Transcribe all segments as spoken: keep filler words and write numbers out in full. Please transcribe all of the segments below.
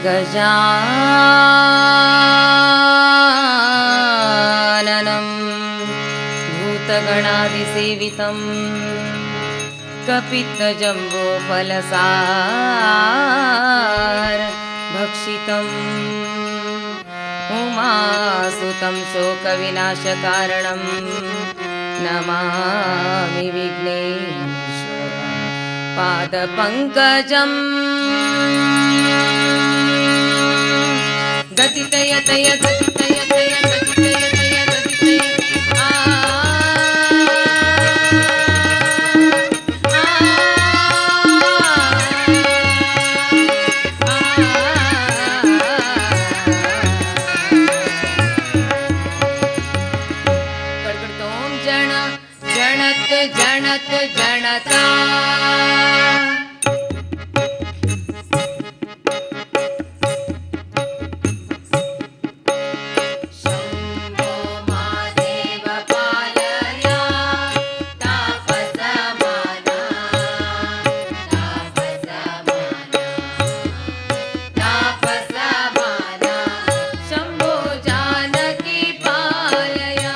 गजाननं भूतगणादिसेवितं कपित्तजम्बोफलसार भक्षितम् उमासुतं शोकविनाशकारणं नमामि विघ्नेश्वर पादपङ्कजम् गतितय तय गतितय तय गतितय तय गतितय आ जनत जनता शंभो महादेव पालया तापसमाना तापसमाना तापसमाना शंभो जानकी पालया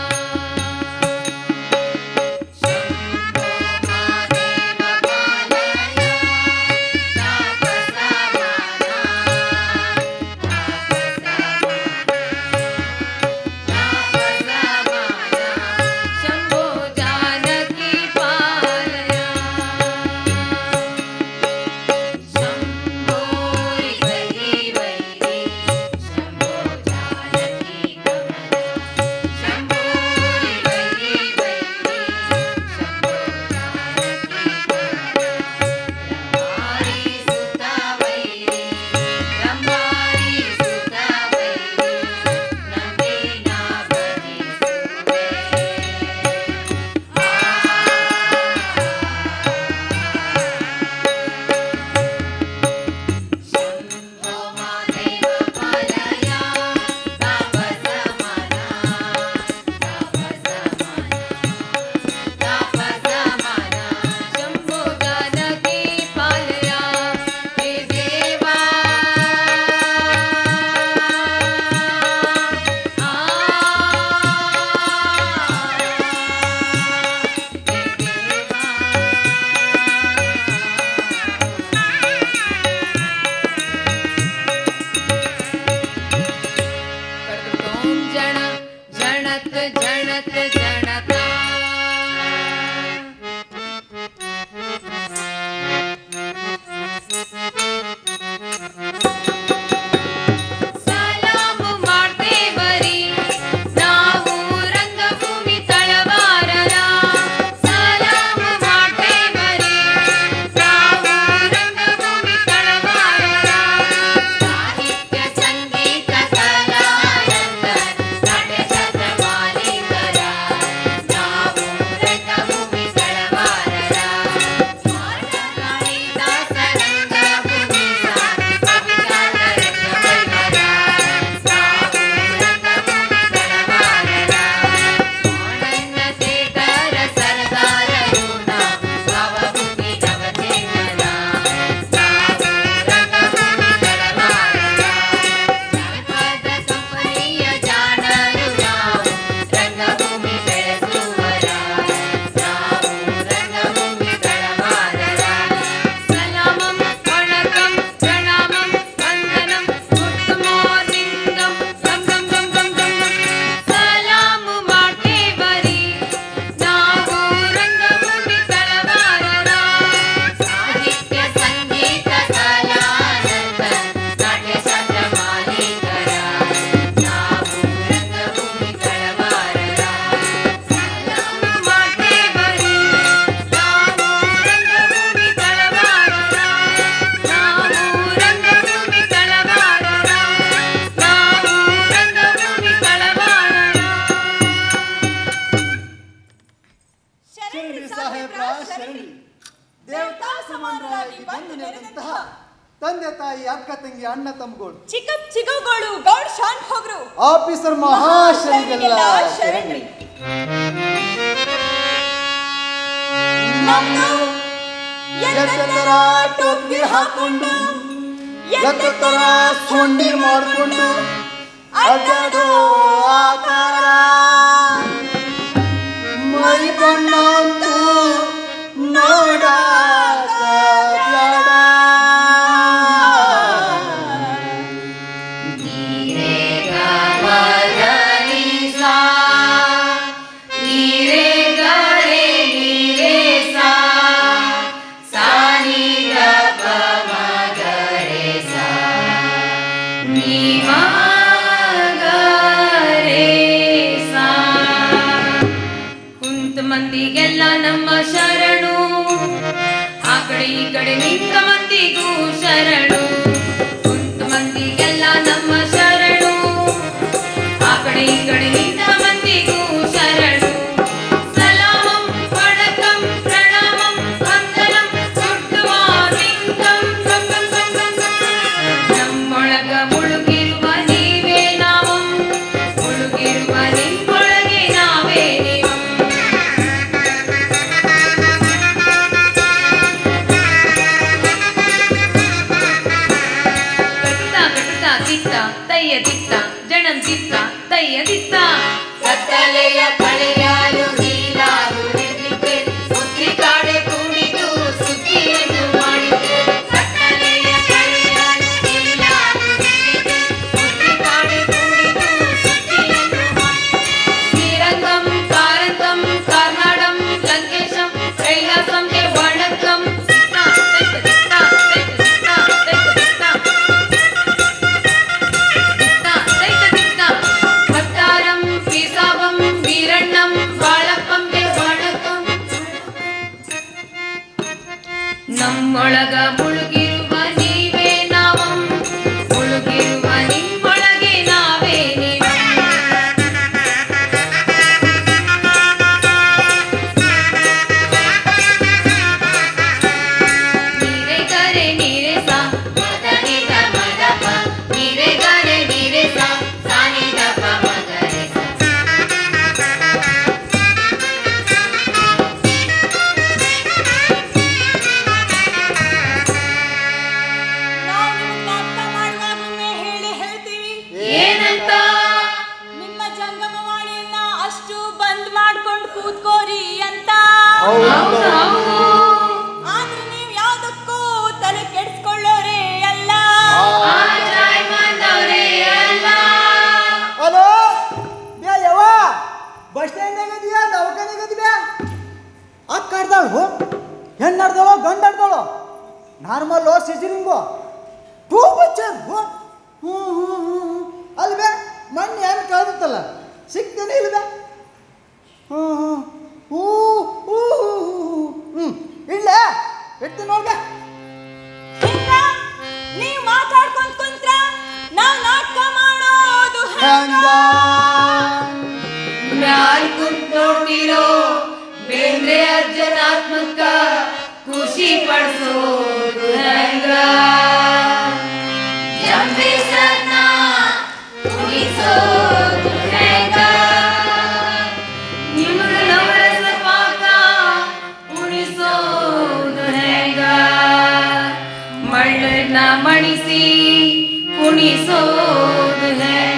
ತಂದೆ ತಾಯಿ ಅಕ್ಕ ತಂಗಿ ಅಣ್ಣ ತಮ್ಮಗಳು ಚಿಕ್ಕ ಚಿಕ್ಕಗಳು ಗೌಡ್ ಶಾನ್ ಹೋಗ್ರು ಆಫೀಸರ್ ಮಹಾಶಯರಿಗೆಲ್ಲ ಶರಣಿ. ನಮ್ದು ಎತ್ತರ ಟೋಪಿ ಹಾಕೊಂಡು ಎತ್ತರ ಸೊಂಡಿ ಮಾಡಿಕೊಂಡು ಅಡ್ಡಾಡೋ ಆಕಾರ ಮೈ ಬಣ್ಣ ಅಂತೂ ನೋಡಾಕ ಬ್ಯಾಡ. ಮಂದಿಗೆಲ್ಲ ನಮ್ಮ ಶರಣು, ಆ ಕಡೆ ಈ ಕಡೆ ನಿಂತ ಮಂದಿಗೂ ಶರಣು. ಕುಂತ ಮಂದಿಗೆಲ್ಲ ನಮ್ಮ ಶರಣು, ಆ ಕಡೆ ಈ ಕಡೆ ನಿಂತ ಮಂದಿಗೂ ಶರಣು. ಸಲಾಮಂ ವಣಕಂ ಪ್ರಣಾಮಂ ವಂದನಂ ಗುಡ್ ಮಾರ್ನಿಂಗ್ ಗಂ ಗಂ ಗಂ ಗಂ ಗಂ. ನಮ್ಮೊಳಗ ಮುಳುಗಿರುವ ನೀವೇ ನಾವಂ, ಮುಳುಗಿರುವ ನಿಮ್ಮೊಳಗೆ ನಾವೇ ನೀವಂ. ತಯ್ಯ ದಿತ್ತ ಜಣಂ ದಿತ್ತ ತಯ್ಯ ದಿತ್ತ. ಕತ್ತಲೆಯ ಕಳೆಯಾಲು ಹೀಲಾಲು ಹಿಡಿದಿದ್ದೆ, ಬುದ್ಧಿ ಕಾಡೆ ಕೂಡಿತು ಸುದ್ದಿಯನ್ನು ಮಾಡಿದೆ. ಕತ್ತಲೆಯ ಕಳೆಯಾಲು ಹೀಲಾಲು ಹಿಡಿದಿದ್ದೆ, ಬುದ್ಧಿ ಕಾಡೆ ಕೂಡಿತು ಸುದ್ದಿಯನ್ನು ಮಾಡಿದೆ. ಶ್ರೀರಂಗಂ ಕಾರಂತಂ ಕಾರ್ನಾಡಂ ಲಂಕೇಶಂ ಕೈಲಾಸಂಗೆ ವಣಕಂ. ನಮ್ಮೊಳಗ ಮುಳುಗಿರುವ ನೀವೇ ನಾವಂ, ಮುಳುಗಿರುವ ನಿಮ್ಮೊಳಗೆ ನಾವೇ ನೀವಂ. ನೀರೆ ಗರೆ ನೀರೆ ಸಾ ಮದನಿ ದ ಮದಪ, ನೀರೆ ಗರೆ ನೀರೆ ಸಾ ಸಾನಿ ದಪ ಮಗರೆ ಸಾ. ಏನಂತ? ನಿಮ್ಮ ಜಂಗಮವಾಣಿಯನ್ನ ಅಷ್ಟು ಬಂದ್ ಮಾಡ್ಕೊಂಡು ಕೂತ್ಕೋರಿ ಅಂತ. ಆದ್ರೆ ನೀವ್ ಯಾವ್ದಕ್ಕೂ ತಲೆ ಕೆಡಿಸ್ಕೊಳ್ಳೋರೇ ಅಲ್ಲ. ಹಲೋ ಬ್ಯಾ ಯವ ಬಸ್ ಸ್ಟ್ಯಾಂಡ್ ಆಗದಿಯಾ ದವಾಖಾನೆ ಆಗದಿಯಾ? ಅಕ್ಕಾಡ್ದಾಳು ಹೆಣ್ಣಾಡ್ದವೋ ಗಂಡಾಡ್ದವಳು? Normal ಸಿಜರಿಂಗು two ಬಚ್ಚರ್? ಹ್ಞೂ ಹ್ಞೂ ಹ್ಞೂ ಅಲ್ವೇ ಮಣ್ಣು ಏನು ಕಳೆದಿತ್ತಲ್ಲ ಸಿಗ್ತಾನೆ ಇಲ್ವೇ? ಹ್ಞೂ ಹ್ಞೂ ಹೂ ಹೂ ಹ್ಞೂ ಇಡ್ಲೇ ಇಡ್ತೀನಿ ನೋಡ್ಬೇ. ನೀವ್ ಮಾತಾಡ್ಕೊಂಡ್ ಕುಂತ್ರ ನಾವ್ ನಾಟಕ ಮಾಡೋದು ಹಂಗ ಮ್ಯಾಲ್ ಕುಂತ್ ನೋಡ್ತಿರೋ ಬೇಂದ್ರೆ ಅಜ್ಜನಾತ್ಮಕ ಖುಷಿ ಪಡಿಸೋದು ಹೆಂಗ? ಜಂಬೇಸನ್ನ ಉಳಿಸೋದು ಹೆಂಗ? ನಿಮ್ಗ ನವರಸ ಪಾಕ ಉಳಿಸೋದು ಹೆಂಗ? ಮಳ್ಳನ್ನ ಮಣಿಸಿ ಕುಣಿಸೋದು ಹೆಂಗ?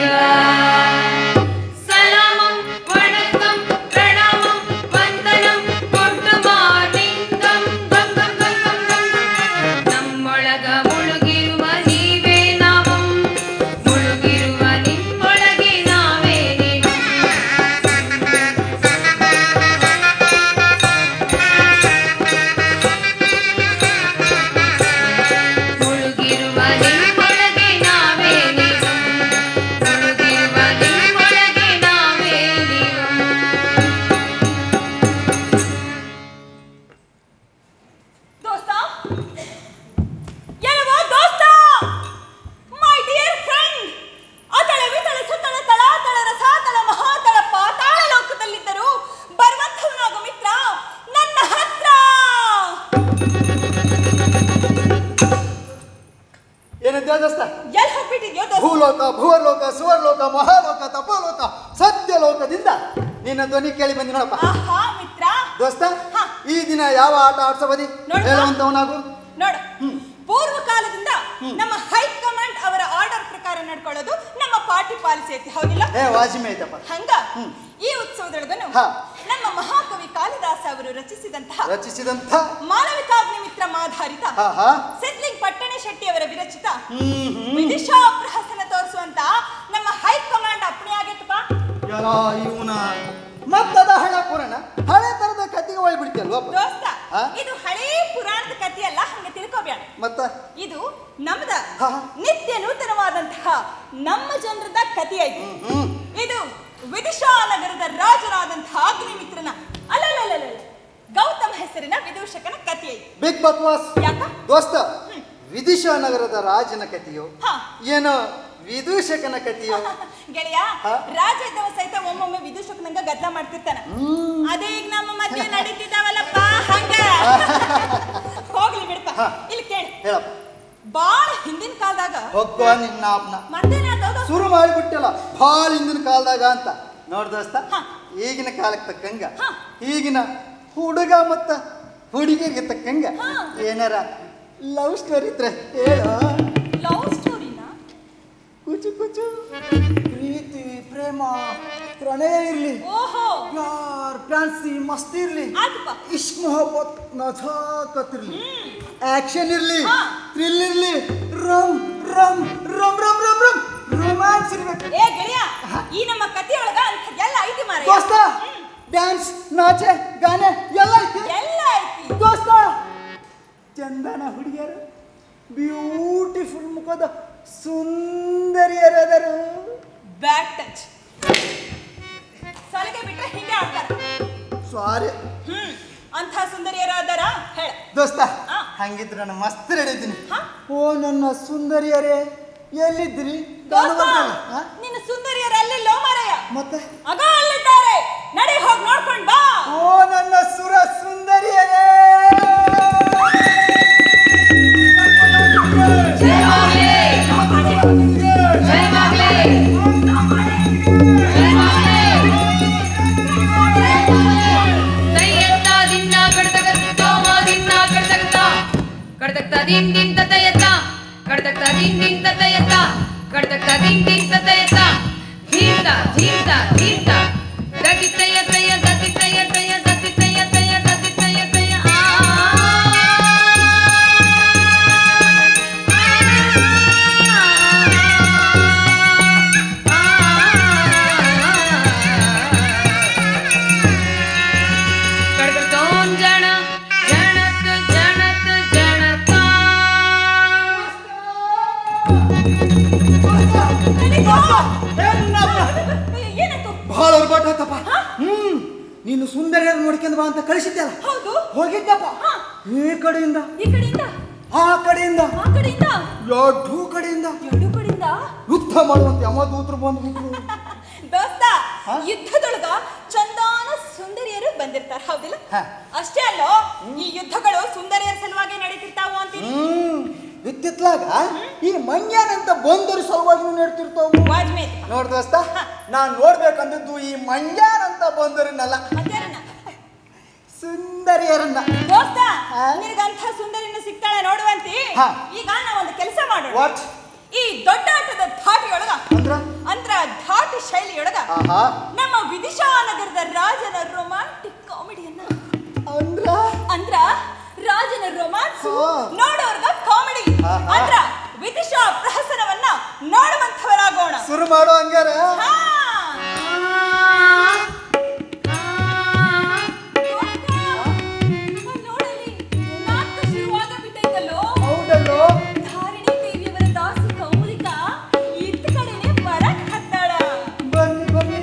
ಸಲಾಮಂ ವಣಕಂ ಪ್ರಣಾಮಂ ವಂದನಂ ಗುಡ್ ಮಾರ್ನಿಂಗ್ ಗಂ ಗಂ ಗಂ ಗಂ ಗಂ ಗಂ. ನಮ್ಮೊಳಗ ಮುಳುಗಿರುವ ನೀವೇ ನಾವಂ, ಮುಳುಗಿರುವ ನಿಮ್ಮೊಳಗೆ ನಾವೇ ನೀವಂ. ಮುಳುಗಿರುವ ನಿಮ್ಮೊಳಗೆ ನಾವೇ ನೀವಂ, ಮುಳುಗಿರುವ ನಿಮ್ಮೊಳಗೆ ನಾವೇ ನೀವಂ. ದೋಸ್ತ, ಎಲ್ಲವೋ ದೋಸ್ತ, ಮೈ ಡಿಯರ್ ಫ್ರೆಂಡ್. ಅತಳ ವಿತಳ ಸುತಳ ತಳಾತಳ ರಸಾತಳ ಮಹಾತಳ ಪಾತಾಳ ಲೋಕದಲ್ಲಿದ್ದರೂ ಬರುವಂಥವನಾಗು ಮಿತ್ರ ನನ್ನ ಹತ್ರ. ಏನಂತ ದೋಸ್ತ? ಎಲ್ಲಿ ಹೋಗ್ಬಿಟ್ಟಿದ್ಯೋ ದೋಸ್ತ? ಭೂಲೋಕ ಭುವರ್ಲೋಕ ಸುವರ್ಲೋಕ ಮಹಾಲೋಕ ತಪೋಲೋಕ ಸತ್ಯಲೋಕದಿಂದ ನಿನ್ನ ಧ್ವನಿ ಕೇಳಿ ಬಂದಿ ನೋಡಪ್ಪ. ಆಹಾ ಮಿತ್ರ. ದೋಸ್ತ ಹಾ. ಈ ದಿನ ಯಾವ ಆಟ ಆಡ್ಸಬದಿ ನೋಡು. ಹೇಳುವಂತವನಾಗು. ನೋಡು, ಪೂರ್ವ ಕಾಲದಿಂದ ನಮ್ಮ ಹೈ ಮಾಡ್ಕೊಳ್ಳೋದು ನಮ್ಮ ಪಾಟಿ ಪಾಲಿಸಿ ಐತಿ, ಹೌದಿಲ್ಲ? ಏ ವಾಜಿಮೆ ಐತಪ್ಪ. ಹಂಗ ಈ ಉತ್ಸವದೊಳಗನು ಹಾ. ನಮ್ಮ ಮಹಾಕವಿ ಕಾಳಿದಾಸ ಅವರು ರಚಿಸಿದಂತಹ ರಚಿಸಿದಂತ ಮಾನವಿಕಾಗ್ನಿ ಮಿತ್ರ ಮಾಧಾರಿತ ಹಾ ಹಾ ಸಿದ್ಲಿಂಗ್ ಪಟ್ಟಣೆ ಶೆಟ್ಟಿ ಅವರ ವಿರಚಿತ ಹ್ಮ್ ಹ್ಮ್ ವಿದಿಶಾ ಪ್ರಹಸನ ತೋರಿಸುವಂತ ನಮ್ಮ ಹೈಕಮಾಂಡ್ ಅಪ್ಪಣೆ ಆಗೈತಪ್ಪ. ಎಲ್ಲ ಇವನ ಮತ್ತದ ಹಣ ಪುರಾಣ ಹಳೆ ತರದ ಕತ್ತಿಗೆ ಹೋಗಿ ಬಿಡ್ತಿಯಲ್ವಪ್ಪ. ದೋಸ್ತ, ಹಾ? ಇದು ಹಳೇ ಪುರಾಣದ ಕಥೆ ಅಲ್ಲ, ಹಂಗೆ ತಿಳ್ಕೊಬೇಡ. ಮತ್ತ ಇದು ನಮ್ದ ಹಾ. ನಿತ್ಯ ನೂತನವಾದಂತಹ ನಮ್ಮ ಜನರದ ಕಥೆ ಐತಿ. ಹ್ಮ್ ಇದು ವಿದಿಶಾ ನಗರದ ರಾಜನಾದಂತಹ ಅಗ್ನಿಮಿತ್ರನ ಅಲ್ಲಲ್ಲ ಗೌತಮ ಹೆಸರಿನ ವಿದೂಷಕನ ಕಥೆ ಐತಿ. ಬಿಗ್ ಬಕ್ವಾಸ್. ಯಾಕ ದೋಸ್ತ, ವಿದಿಶಾ ನಗರದ ರಾಜನ ಕಥೆಯೋ ಹಾ. ಏನೋ ವಿದೂಷಕನ ಕಥೆಯೋ? ಗೆಳೆಯ, ಹಾ? ರಾಜ ಇದ್ದವ ಸಹಿತ ಒಮ್ಮೊಮ್ಮೆ ವಿದೂಷಕನಂಗ ಗದ್ದಲ ಮಾಡ್ತಿರ್ತಾನ. ಅದೇ ಈಗ ನಮ್ಮ ಮಧ್ಯೆ ನಡೀತಿದ್ದಾವಲ್ಲಪ್ಪ, ಹಂಗ ಹೋಗ್ಲಿ ಬಿಡಪ್ಪ. ಹಾ. ಇಲ್ಲಿ ಕೇಳಿ, ಹೇಳಪ್ಪ. ಬಾಳ ಹಿಂದಿನ ಕಾಲದಾಗ ಹೋಗ್ಕೋ ನಿನ್ನ ಅಪ್ನ ಮತ್ತೇನಾದ ಶುರು ಮಾಡಿಬಿಟ್ಟಿಲ್ಲ ಭಾಳ ಹಿಂದಿನ ಕಾಲದಾಗ ಅಂತ ನೋಡ್ ದೋಸ್ತ. ಹಾ. ಈಗಿನ ಕಾಲಕ್ಕೆ ತಕ್ಕಂಗ ಹಾ. ಈಗಿನ ಹುಡುಗ ಮತ್ತ ಹುಡುಗಿಗೆ ತಕ್ಕಂಗ ಹಾ. ಏನಾರ ಲವ್ ಸ್ಟೋರಿ ಇದ್ರೆ ಹೇಳ. ಲವ್ ಸ್ಟೋರಿನ ಕುಚು ಕುಚು ಪ್ರೀತಿ ಪ್ರೇಮ ಪ್ರಣಯ ಇರ್ಲಿ, ಓಹೋ ಪ್ಯಾರ್ ಫ್ಯಾನ್ಸಿ ಮಸ್ತಿ ಇರ್ಲಿ, ಆತಪ್ಪ. ಇಶ್ಕ್ ಮೊಹಬ್ಬತ್ ನಜಾಕತ್ ಇರ್ಲಿ, ಆಕ್ಷನ್ ಇರ್ಲಿ, ಹಾ. ಥ್ರಿಲ್ ಇರ್ಲಿ, ರಮ್ ರಮ್ ರಮ್ ರಮ್ ರಮ್ ರಮ್ ರೊಮ್ಯಾನ್ಸ್ ಇರ್ಬೇಕು. ಏ ಗೆಳೆಯ, ಈ ನಮ್ಮ ಕಥೆಯೊಳಗ ಅಂತ ಎಲ್ಲ ಐತಿ ಮಾರ. ದೋಸ್ತ, ಡ್ಯಾನ್ಸ್ ನಾಚೆ ಗಾನೆ ಎಲ್ಲ ಐತಿ. ಎಲ್ಲ ಐತಿ ದೋಸ್ತ, ಚಂದನ ಹುಡುಗಿಯರು, ಬ್ಯೂಟಿಫುಲ್ ಮುಖದ ಸುಂದರಿಯರದರು. ಬ್ಯಾಕ್ ಟಚ್ ಸಲಿಗೆ ಬಿಟ್ರೆ ಹಿಂಗೆ ಆಡ್ತಾರ. ಸಾರಿ ಹ್ಮ್ ಅಂಥ ಸುಂದರಿಯರಾದಾರ ಹೇಳ. ದೋಸ್ತ, ಹಾ. ಹಂಗಿದ್ರೆ ನಾನು ಮಸ್ತ್ ರೆಡಿದ್ದೀನಿ. ಹಾ? ಓ ನನ್ನ ಸುಂದರಿಯರೇ, ಎಲ್ಲಿದ್ರಿ? ದೋಸ್ತ, ಹಾ? ನಿನ್ನ ಸುಂದರಿಯರು ಅಲ್ಲಿ ಲೋ ಮಾರಾಯ. ಮತ್ತೆ ಆಗ ಅಲ್ಲಿದ್ದಾರೆ, ನಡಿ ಹೋಗಿ ನೋಡ್ಕೊಂಡ್ ಬಾ. ಓ ನನ್ನ ಸುರ ಸುಂದರಿಯರೇ, ಜೈ ಮಾಗ್ಲೆ, ಜೈ ಮಾಗ್ಲೆ, ಜೈ ಮಾಗ್ಲೆ. ತಯ್ಯತ್ತ ದಿನ್ನ ಕಡ್ತಗತ್ತ ದಿನ್ನ ಕಡ್ತಗತ್ತ ಕಡ್ತಗತ್ತ ದಿನ್ ದಿನ್ ತಯ್ಯತ್ತ ಕಡ್ತಗತ್ತ ದಿನ್ ದಿನ್ ತಯ್ಯತ್ತ ಕಡ್ತಗತ್ತ ದಿನ್ ದಿನ್ ತಯ್ಯತ್ತ ಧೀರ್ತ ಧೀರ್ತ ಧೀರ್ತ ದಗಿ ತಯ್ಯ ತಯ್ಯ ದಗಿ ತಯ್ಯ ತಯ್ಯ ದಗಿ ತಯ್ಯ ತಯ್ಯ ದಗಿ ತಯ್ಯ ತಯ್ಯ ಆ ಕಡ್ತೋನ್ ಜಣ ಜಣತ್ ಜಣತ್ ಜಣತ ಏನಾಯ್ತು? ಬಹಳ ಹೊರಬಾಟ ಆಯ್ತಪ್ಪ. ಹ್ಮ್ ನೀನು ಸುಂದರಿಯರು ನೋಡ್ಕೊಂಡು ಬಾ ಅಂತ ಕಳಿಸಿದ್ದಲ್ಲ, ಹೌದು. ಹೋಗಿದ್ದಪ್ಪ. ಹಾ. ಈ ಕಡೆಯಿಂದ ಈ ಕಡೆಯಿಂದ ಆ ಕಡೆಯಿಂದ ಆ ಕಡೆಯಿಂದ ಎರಡು ಕಡೆಯಿಂದ ಎರಡು ಕಡೆಯಿಂದ ಯುದ್ಧ ಮಾಡುವಂತ ಯಮದೂತರು ಬಂದ್ಬಿಟ್ರು. ದೋಸ್ತ, ಹಾ? ಯುದ್ಧದೊಳಗ ಚಂದಾನ ಸುಂದರಿಯರು ಬಂದಿರ್ತಾರ, ಹೌದಿಲ್ಲ? ಹಾ. ಅಷ್ಟೇ ಅಲ್ಲೋ, ಈ ಯುದ್ಧಗಳು ಸುಂದರಿಯರ ಸಲುವಾಗಿ ನಡೀತಿರ್ತಾವು ಅಂತೀನಿ. ಹ್ಮ್ ಇತ್ತಿತ್ಲಾಗ ಈ ಮಂಗ್ಯಾನಂತ ಬಂದರ ಸಲುವಾಗಿ ನಡ್ತಿರ್ತಾವು. ವಾಜ್ಮೇಲ್ ನೋಡ್ ದೋಸ್ತ, ನಾನ್ ನೋಡ್ಬೇಕಂದದ್ದು ಈ ಮಂಗ್ಯಾನಂತ ಬಂದರನ್ನಲ್ಲ, ಮಧ್ಯಾಹ್ನ ಸುಂದರಿಯರನ್ನ. ದೋಸ್ತ, ಹಾ? ನಿನಗಂಥ ಸುಂದರಿನ ಸಿಗ್ತಾಳೆ ನೋಡುವಂತಿ. ಹಾ. ಈಗ ನಾವೊಂದು ಕೆಲಸ ಮಾಡೋಣ. ವಾಟ್? ಈ ದೊಡ್ಡಾಟದ ಧಾಟಿಯೊಳಗ ಅಂದ್ರ ಅಂದ್ರ ಧಾಟಿ ಶೈಲಿಯೊಳಗ ಆಹಾ ನಮ್ಮ ವಿದಿಶಾ ನಗರದ ರಾಜನ ರೊಮ್ಯಾಂಟಿಕ್ ಕಾಮಿಡಿಯನ್ನ ಅಂದ್ರ ಅಂದ್ರ ರಾಜನ ರೊಮ್ಯಾನ್ಸ್ ಹಾ. ನೋಡೋರ್ಗ ಕಾಮಿಡಿ ಆಹಾ. ಅಂದ್ರ ವಿದಿಶಾ ಪ್ರಹಸನವನ್ನ ನೋಡುವಂತವರಾಗೋಣ. ಶುರು ಮಾಡೋ ಹಂಗಾರ. ಹಾ. ನೋಡಲಿ, ನಾಟಕ ಶುರುವಾಗ ಬಿಟ್ಟೈತಲ್ಲೋ. ಹೌದಲ್ಲೋ? ಧಾರಿಣಿ ದೇವಿಯವರ ದಾಸಿ ಕೌಮುದಿಕ ಇತ್ತ ಕಡೆನೆ ಬರಕ್ ಹತ್ತಾಳ. ಬನ್ನಿ ಬನ್ನಿ.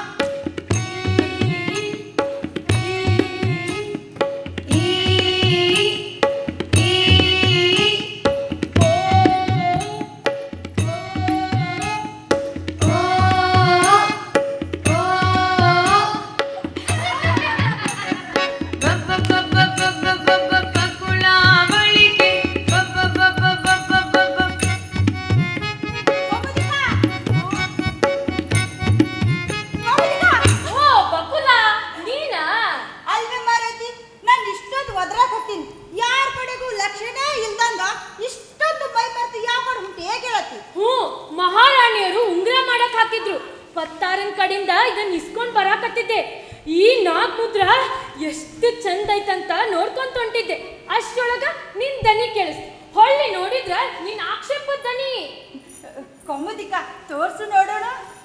ಈ ಪತ್ತಾರನ್ ಕಡೆಯಿಂದ ಇದನ್ನ ಇಸ್ಕೊಂಡ್ ಬರಾಕತ್ತಿದ್ದೆ. ಈ ನಾಗ್ಮುದ್ರ ಎಷ್ಟು ಚಂದ ಐತಂತ ನೋಡ್ಕೊಂತ ಹೊಂಟಿದ್ದೆ. ಅಷ್ಟೊಳಗ ನಿನ್ ದನಿ ಕೇಳಿಸ್. ಹೊಳ್ಳಿ ನೋಡಿದ್ರ ನಿನ್ ಆಕ್ಷೇಪದ ದನಿ. ಕೌಮುದಿಕ ತೋರ್ಸು ನೋಡೋಣ.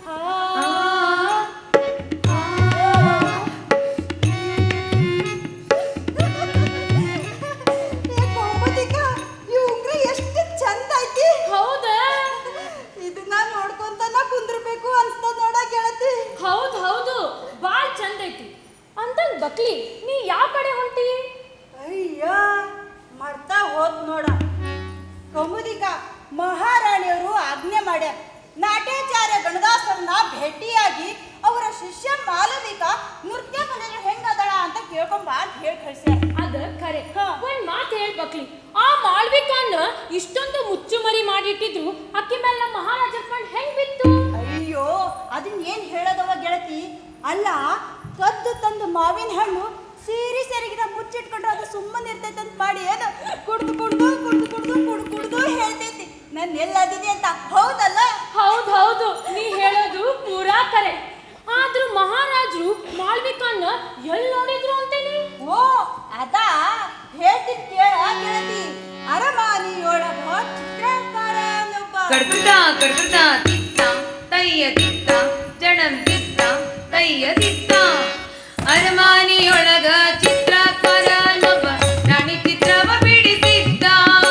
ಕೌಮುದಿಕ ಈ ಉಂಗ್ರ ಎಷ್ಟು ಚಂದ ಐತಿ. ಹೌದಾ? ಇದನ್ನ ನೋಡ್ಕೊಂತಾನ ಕುಂದ್ರಬೇಕು ಅನ್ಸ್ತದ ನೋಡ ಗೆಳತಿ. ಹೌದ್ ಹೌದು, ಬಾಳ್ ಚಂದ ಐತಿ. ಅಂದಂಗ್ ಬಕ್ಲಿ ನೀ ಯಾವ ಕಡೆ ಹೊಂಟಿ? ಅಯ್ಯ ಮರ್ತಾ ಹೋತ್ ನೋಡ. ಕೌಮುದಿಕ ಮಹಾರಾಣಿಯವರು ಆಜ್ಞೆ ಮಾಡ್ಯಾರ. ನಾಟ್ಯಾಚಾರ್ಯ ಗಣದಾಸರನ್ನ ಭೇಟಿಯಾಗಿ ಅವರ ಶಿಷ್ಯ ಮಾಲವಿಕ ನೃತ್ಯ ಕಲೆಯಲ್ಲಿ ಹೆಂಗದಳ ಅಂತ ಕೇಳ್ಕೊಂಬ ಅಂತ ಹೇಳಿ ಕಳ್ಸ್ಯಾರ. ಅದ ಖರೆ. ಒಂದ್ ಮಾತು ಹೇಳ್ ಬಕ್ಲಿ, ಆ ಮಾಳ್ವಿಕನ್ನ ಇಷ್ಟೊಂದು ಮುಚ್ಚುಮರಿ ಮಾಡಿಟ್ಟಿದ್ರು ಅಕ್ಕಿ ಮೇಲೆ ನಮ್ಮ ಮಹಾರಾಜರ ಕಣ್ ಹೆಂಗ್ ಬಿತ್ತು? ಅಯ್ಯೋ ಅದನ್ನ ಏನ್ ಹೇಳದವ ಗೆಳತಿ. ಅಲ್ಲ, ಕದ್ದು ತಂದು ಮಾವಿನ ಹಣ್ಣು ಸೀರಿ ಸೆರಗಿನ ಮುಚ್ಚಿಟ್ಕೊಂಡ್ರೆ ಅದು ಸುಮ್ಮನೆ ಇರ್ತೈತೆ ಅಂತ ಮಾಡಿ ಏನು ಕುಡ್ದು ಕುಡ್ದು ಕುಡ್ದು ಕುಡ್ದು ಕುಡ್ದು ಕುಡ್ದು ಹೇಳ್ತೈತಿ ನಾನು ಎಲ್ಲದಿದೆ ಅಂತ. ಹೌದಲ್ಲ? ಹೌದ್ ಹೌದು, ನೀ ಹೇಳೋದು ಪೂರಾ ಕರೆ. ಆದ್ರೂ ಮಹಾರಾಜರು ಮಾಳ್ವಿಕನ್ನ ಎಲ್ಲಿ ನೋಡಿದ್ರು ಅಂತೇನಿ? ಓ ಅದ ಹೇಳ್ತೀನಿ ಕೇಳ ಗೆಳತಿ. ಅರಮಾನಿಯೊಳಗ ಚಿತ್ರಕಾರ ಕಡ್ಕೃತ ಕಡ್ಕೃತ ತಿತ್ತ ತಯ್ಯ ತಿತ್ತ ಜಡಂ ತಿತ್ತ ತಯ್ಯ ತಿತ್ತ. ಅರಮಾನಿಯೊಳಗ ಚಿತ್ರಕಾರನೊಬ್ಬ ರಾಣಿ ಚಿತ್ರವ ಬಿಡಿಸಿದ್ದ.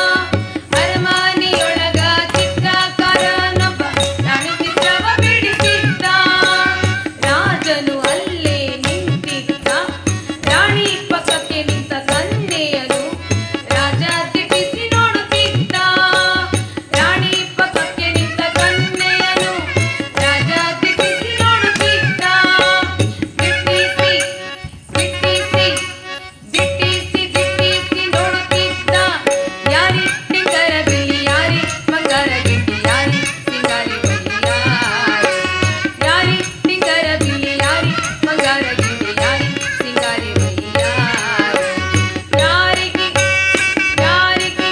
ಅರಮಾನಿಯೊಳಗ ಚಿತ್ರಕಾರನೊಬ್ಬ ರಾಣಿ ಚಿತ್ರವ ಬಿಡಿಸಿದ್ದ. ರಾಜನು ಅಲ್ಲೇ ನಿಂತಿದ್ದ, ರಾಣಿ ಪಕ್ಕಕ್ಕೆ ನಿಂತ ಕನ್ಯೆಯನು ರಾಜ ದಿಟ್ಟಿಸಿ ನೋಡುತ್ತಿದ್ದ. ರಾಣಿ ಪಕ್ಕಕ್ಕೆ ನಿಂತ ಕನ್ಯೆಯನು ರಾಜ ದಿಟ್ಟಿಸಿ ನೋಡುತ್ತಿದ್ದ. ದಿಟ್ಟಿಸಿ ದಿಟ್ಟಿಸಿ ದಿಟ್ಟಿಸಿ ದಿಟ್ಟಿಸಿ ನೋಡುತ್ತಿದ್ದ. ಯಾರಿ ಟಿಂಗರ ಬಿಳಿ, ಯಾರಿ ಬಂಗಾರ ಗಿಡ್ಡಿ, ಯಾರಿ ಸಿಂಗಾರಿ ಬಳಿ, ಯಾರಿ ಟಿಂಗರ ಬಿಳಿ, ಯಾರಿ ಬಂಗಾರ ಗಿಡ್ಡಿ, ಯಾರಿ ಸಿಂಗಾರಿ ಬಳಿ, ಯಾರಿಗೆ ಯಾರಿಗೆ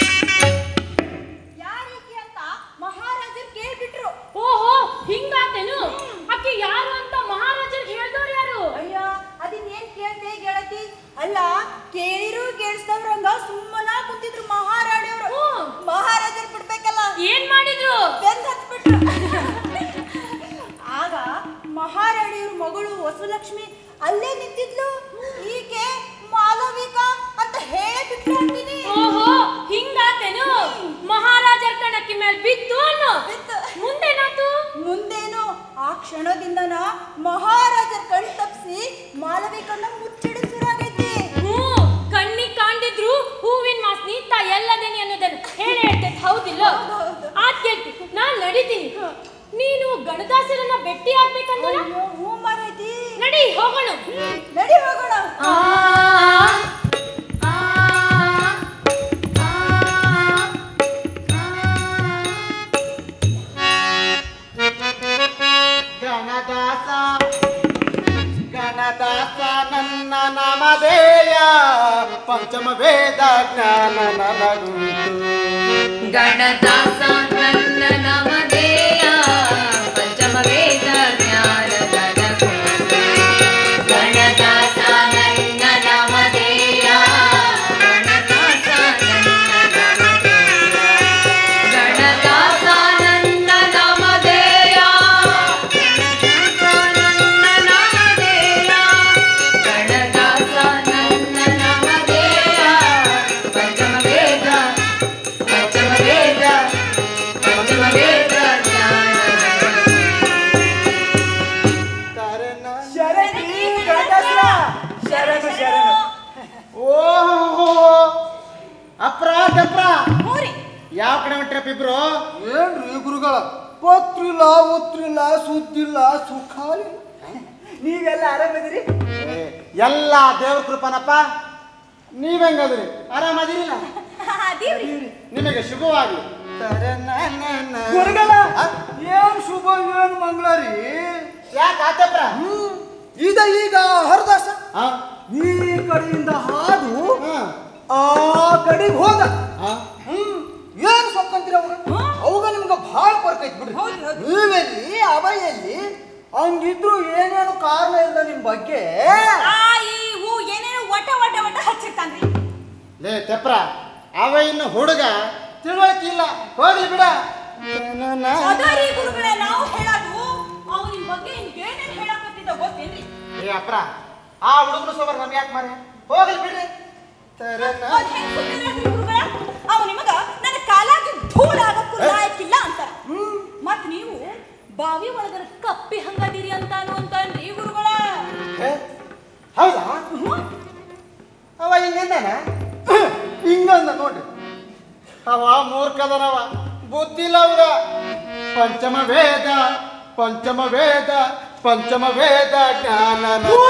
ಯಾರಿಗೆ ಅಂತ ಮಹಾರಾಜರು ಕೇಳ್ಬಿಟ್ರು. ಓಹೋ, ಹಿಂಗಾತೇನು? ಅಕ್ಕಿ ಯಾರು ಅಂತ ಮಹಾರಾಜರಿಗೆ ಹೇಳ್ದವ್ರು ಯಾರು? ಅಯ್ಯ ಅದನ್ನ ಏನ್ ಕೇಳ್ದೆ ಗೆಳತಿ. ಅಲ್ಲ, ಕೇಳಿರು ಕೇಳಿಸ್ದವ್ರಂಗ ಸುಮ್ಮನ ಕೂತಿದ್ರು ಮಹಾರಾಣಿಯವರು. ಹ್ಮ್. ಮಹಾರಾಜರು ಬಿಡ್ಬೇಕಲ್ಲ, ಏನ್ ಮಾಡಿದ್ರು? ಬೆಂದ್ ಹತ್ಬಿಟ್ರು. ಆಗ ಮಹಾರಾಣಿಯವ್ರ ಮಗಳು ವಸುಲಕ್ಷ್ಮಿ ಅಲ್ಲೇ ನಿಂತಿದ್ಲು. ಈಕೆ ಮಾಲವಿಕಾ ಅಂತ ಹೇಳೇ ಬಿಟ್ಲು ಅಂತೀನಿ. ಓಹೋ, ಹಿಂಗಾತೇನು? ಮಹಾರಾಜರ ಕಣಕ್ಕಿ ಮೇಲೆ ಬಿತ್ತು ಅನ್ನೋ. ಬಿತ್ತು. ಮುಂದೇನಾತು? ಮುಂದೇನು ಆ ಕ್ಷಣದಿಂದನ ಮಹಾರಾಜರ ಕಣ್ ತಪ್ಪಿಸಿ ಮಾಲವಿಕನ್ನ ಮುಚ್ಚಿಡಿಸಿರಾಗೈತಿ. ಹ್ಮ್, ಕಣ್ಣಿಗೆ ಕಾಣ್ದಿದ್ರು ಹೂವಿನ ವಾಸನಿ ತಾ ಎಲ್ಲದೇನಿ ಅನ್ನೋದನ್ನ ಹೇಳಿ ಹೇಳ್ತೈತೆ. ಹೌದಿಲ್ಲ? ಆತ್ ಕೇಳ್ತಿ, ನಾನ್ ನಡೀತೀನಿ. ನೀನು ಗಣದಾಸರನ್ನ ಭೇಟಿ ಆಗ್ಬೇಕಂದ್ರ ಅಯ್ಯೋ, ಹೂ ಮಾರೈತಿ. ನಡಿ ಹೋಗೋಣ. ನಡಿ ಹೋಗೋಣ. ಆ ಆ ಗಣದಾಸ ಗಣದಾಸ ನನ್ನ ನಾಮಧೇಯ, ಪಂಚಮ ವೇದ ಜ್ಞಾನ ನನಗುಂಟು. ಗಣದಾಸ ನನ್ನ ನಾಮಧೇಯ, ಪಂಚಮ ವೇದ ಜ್ಞಾನ ನನಗುಂಟು. ಗಣದಾಸ ನನ್ನ ನಾಮಧೇಯ, ಗಣದಾಸ ನನ್ನ ನಾಮಧೇಯ, ಗಣದಾಸ ನನ್ನ ನಾಮಧೇಯ, ನನ್ನ ನಾಮಧೇಯ, ಗಣದಾಸ ನನ್ನ ನಾಮಧೇಯ, ಪಂಚಮ ವೇದ ಪಂಚಮ ವೇದ ಪಂಚಮ ವೇದ ಜ್ಞಾನ. ಶರಣಿ ಗಣದಾಸ, ಶರಣು ಶರಣು. ಓಹೋ, ಅಪರಾಧ ಅಪ್ರ. ಹೂರಿ ಯಾವ ಕಡೆ ಹೊಂಟ್ರಪ್ಪ ಇಬ್ರು? ಏನ್ರಿ ಗುರುಗಳ, ಪತ್ರಿಲ್ಲ ಉತ್ರಿಲ್ಲ ಸುದ್ದಿಲ್ಲ ಸುಖ ಇಲ್ಲ. ನೀವೆಲ್ಲ ಆರಾಮದಿರಿ? ಎಲ್ಲ ದೇವ್ರ ಕೃಪನಪ್ಪ. ನೀವೆಂಗದ್ರಿ? ಆರಾಮದಿರಿಲ್ಲ? ಅದೀವ್ರಿ. ನಿಮಗೆ ಶುಭವಾಗಲಿ. ಗುರುಗಳ ಏನ್ ಶುಭ ಏನ್ ಮಂಗಳರಿ. ಯಾಕೆ ಆತಪ್ರ? ಹ್ಮ್ ಇದ ಈಗ ಹರದಾಸ ಹಾ ಈ ಕಡೆಯಿಂದ ಹಾದು ಹಾ ಆ ಕಡೆಗೆ ಹೋದ. ಹಾ ಹ್ಮ್ ಏನ್ ಸೊಕ್ಕಂತೀರ ಅವಾಗ ಅವಾಗ ನಿಮ್ಗೆ ಬಹಳ ಪರ್ಕ ಐತ್ ಬಿಡ್ರಿ. ನೀವೆಲ್ಲಿ ಅವ ಎಲ್ಲಿ ಹಂಗಿದ್ರು ಏನೇನು ಕಾರಣ ಇಲ್ಲ ನಿಮ್ ಬಗ್ಗೆ. ಆ ಈ ಹೂ ಏನೇನು ಒಟ ಒಟ ಒಟ ಹಚ್ಚಿರ್ತಾನ್ರಿ. ಲೇ ತೆಪ್ರ, ಅವ ಇನ್ನು ಹುಡುಗ ತಿಳುವಳಿಕೆ ಇಲ್ಲ, ಹೋಗ್ಲಿ ಬಿಡ. ಅದರಿ ಗುರುಗಳೇ ನಾವು ಹೇಳೋದು ಅವ್ ನಿಮ್ ಬಗ್ಗೆ ಏನೇನು ಹೇಳಕತ್ತಿದ್ದ ಗೊತ್ತೇನ್ರಿ? ಏ ಅಪ್ರ, ಆ ಹುಡುಗನ ಸೋಬರ್ ನಮ್ಗೆ ಯಾಕೆ ಮಾರೆ, ಹೋಗ್ಲಿ ಬಿಡ್ರಿ. ಅದ್ ಹೆಂಗ್ ಸುಮ್ನಿರೋದ್ರಿ ಗುರುಗಳೇ? ಅವ್ ನಿಮಗ ನನ್ನ ಕಾಲಾಗಿ ಧೂಳಾಗಕ್ಕೂ ಲಾಯಕ್ಕಿಲ್ಲ ಅಂತಾರ. ಮತ್ ನೀವು ಬಾವಿ ಒಳಗರ ಕಪ್ಪಿ ಹಂಗದಿರಿ ಅಂತಾನು ಅಂತಾನ್ರಿ ಗುರುಗಳ. ಹೌದಾ? ಅವ ಹಿಂಗಂದಾನ? ಹಿಂಗಂದ ನೋಡ್ರಿ. ಅವ ಮೂರ್ಖದನವ, ಬುದ್ಧಿಲ್ಲ ಅವ್ರ. ಪಂಚಮ ವೇದ ಪಂಚಮ ವೇದ ಪಂಚಮ ವೇದ ಜ್ಞಾನ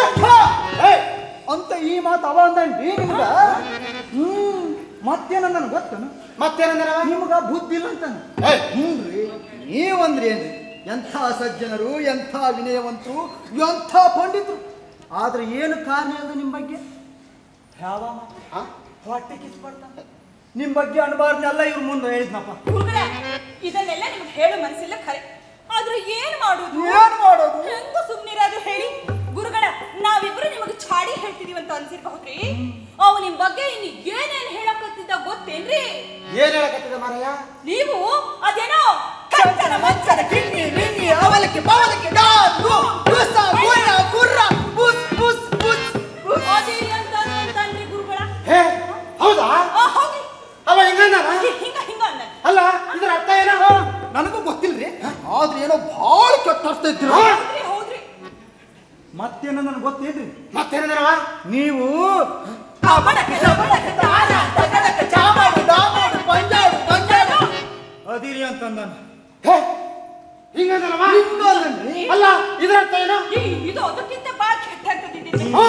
ಅಂತ ಈ ಮಾತು ಅವ ಅಂದನ್ರಿ ನಿಮ್ಗ. ಹ್ಮ್ ಮತ್ತೇನ ನನ್ಗೆ ಗೊತ್ತನು? ಮತ್ತೇನಂದ್ರ ನಿಮ್ಗ ಬುದ್ಧಿ ಇಲ್ಲ ಅಂತಾನ. ಹ್ಞೂನ್ರಿ, ನೀವಂದ್ರಿ ಏನ್ರಿ ಎಂಥ ಸಜ್ಜನರು, ಎಂಥ ವಿನಯವಂತರು, ಎಂಥ ಪಂಡಿತರು. ಆದ್ರೆ ಏನು ಕಾರಣ ಅದು ನಿಮ್ಮ ಬಗ್ಗೆ? ಯಾವ ಹೊಟ್ಟೆ ಕಿಸ್ಬಾರ್ದ ನಿಮ್ಮ ಬಗ್ಗೆ ಅನ್ಬಾರ್ದೆಲ್ಲ ಇವ್ರ ಮುಂದೆ ಹೇಳಿದ್ನಪ್ಪ. ಗುರುಗಳ ಇದನ್ನೆಲ್ಲ ನಿಮ್ಗೆ ಹೇಳು ಮನಸ್ಸಿಲ್ಲ ಖರೆ. ಆದ್ರೆ ಏನ್ ಮಾಡುದು? ಏನ್ ಮಾಡೋದು? ಎಂತ ಸುಮ್ನಿರೋದು ಹೇಳಿ ಗುರುಗಳ. ನಾವಿಬ್ರು ನಿಮಗೆ ಚಾಡಿ ಹೇಳ್ತಿದೀವಿ ಅಂತ ಅನ್ಸಿರ್ಬಹುದ್ರಿ. ಅವ್ ನಿಮ್ ಬಗ್ಗೆ ಇನ್ನು ಏನೇನ್ ಹೇಳಕತ್ತಿದ್ದ ಗೊತ್ತೇನ್ರಿ? ಏನ್ ಹೇಳಕತ್ತಿದ ಮಾರಯ್ಯ? ನೀವು ಅದೇನೋ ಕಂಚನ ಮಂಚನ ಕಿಣ್ಣಿ ಮಿಣ್ಣಿ ಅವಲಕ್ಕಿ ಪವಲಕ್ಕಿ ಗಾದು ಗುಸ ಗುಣ ಗುರ್ರ ಬುಸ್ ಬುಸ್ ಬುಸ್ ಅದೇರಿ ಅಂತ ಅಂತನ್ರಿ ಗುರುಗಳ. ಹೇ ಹೌದಾ? ಆ ಹೋಗಿ ಅವ ಹಿಂಗಂದಾನ? ಹಿಂಗ ಹಿಂಗ ಅಂದ. ಅಲ್ಲ ಇದರ ಅರ್ಥ ಏನ? ನನಗೂ ಗೊತ್ತಿಲ್ರಿ, ಆದ್ರೆ ಏನೋ ಭಾಳ ಕೆಟ್ಟ ಅರ್ಥ ಇದ್ರಿ. ಹೌದ್ರಿ ಹೌದ್ರಿ. ಮತ್ತೇನೋ ನನಗೆ ಗೊತ್ತೇನ್ರಿ? ಮತ್ತೇನಂದ್ರವ? ನೀವು ಅಬಡಕ ಅಬಡಕ ತಾರ ತಗಡಕ ಚಾಮಾಡು ದಾಮಾಡು ಪಂಜಾಡು ಪಂಜಾಡು ಅದಿರಿ ಅಂತಂದಾನ. ಹೇ ಹಿಂಗಂದನವ? ಹಿಂಗಂದ್ರಿ? ಅಲ್ಲ ಇದರ ಅರ್ಥ ಏನ? ಈ- ಇದು ಅದಕ್ಕಿಂತ ಬಾಳ ಕೆಟ್ಟ ಅಂತದಿದ್ದೆ. ಹಾ?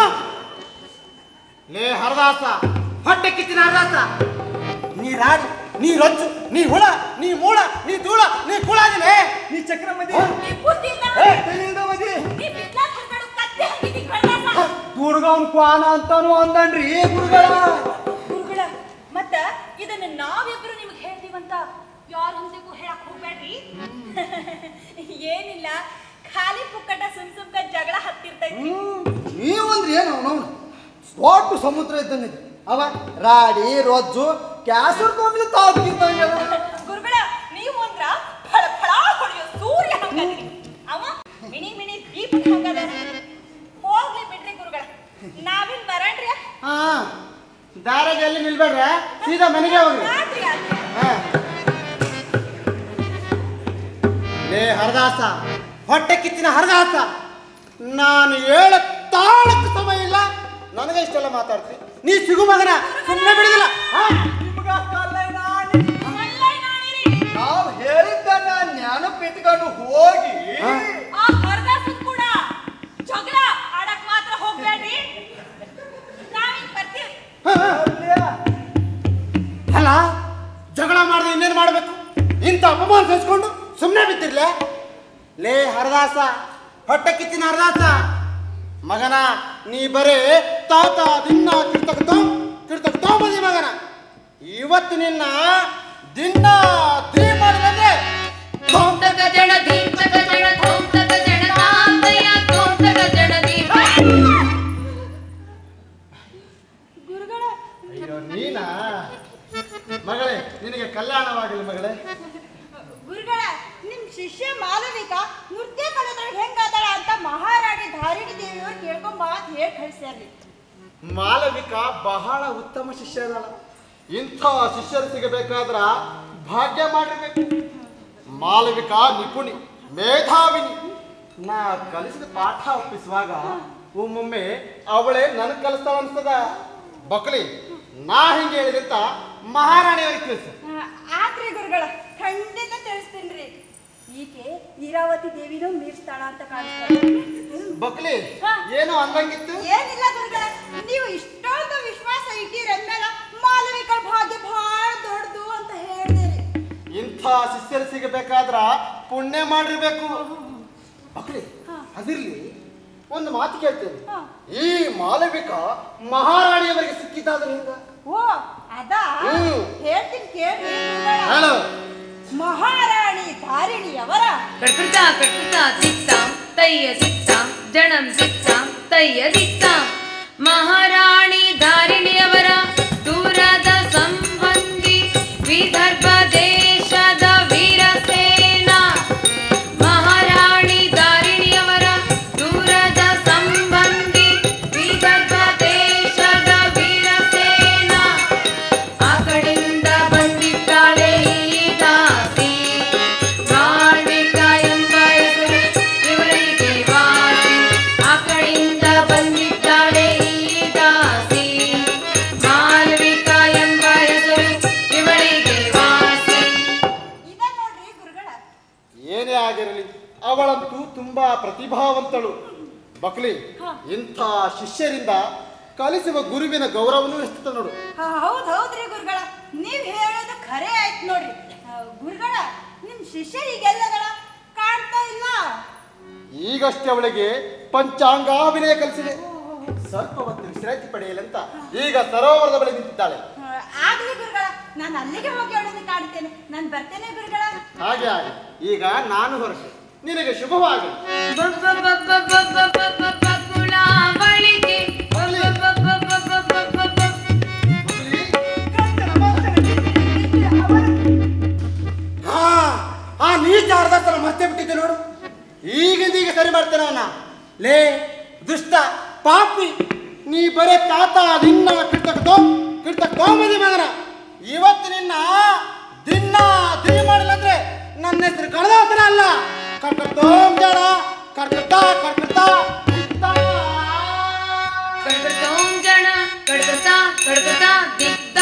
ಲೇ ಹರದಾಸ, ಹೊಟ್ಟೆ ಕಿತ್ತಿನ ಹರದಾಸ, ನೀ ರಾಡಿ, ನೀ ರೊಚ್ಚು, ನೀ ಹುಳ, ನೀ ಮೂಳ, ನೀ ಧೂಳ, ನೀ ಕುಳಾದಿಲೆ, ನೀ ಚಕ್ರ ಮದಿ, ನೀ ಬುದ್ಧಿಲ್ಲ, ತಿಳಿಲ್ದ ಮದಿ, ನೀ ಬಿಸ್ಲಾಗ್ ಹರ್ಗಡು ಕತ್ತೆ ಹಂಗಿದ್ದಿ ಕಳ್ಳಾಸ. ದುರ್ಗವನ್ ಕ್ವಾನ ಅಂತಾನು ಅಂದನ್ರಿ ಗುರುಗಳ. ಗುರುಗಳ ಮತ್ತ ಇದನ್ನ ನಾವಿಬ್ರು ನಿಮ್ಗೆ ಹೇಳ್ತೀವಂತ ಯಾರ ಮುಂದೆಗೂ ಹೇಳಕ್ ಹೋಗ್ಬೇಡ್ರಿ. ಏನಿಲ್ಲ, ಖಾಲಿ ಪುಕ್ಕಟ ಸುಮ್ ಸುಮ್ಕ ಜಗಳ ಹತ್ತಿರ್ತೈತಿ. ನೀವಂದ್ರಿ ಏನು ಅವನವನು ದೊಡ್ಡ ಸಮುದ್ರ ಇದ್ದಂಗೆ. ಅವ ರಾಡಿ ರೊಜ್ಜು ಕ್ಯಾಸರ್ ತೊಗೊಂಡು ತಾಕಿದ್ದಂಗೆ. ಗುರುಗಳ ನೀವು ಅಂದ್ರ ಫಳ ಫಳ ಹೊಡೆಯೋ ಸೂರ್ಯ ಹಂಗದ್ರಿ. ಅವ ಮಿಣಿ ಮಿಣಿ ದೀಪ ಹಂಗದ. ಹೋಗ್ಲಿ ಬಿಡ್ರಿ ಗುರುಗಳ, ನಾವಿನ್ ಬರಣ್ರಿ. ಹಾ ದಾರಿಗೆ ಎಲ್ಲಿ ನಿಲ್ಬೇಡ್ರೆ ಸೀದಾ ಮನೆಗೆ ಹೋಗ್ರಿ. ಆತ್ರಿ ಆತ್ರಿ. ಹಾ. ಲೇ ಹರದಾಸ, ಹೊಟ್ಟೆ ಕಿತ್ತಿನ ಹರದಾಸ, ನಾನು ಹೇಳ ತಾಳಕ್ಕೆ ಸಮಯ ಇಲ್ಲ, ನನಗೆ ಇಷ್ಟೆಲ್ಲ ಮಾತಾಡ್ತೀನಿ. ನೀ ಸಿಗು ಮಗನ, ಸುಮ್ಮನೆ ಬಿಡುದಿಲ್ಲ. ಒಳ್ಳೆ ನಾಣಿರಿ. ನಾವು ಹೇಳಿದ್ದನ್ನ ಜ್ಞಾನಪಿಟ್ಕೊಂಡು ಹೋಗಿ ಆ ಹರದಾಸನ್ ಕೂಡ ಜಗಳ ಆಡಕ್ ಮಾತ್ರ ಹೋಗ್ಬೇಡ್ರಿ. ನಾವಿನ್ ಬರ್ತೀವಿ. ಅಲ್ಲ ಜಗಳ ಮಾಡಿದ್ರೆ ಇನ್ನೇನು ಮಾಡಬೇಕು? ಇಂಥ ಅಪಮಾನ ಸಹಿಸ್ಕೊಂಡು ಸುಮ್ಮನೆ ಬಿದ್ದಿರ್ಲೆ? ಲೇ ಹರದಾಸ, ಹೊಟ್ಟೆ ಕಿತ್ತಿನ ಹರದಾಸ ಮಗನ, ನೀ ಬರೇ ತಾತ ದಿನ ಕಿರ್ತಕ ಕಿರ್ತಕ ಮದಿ ಮಗನ. ಇವತ್ತು ನಿನ್ನ ದಿನ ತೀ ಮಾಡಿದ್ರೆ ಧೋಂತಕ ಜಣ ಧೀಂತಕ ಜಣ ಧೋಂತಕ ಜಣ ತಾಂತಯ ಧೋಂತಕ ಜಣ ದೀಪ. ಗುರುಗಳ ಅಯ್ಯೋ ನೀನಾ ಮಗಳೇ, ನಿನಗೆ ಕಲ್ಯಾಣವಾಗಲಿ ಮಗಳೇ. ಗುರುಗಳ ನಿಮ್ ಶಿಷ್ಯ ಮಾಲವಿಕ ನೃತ್ಯ ಕಲಿಯೋದ್ರಾಗ ಹೆಂಗಾದಾಳ ಅಂತ ಮಹಾರಾಣಿ ಧಾರಿಣಿ ದೇವಿಯವ್ರು ಕೇಳ್ಕೊಂಬ ಅಂತ ಹೇಳಿ ಕಳಿಸ್ಯಾರ್ರಿ. ಮಾಲವಿಕ ಬಹಳ ಉತ್ತಮ ಶಿಷ್ಯ ಅದಾಳ. ಇಂಥ ಶಿಷ್ಯರು ಸಿಗಬೇಕಾದ್ರ ಭಾಗ್ಯ ಮಾಡಿರ್ಬೇಕು. ಮಾಲವಿಕ ನಿಪುಣಿ, ಮೇಧಾವಿನಿ. ನಾ ಕಲಿಸಿದ ಪಾಠ ಒಪ್ಪಿಸುವಾಗ ಒಮ್ಮೊಮ್ಮೆ ಅವಳೇ ನನಗೆ ಕಲಿಸ್ತಾಳ ಅನ್ಸ್ತದ. ಬಕ್ಲಿ, ನಾ ಹಿಂಗೆ ಹೇಳಿದಂತ ಮಹಾರಾಣಿಯವ್ರಿಗೆ ತಿಳಿಸು. ಆತ್ರಿ ಗುರುಗಳ, ಖಂಡಿತ ತಿಳಿಸ್ತೀನ್ರಿ. ಈಕೆ ಈರಾವತಿ ದೇವಿನೂ ಮೀರ್ಸ್ತಾಳ ಅಂತ ಕಾಣಿಸ್ತಾರೆ. ಬಕ್ಲಿ, ಏನೋ ಅಂದಂಗಿತ್ತು. ಏನಿಲ್ಲ ಗುರುಗಳ, ನೀವು ಇಷ್ಟೊಂದು ವಿಶ್ವಾಸ ಇಟ್ಟಿರಂದ್ಮೇಲೆ ಮಾಲವಿಕಳ ಭಾಗ್ಯ ಬಹಳ ದೊಡ್ಡದು ಅಂತ ಹೇಳಿದಿರಿ. ಇಂಥ ಶಿಷ್ಯರು ಸಿಗಬೇಕಾದ್ರ ಪುಣ್ಯ ಮಾಡಿರ್ಬೇಕು. ಬಕ್ಲಿ, ಅದಿರ್ಲಿ, ಒಂದು ಮಾತು ಕೇಳ್ತೇನೆ. ಈ ಮಾಲವಿಕ ಮಹಾರಾಣಿಯವರಿಗೆ ಸಿಕ್ಕಿದ್ದಾದ್ರೆ ಹಿಂಗ? ಓ ಅದ ಹ್ಮ್. ಹೇಳ್ತೀನಿ ಕೇಳ್ರಿ. ಹೇಳು. ಮಹಾರಾಣಿ ಧಾರಿಣಿಯವರ ಕಡ್ಕೃತ ಕಡ್ಕೃತ ತಿಕ್ತಾಂ ತಯ್ಯದಿತ್ತ ಜಣಂ ದಿತ್ತ ತಯ್ಯದಿತ್ತ ಮಹಾರಾಣಿ ಧಾರಿಣಿಯವರ ದೂರದ ಸಂಬಂಧಿ ವಿದರ್ಭ ದೇಶದ ವೀರಸೇನ ಮಹಾರಾಣಿ ಧಾರಿಣಿಯವರ ದೂರದ ಸಂಬಂಧಿ ವಿದರ್ಭ ದೇಶದ ವೀರಸೇನ ಆ ಕಡೆಯಿಂದ ಬಂದಿದ್ದಾಳೆ ಈ ದಾಸಿ ಮಾಳ್ವಿಕ ಎಂಬ ಹೆಸರು ಇವಳಿಗೆ ವಾಸಿ ಆ ಕಡೆಯಿಂದ ಬಂದಿದ್ದಾಳೆ ಈ ದಾಸಿ ಮಾಳ್ವಿಕ ಎಂಬ ಹೆಸರು ಇವಳಿಗೆ ವಾಸಿ. ಇದ ನೋಡ್ರಿ ಗುರುಗಳ. ಏನೇ ಆಗಿರಲಿ ಅವಳಂತೂ ತುಂಬಾ ಪ್ರತಿಭಾವಂತಳು. ಬಕ್ಲಿ, ಇಂಥ ಶಿಷ್ಯರಿಂದ ಕಲಿಸುವ ಗುರುವಿನ ಗೌರವನೂ ಎಷ್ಟುತ್ತ ನೋಡು. ಹೌದ್ ಹೌದ್ರಿ ಗುರುಗಳ, ನೀವ್ ಹೇಳೋದು ಖರೆ ಆಯ್ತು ನೋಡ್ರಿ. ಆ, ಗುರುಗಳ, ನಿಮ್ ಶಿಷ್ಯ ಈಗೆಲ್ಲಗಳ ಕಾಣ್ತಾ ಇಲ್ಲ. ಈಗಷ್ಟೇ ಅವಳಿಗೆ ಪಂಚಾಂಗಾಭಿನಯ ಕಲಿಸಿದೆ. ಸ್ವಲ್ಪ ಹೊತ್ತು ವಿಶ್ರಾಂತಿ ಪಡೆಯಲಂತ ಈಗ ಸರೋವರದ ಬಳಿ ನಿಂತಿದ್ದಾಳೆ. ಆ, ಆಗ್ಲಿ ಗುರುಗಳ, ನಾನು ಅಲ್ಲಿಗೆ ಹೋಗಿ ಅವಳನ್ನು ಕಾಣ್ತೇನೆ. ನಾನು ಬರ್ತೇನೆ ಗುರುಗಳ. ಹಾಗೆ ಹಾಗೆ ಈಗ ನಾನು ಹೊರಟೆ, ನಿನಗೆ ಶುಭವಾಗಲಿ. ಕುಳಾವಳಿಗೆ ಹಾ ಆ ನೀಚ ಅರ್ಧಸ್ಥಳ ಮತ್ತೆ ಬಿಟ್ಟಿದ್ದೆ ನೋಡು. ಈಗಿಂದೀಗ ಸರಿ ಮಾಡ್ತೇನೆ ಅವನ. ಲೇ ದುಷ್ಟ ಪಾಪಿ, ನೀ ಬರೇ ತಾತ ನಿನ್ನ ಕಿರ್ತಕ್ಕೋ ಕಿರ್ತಕ್ಕೋ ಮದಿ ಮಗನ. ಇವತ್ತು ನಿನ್ನ ದಿನ ದಿನ ಮಾಡಿಲ್ಲ ಅಂದ್ರೆ ನನ್ನ ಹೆಸರು ಕಳೆದಾತನ ಅಲ್ಲ. ಕರ್ಕತ್ತೋಂ ಜಡ ಕರ್ಕತ್ತ ಕರ್ಕತ್ತ ಕಡ್ಕತೋಂ ಜಣ ಕಡ್ಕತ ಕಡ್ಕತ ದಿತ್ತ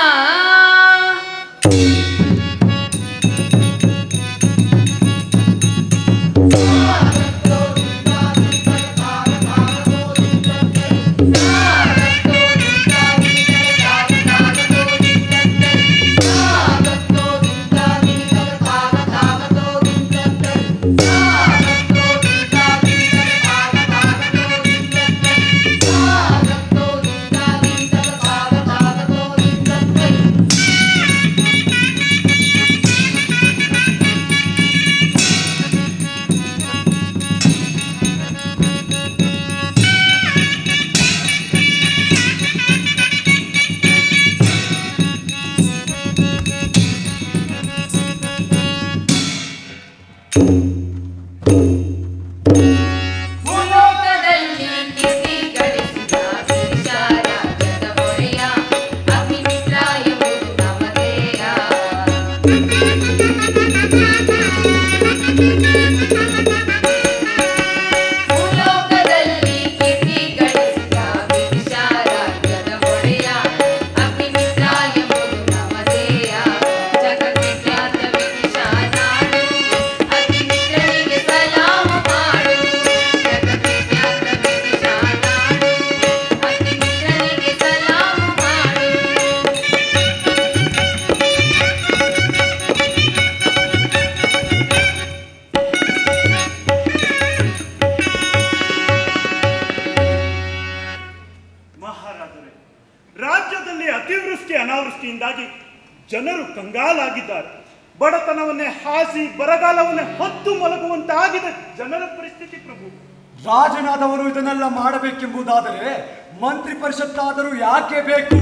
ಅನಾವೃಷ್ಟಿಯಿಂದಾಗಿ ಜನರು ಕಂಗಾಲಾಗಿದ್ದಾರೆ. ಬಡತನವನ್ನೇ ಹಾಸಿ ಬರಗಾಲವನ್ನೇ ಹೊತ್ತು ಮಲಗುವಂತಾಗಿದೆ ಜನರ ಪರಿಸ್ಥಿತಿ ಪ್ರಭು. ರಾಜನಾದವರು ಇದನ್ನೆಲ್ಲ ಮಾಡಬೇಕೆಂಬುದಾದರೆ ಮಂತ್ರಿ ಪರಿಷತ್ತಾದರೂ ಯಾಕೆ ಬೇಕು?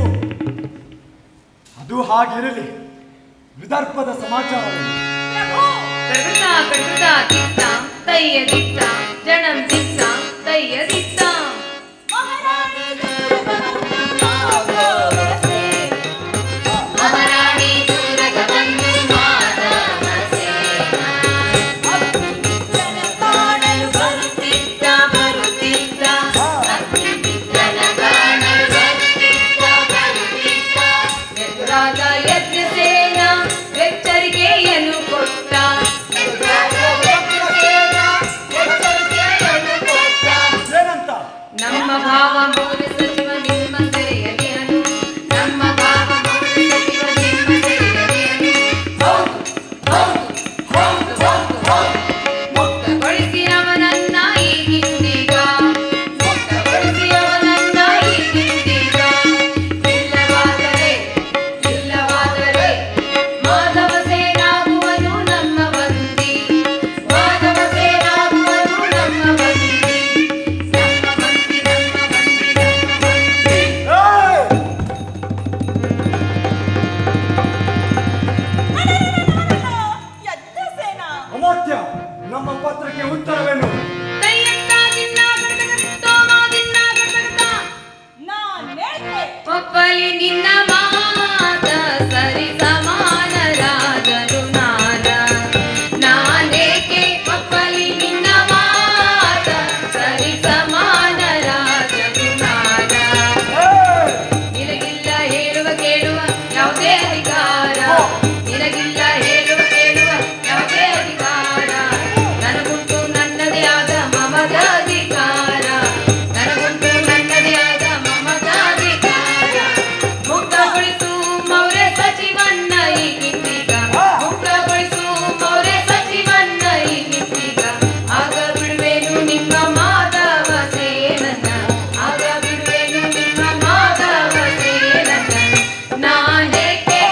ಅದು ಹಾಗಿರಲಿ. ವಿದರ್ಭದ ಸಮಾಚಾರ ಕಡ್ಕತ ಕಡ್ಕತ ದಿತ್ತ ತಯ್ಯ ದಿತ್ತ ಜನಂ ದಿತ್ತ ತಯ್ಯ ದಿತ್ತ ಏನಂತ ಅಮಾತ್ಯ, ನಮ್ಮ ಪತ್ರಕ್ಕೆ ಉತ್ತರವೇನು? ದೈಯತ್ತ ದಿನ್ನ ಕಡತಕತ್ತೋ ಮಾದಿನ್ನ ಕಡತಕತ್ತ ನಾನೇಕೆ ಒಪ್ಪಲಿ ನಿನ್ನ ಮಾತ ಸರಿ ಸಮಾನ ರಾಜನು ನಾನ ನಾನೇಕೆ ಒಪ್ಪಲಿ ನಿನ್ನ ಮಾತ ಸರಿ ಸಮಾನ ರಾಜನು ನಾನ ನಿನಗಿಲ್ಲ ಹೇಳುವ ಕೇಳುವ ಯಾವುದೇ ಅಧಿಕಾರ ನಿನಗಿಲ್ಲ ಹೇಳುವ ಕೇಳುವ ಯಾವುದೇ ಅಧಿಕಾರ ನನಗುಂಟು ನನ್ನದೇ ಆದ ಮಮದ ಅಧಿಕಾರ ನನಗುಂಟು ನನ್ನದೇ ಆದ ಮಮದ ಅಧಿಕಾರ ಮುಕ್ತಗೊಳಿಸು ಮೌರ್ಯ ಸಚಿವನ್ನ ಈಗಿದ್ದೀಗ ಮುಕ್ತಗೊಳಿಸು ಮೌರ್ಯ ಸಚಿವನ್ನ ಈಗಿದ್ದೀಗ ಆಗ ಬಿಡುವೆನು ನಿಮ್ಮ ಮಾಧವ ಸೇನನ್ನ ಆಗ ಬಿಡುವೆನು ನಿಮ್ಮ ಮಾಧವ ಸೇನನ್ನ ನಾನೇಕೆ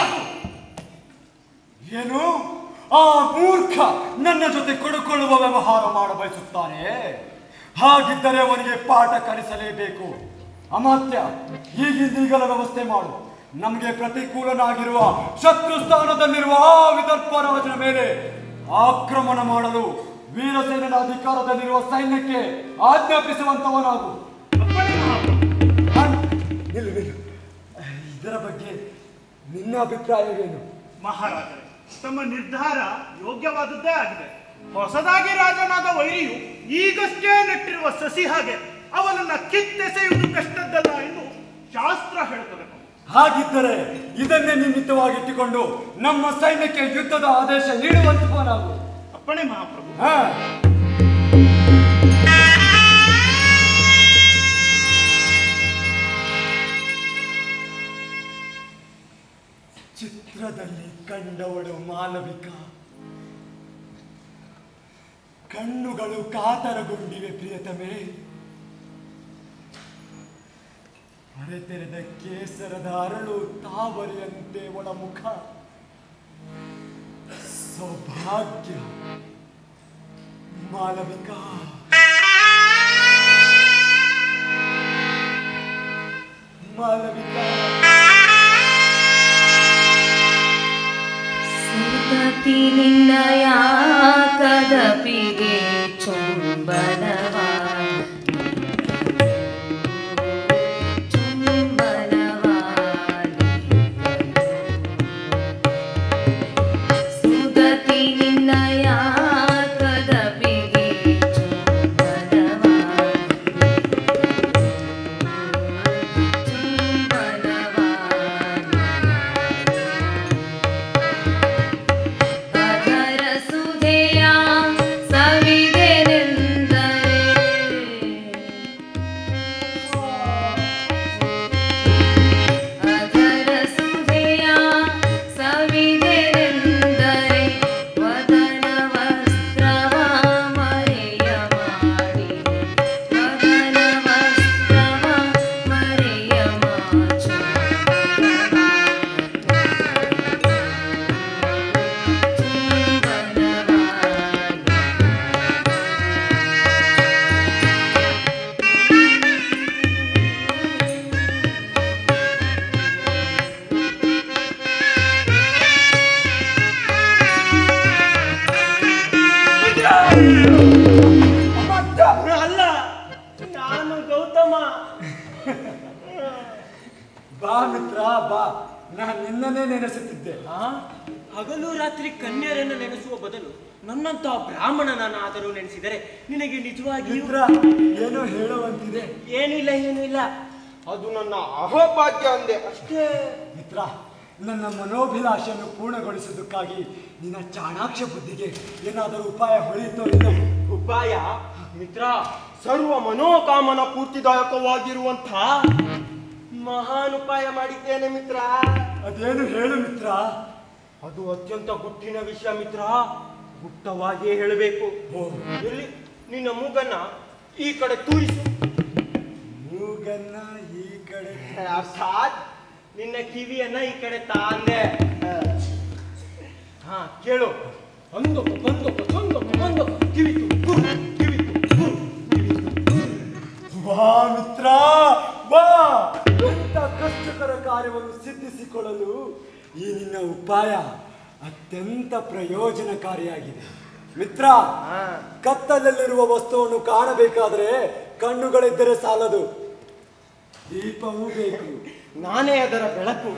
ಏನು? ಆ ಮೂರ್ಖ ನನ್ನ ಜೊತೆ ಕೊಡುಕೊಳ್ಳುವ ವ್ಯವಹಾರ ಮಾಡ ಬಯಸುತ್ತಾನೆ. ಹಾಗಿದ್ದರೆ ಅವನಿಗೆ ಪಾಠ ಕಲಿಸಲೇಬೇಕು. ಅಮಾತ್ಯ, ಈಗಿಂದೀಗಲ ವ್ಯವಸ್ಥೆ ಮಾಡು. ನಮಗೆ ಪ್ರತಿಕೂಲನಾಗಿರುವ ಶತ್ರು ಸ್ಥಾನದಲ್ಲಿರುವ ಆ ವಿದರ್ಭ ರಾಜನ ಮೇಲೆ ಆಕ್ರಮಣ ಮಾಡಲು ವೀರಸೇನನ ಅಧಿಕಾರದಲ್ಲಿರುವ ಸೈನ್ಯಕ್ಕೆ ಆಜ್ಞಾಪಿಸುವಂತವನಾಗು. ನಿಲ್ಲು ನಿಲ್ಲು. ಇದರ ಬಗ್ಗೆ ನಿನ್ನ ಅಭಿಪ್ರಾಯವೇನು? ಮಹಾರಾಜರೇ, ತಮ್ಮ ನಿರ್ಧಾರ ಯೋಗ್ಯವಾದದ್ದೇ ಆಗಿದೆ. ಹೊಸದಾಗಿ ರಾಜನಾದ ವೈರಿಯು ಈಗಷ್ಟೇ ನೆಟ್ಟಿರುವ ಸಸಿ ಹಾಗೆ ಅವನನ್ನ ಕಿತ್ತೆಸೆಯುವುದು ಕಷ್ಟದ್ದಲ್ಲ ಎಂದು ಶಾಸ್ತ್ರ ಹೇಳುತ್ತದೆ. ಹಾಗಿದ್ದರೆ ಇದನ್ನೇ ನಿಮಿತ್ತವಾಗಿಟ್ಟುಕೊಂಡು ನಮ್ಮ ಸೈನ್ಯಕ್ಕೆ ಯುದ್ಧದ ಆದೇಶ ನೀಡುವಂತಹ ನಾವು. ಅಪ್ಪಣೆ ಮಹಾಪ್ರಭು. ಹಾ. ಚಿತ್ರದಲ್ಲಿ ಕಂಡವಳು ಮಾಲವಿಕ, ಕಣ್ಣುಗಳು ಕಾತರಗೊಂಡಿವೆ ಪ್ರಿಯತಮೆ. ಅರೆತೆರೆದ ಕೇಸರದ ಅರಳು ತಾವರೆಯಂತೆ ಒಳಮುಖ, ಸೌಭಾಗ್ಯ ಮಾಲವಿಕ. ಮಾಲವಿಕ ಸುಗತಿ ನಿನ್ನಯ ಕದಪಿಗೆ ಚುಂಬನವ ಚುಂಬನವ ಸುಗತಿ ನಿನ್ನಯ ಕದಪಿಗೆ ಚುಂಬನವ ಚುಂಬನವ ಅದರ ಸುಧೆಯ ಸವಿದೆನೆಂದರೆ ಅದರ ಸುಧೆಯ ಸವಿದೆನೆಂದರೆ ವದನ ವಸ್ತ್ರವ ಮರೆಯ ಮಾಡಿ ವದನ ವಸ್ತ್ರವ ಮರೆಯ ಮಾಚು ಅಲ್ಲ, ನಾನು ಗೌತಮ. ಬಾ ಮಿತ್ರ ಬಾ. ನಾನು ನಿನ್ನನ್ನೇ ನೆನೆಸುತ್ತಿದ್ದೆ. ಆ? ಹಗಲು ರಾತ್ರಿ ಕನ್ಯರನ್ನು ನೆನೆಸುವ ಬದಲು ನನ್ನಂತಹ ಬ್ರಾಹ್ಮಣನಾದರೂ ನೆನೆಸಿದರೆ ನಿನಗೆ ನಿಜವಾಗಿಯೂ ಮಿತ್ರ, ಏನೋ ಹೇಳುವಂತಿದೆ. ಏನಿಲ್ಲ ಏನೂ ಇಲ್ಲ, ಅದು ನನ್ನ ಅಹೋಭಾಗ್ಯ ಅಂದೆ ಅಷ್ಟೇ. ಮಿತ್ರ, ನನ್ನ ಮನೋಭಿಲಾಷೆಯನ್ನು ಪೂರ್ಣಗೊಳಿಸುವುದಕ್ಕಾಗಿ ನಿನ್ನ ಚಾಣಾಕ್ಷ ಬುದ್ಧಿಗೆ ಏನಾದರೂ ಉಪಾಯ ಹೊಳೆಯಿತೋ ಇಲ್ಲೋ? ಉಪಾಯ ಮಿತ್ರ, ಸರ್ವ ಮನೋಕಾಮನ ಪೂರ್ತಿದಾಯಕವಾಗಿರುವಂಥ ಮಹಾನ್ ಉಪಾಯ ಮಾಡಿದ್ದೇನೆ ಮಿತ್ರ. ಅದೇನು ಹೇಳು ಮಿತ್ರ. ಅದು ಅತ್ಯಂತ ಗುಟ್ಟಿನ ವಿಷಯ ಮಿತ್ರ, ಗುಪ್ತವಾಗಿಯೇ ಹೇಳಬೇಕು. ಓ, ಎಲ್ಲಿ ನಿನ್ನ ಮೂಗನ್ನ ಈ ಕಡೆ ತೂರಿಸು. ಮೂಗನ್ನ ಈ ಕಡೆ ಅರ್ಥಾತ್ ನಿನ್ನ ಕಿವಿಯನ್ನ ಈ ಕಡೆ ತಾಂದೆ. ಹಾ ಕೇಳು. ಒಂದು ಒಂದು ಒಂದು ಒಂದು ಕಿವಿತು ಗುರು ಕಿವಿತು ಗುರು ಕಿವಿತು ಗುರು. ವಾ ಮಿತ್ರ ವಾ. ಇಂಥ ಕಷ್ಟಕರ ಕಾರ್ಯವನ್ನು ಸಿದ್ಧಿಸಿಕೊಳ್ಳಲು ಈ ನಿನ್ನ ಉಪಾಯ ಅತ್ಯಂತ ಪ್ರಯೋಜನಕಾರಿಯಾಗಿದೆ. ಮಿತ್ರ, ಕತ್ತಲಲ್ಲಿರುವ ವಸ್ತುವನ್ನು ಕಾಣಬೇಕಾದ್ರೆ ಕಣ್ಣುಗಳಿದ್ದರೆ ಸಾಲದು, ದೀಪವೂ ಬೇಕು. ನಾನೇ ಅದರ ಬೆಳಕು.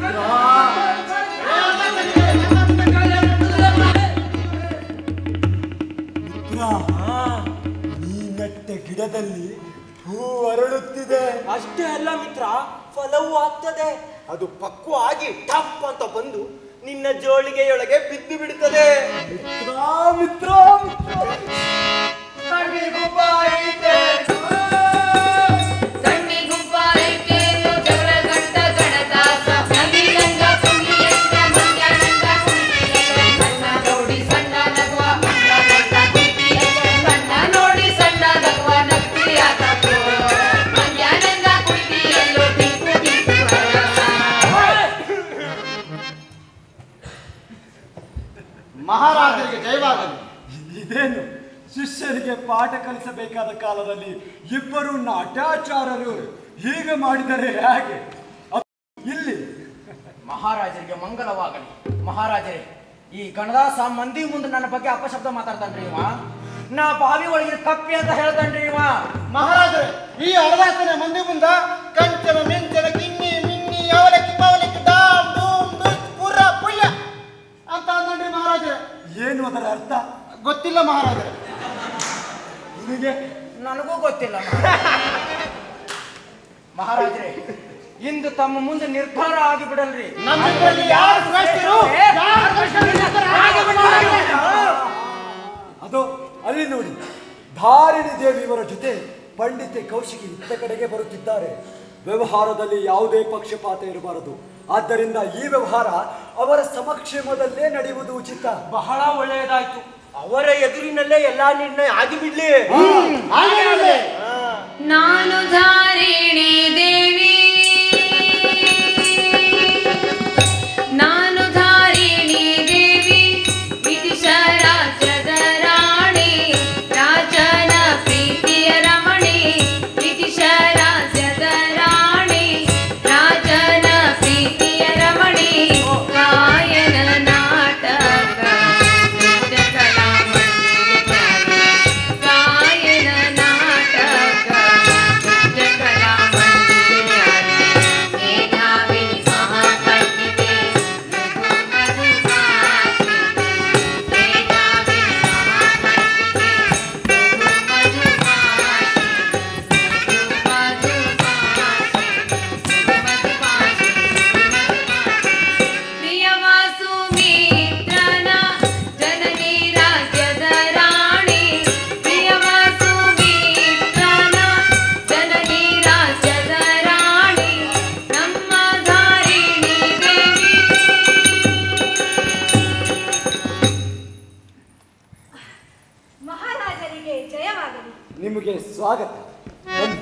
ನೀ ನೆಟ್ಟ ಗಿಡದಲ್ಲಿ ಹೂ ಅರಳುತ್ತಿದೆ. ಅಷ್ಟೇ ಅಲ್ಲ ಮಿತ್ರ, ಫಲವೂ ಆಗ್ತದೆ. ಅದು ಪಕ್ವವಾಗಿ ಟಪ್ ಅಂತ ಬಂದು ನಿನ್ನ ಜೋಳಿಗೆಯೊಳಗೆ ಬಿದ್ದು ಬಿಡುತ್ತದೆ. ಮಿತ್ರ ಮಿತ್ರ ಮಹಾರಾಜರಿಗೆ ಜಯವಾಗಲಿ. ಇದೇನು ಶಿಷ್ಯರಿಗೆ ಪಾಠ ಕಲಿಸಬೇಕಾದ ಕಾಲದಲ್ಲಿ ಇಬ್ಬರು ನಾಟ್ಯಾಚಾರರು ಹೀಗೆ ಮಾಡಿದರೆ ಹೇಗೆ? ಇಲ್ಲಿ ಮಹಾರಾಜರಿಗೆ ಮಂಗಲವಾಗಲಿ. ಮಹಾರಾಜರೇ, ಈ ಗಣದಾಸ ಮಂದಿ ಮುಂದೆ ನನ್ನ ಬಗ್ಗೆ ಅಪಶಬ್ದ ಮಾತಾಡ್ತಾನ್ರಿ ಇವ. ನಾ ಬಾವಿ ಒಳಗಿನ ಕಪ್ಪಿ ಅಂತ ಹೇಳ್ತಾನ್ರಿ ಇವ. ಮಹಾರಾಜರೇ, ಈ ಹರದಾಸನ ಮಂದಿ ಮುಂದ ಕಂಚನ ಮಿಂಚನ ಕಿನ್ನಿ ಮಿನ್ನಿ ಅವಲಕ್ಕಿ ಪವಲಕ್ಕಿ ಡಾಮ್ ಡೂಮ್ ಡುಸ್ ಪುರ ಪುಯ್ಯ ಅಂತ ಅಂದ್ರಿ ಮಹಾರಾಜರೇ. ಏನು ಅದರ ಅರ್ಥ? ಗೊತ್ತಿಲ್ಲ ಮಹಾರಾಜರೇ. ನಿನಗೆ? ನನಗೂ ಗೊತ್ತಿಲ್ಲ ಮಹಾರಾಜರೇ. ಇಂದು ತಮ್ಮ ಮುಂದೆ ನಿರ್ಧಾರ ಆಗಿಬಿಡಲ್ರಿ. ನಮ್ಮಲ್ಲಿ ಯಾರು ಶ್ರೇಷ್ಠರು? ಅದು ಅಲ್ಲಿ ನೋಡಿ, ಧಾರಿಣಿ ದೇವಿ ಇವರ ಜೊತೆ ಪಂಡಿತೆ ಕೌಶಿಕಿ ಇತ್ತ ಕಡೆಗೆ ಬರುತ್ತಿದ್ದಾರೆ. ವ್ಯವಹಾರದಲ್ಲಿ ಯಾವುದೇ ಪಕ್ಷಪಾತ ಇರಬಾರದು. ಆದ್ದರಿಂದ ಈ ವ್ಯವಹಾರ ಅವರ ಸಮಕ್ಷೇಮದಲ್ಲೇ ನಡೆಯುವುದು ಉಚಿತ. ಬಹಳ ಒಳ್ಳೆಯದಾಯ್ತು. ಅವರ ಎದುರಿನಲ್ಲೇ ಎಲ್ಲಾ ನಿರ್ಣಯ ಆಗಿಬಿಡ್ಲಿ. ನಾನು ಧಾರಿಣಿ ದೇವಿ, ನಾನು ಧಾರಿಣಿ ದೇವಿ, ಬ್ರಿಟಿಷ ರಾಜ್ಯದ ರಾಣಿ, ರಾಜನ ಪ್ರೀತಿಯ ರಮಣಿ, ಬ್ರಿಟಿಷ ರಾಜ್ಯದ ರಾಣಿ, ರಾಜನ ಪ್ರೀತಿಯ ರಮಣಿ, ಗಾಯನ ನಾಟಕ ನೃತ್ಯ ಕಲಾ ಮಂದಿರ, ಗಾಯನ ನಾಟಕ ನೃತ್ಯ ಕಲಾ ಮಂದಿರ, ಮೇಧಾವಿ ಮಹಾಪಂಡಿತೆ ಮೃದು ಮಧು ಭಾಷಿಣಿ, ಮೇಧಾವಿ ಮಹಾಪಂಡಿತೆ ಮೃದು ಮಧು ಭಾಷಿಣಿ, ಮೃದು ಮಧು ಭಾಷಿಣಿ, ಪ್ರಿಯವಾಸು ಮಿತ್ರನ ಜನನಿ ರಾಜ್ಯದ ರಾಣಿ, ಪ್ರಿಯವಾಸು ಮಿತ್ರನ ಜನನಿ ರಾಜ್ಯದ ರಾಣಿ, ನಮ್ಮ ಧಾರಿಣಿ ದೇವಿ. ಮಹಾರಾಜರಿಗೆ ಜಯವಾಗಲಿ. ನಿಮಗೆ ಸ್ವಾಗತ. ಬನ್ನಿ.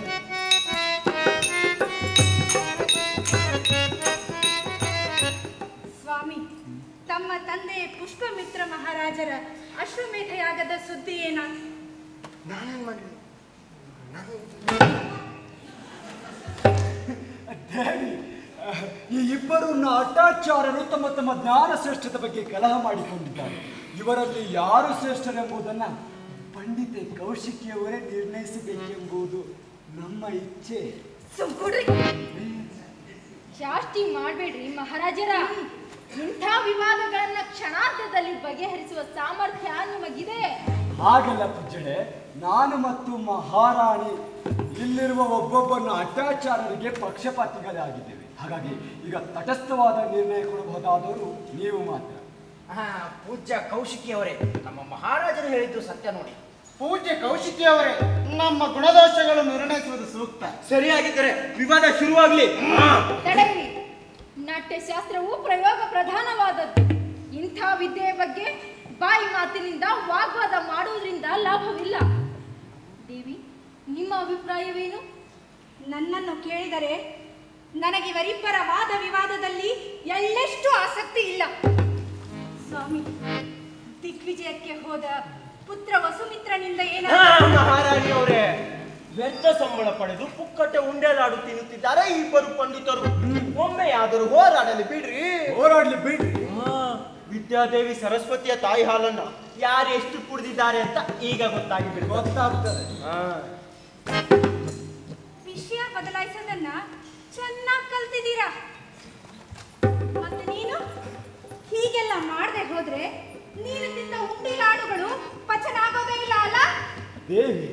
ಸ್ವಾಮಿ, ತಮ್ಮ ತಂದೆ ಪುಷ್ಪಮಿತ್ರ ಮಹಾರಾಜರ ಅಶ್ವಮೇಧ ಯಾಗದ ಸುದ್ದಿ ಏನ? ದೇವಿ, ಈ ಇಬ್ಬರು ನಾಟ್ಯಾಚಾರರು ತಮ್ಮ ತಮ್ಮ ಜ್ಞಾನ ಶ್ರೇಷ್ಠತೆ ಬಗ್ಗೆ ಕಲಹ ಮಾಡಿಕೊಂಡಿದ್ದಾರೆ. ಇವರಲ್ಲಿ ಯಾರು ಶ್ರೇಷ್ಠರೆಂಬುದನ್ನು ಪಂಡಿತೆ ಕೌಶಿಕಿಯವರೇ ನಿರ್ಣಯಿಸಬೇಕೆಂಬುದು ನಮ್ಮ ಇಚ್ಛೆ. ಸುಮ್ಕೂಡ್ರಿ. ಜಾಸ್ತಿ ಮಾಡಬೇಡ್ರಿ ಮಹಾರಾಜರ. ಇಂಥ ವಿವಾದಗಳನ್ನ ಕ್ಷಣಾರ್ಧದಲ್ಲಿ ಬಗೆಹರಿಸುವ ಸಾಮರ್ಥ್ಯ ನಿಮಗಿದೆ. ಹಾಗಲ್ಲ ಪೂಜ್ಯಳೆ, ನಾನು ಮತ್ತು ಮಹಾರಾಣಿ ಇಲ್ಲಿರುವ ಒಬ್ಬೊಬ್ಬ ನಾಟ್ಯಾಚಾರರಿಗೆ ಪಕ್ಷಪಾತಿಗಳೇ ಆಗಿದ್ದೇವೆ. ಹಾಗಾಗಿ ಈಗ ತಟಸ್ಥವಾದ ನಿರ್ಣಯ ಕೊಡಬಹುದಾದವರು ನೀವು ಮಾತ್ರ. ಹಾ, ಪೂಜ್ಯ ಕೌಶಿಕಿಯವರೇ, ನಮ್ಮ ಮಹಾರಾಜರು ಹೇಳಿದ್ದು ಸತ್ಯ ನೋಡಿ. ಪೂಜ್ಯ ಕೌಶಿಕಿಯವರೇ, ನಮ್ಮ ಗುಣದೋಷಗಳನ್ನು ನಿರ್ಣಯಿಸುವುದು ಸೂಕ್ತ. ಸರಿಯಾಗಿದ್ದರೆ ವಿವಾದ ಶುರುವಾಗ್ಲಿ. ತಡೆಯಿರಿ. ನಾಟ್ಯಶಾಸ್ತ್ರವು ಪ್ರಯೋಗ ಪ್ರಧಾನವಾದದ್ದು. ಇಂಥ ವಿದ್ಯೆಯ ಬಗ್ಗೆ ಬಾಯಿ ಮಾತಿನಿಂದ ವಾಗ್ವಾದ ಮಾಡುವುದರಿಂದ ಲಾಭವಿಲ್ಲ. ದೇವಿ, ನಿಮ್ಮ ಅಭಿಪ್ರಾಯವೇನು? ನನ್ನನ್ನು ಕೇಳಿದರೆ ನನಗಿವರಿಬ್ಬರ ವಾದ ವಿವಾದದಲ್ಲಿ ಎಳ್ಳೆಷ್ಟು ಆಸಕ್ತಿ ಇಲ್ಲ. ಸ್ವಾಮಿ, ದಿಗ್ವಿಜಯಕ್ಕೆ ಹೋದ ಪುತ್ರ ವಸುಮಿತ್ರನಿಂದ ಏನ? ಮಹಾರಾಣಿಯವರೇ, ವ್ಯರ್ಥ ಸಂಬಳ ಪಡೆದು ಪುಕ್ಕಟ್ಟೆ ಉಂಡೆಲಾಡು ತಿನ್ನುತ್ತಿದ್ದಾರೆ ಇಬ್ಬರು ಪಂಡಿತರು. ಒಮ್ಮೆಯಾದರೂ ಹೋರಾಡಲಿ ಬಿಡ್ರಿ. ಹೋರಾಡ್ಲಿ ಬಿಡ್ರಿ. ವಿದ್ಯಾದೇವಿ ಸರಸ್ವತಿಯ ತಾಯಿ ಹಾಲನ್ನ ಯಾರು ಎಷ್ಟು ಕುಡಿದಿದ್ದಾರೆ ಅಂತ ಈಗ ಗೊತ್ತಾಗಿ ಗೊತ್ತಾಗ್ತದೆ. ವಿಷಯ ಬದಲಾಯಿಸೋದನ್ನ ಚೆನ್ನಾಗಿ ಕಲ್ತಿದ್ದೀರಾ. ಮತ್ತೆ ನೀನು ಹೀಗೆಲ್ಲ ಮಾಡದೆ ಹೋದ್ರೆ ನೀನು ತಿಂದ ಉಂಡಿ ಲಾಡುಗಳು ಪಚನ ಆಗೋದೇ ಇಲ್ಲ ಅಲ್ಲ? ದೇವಿ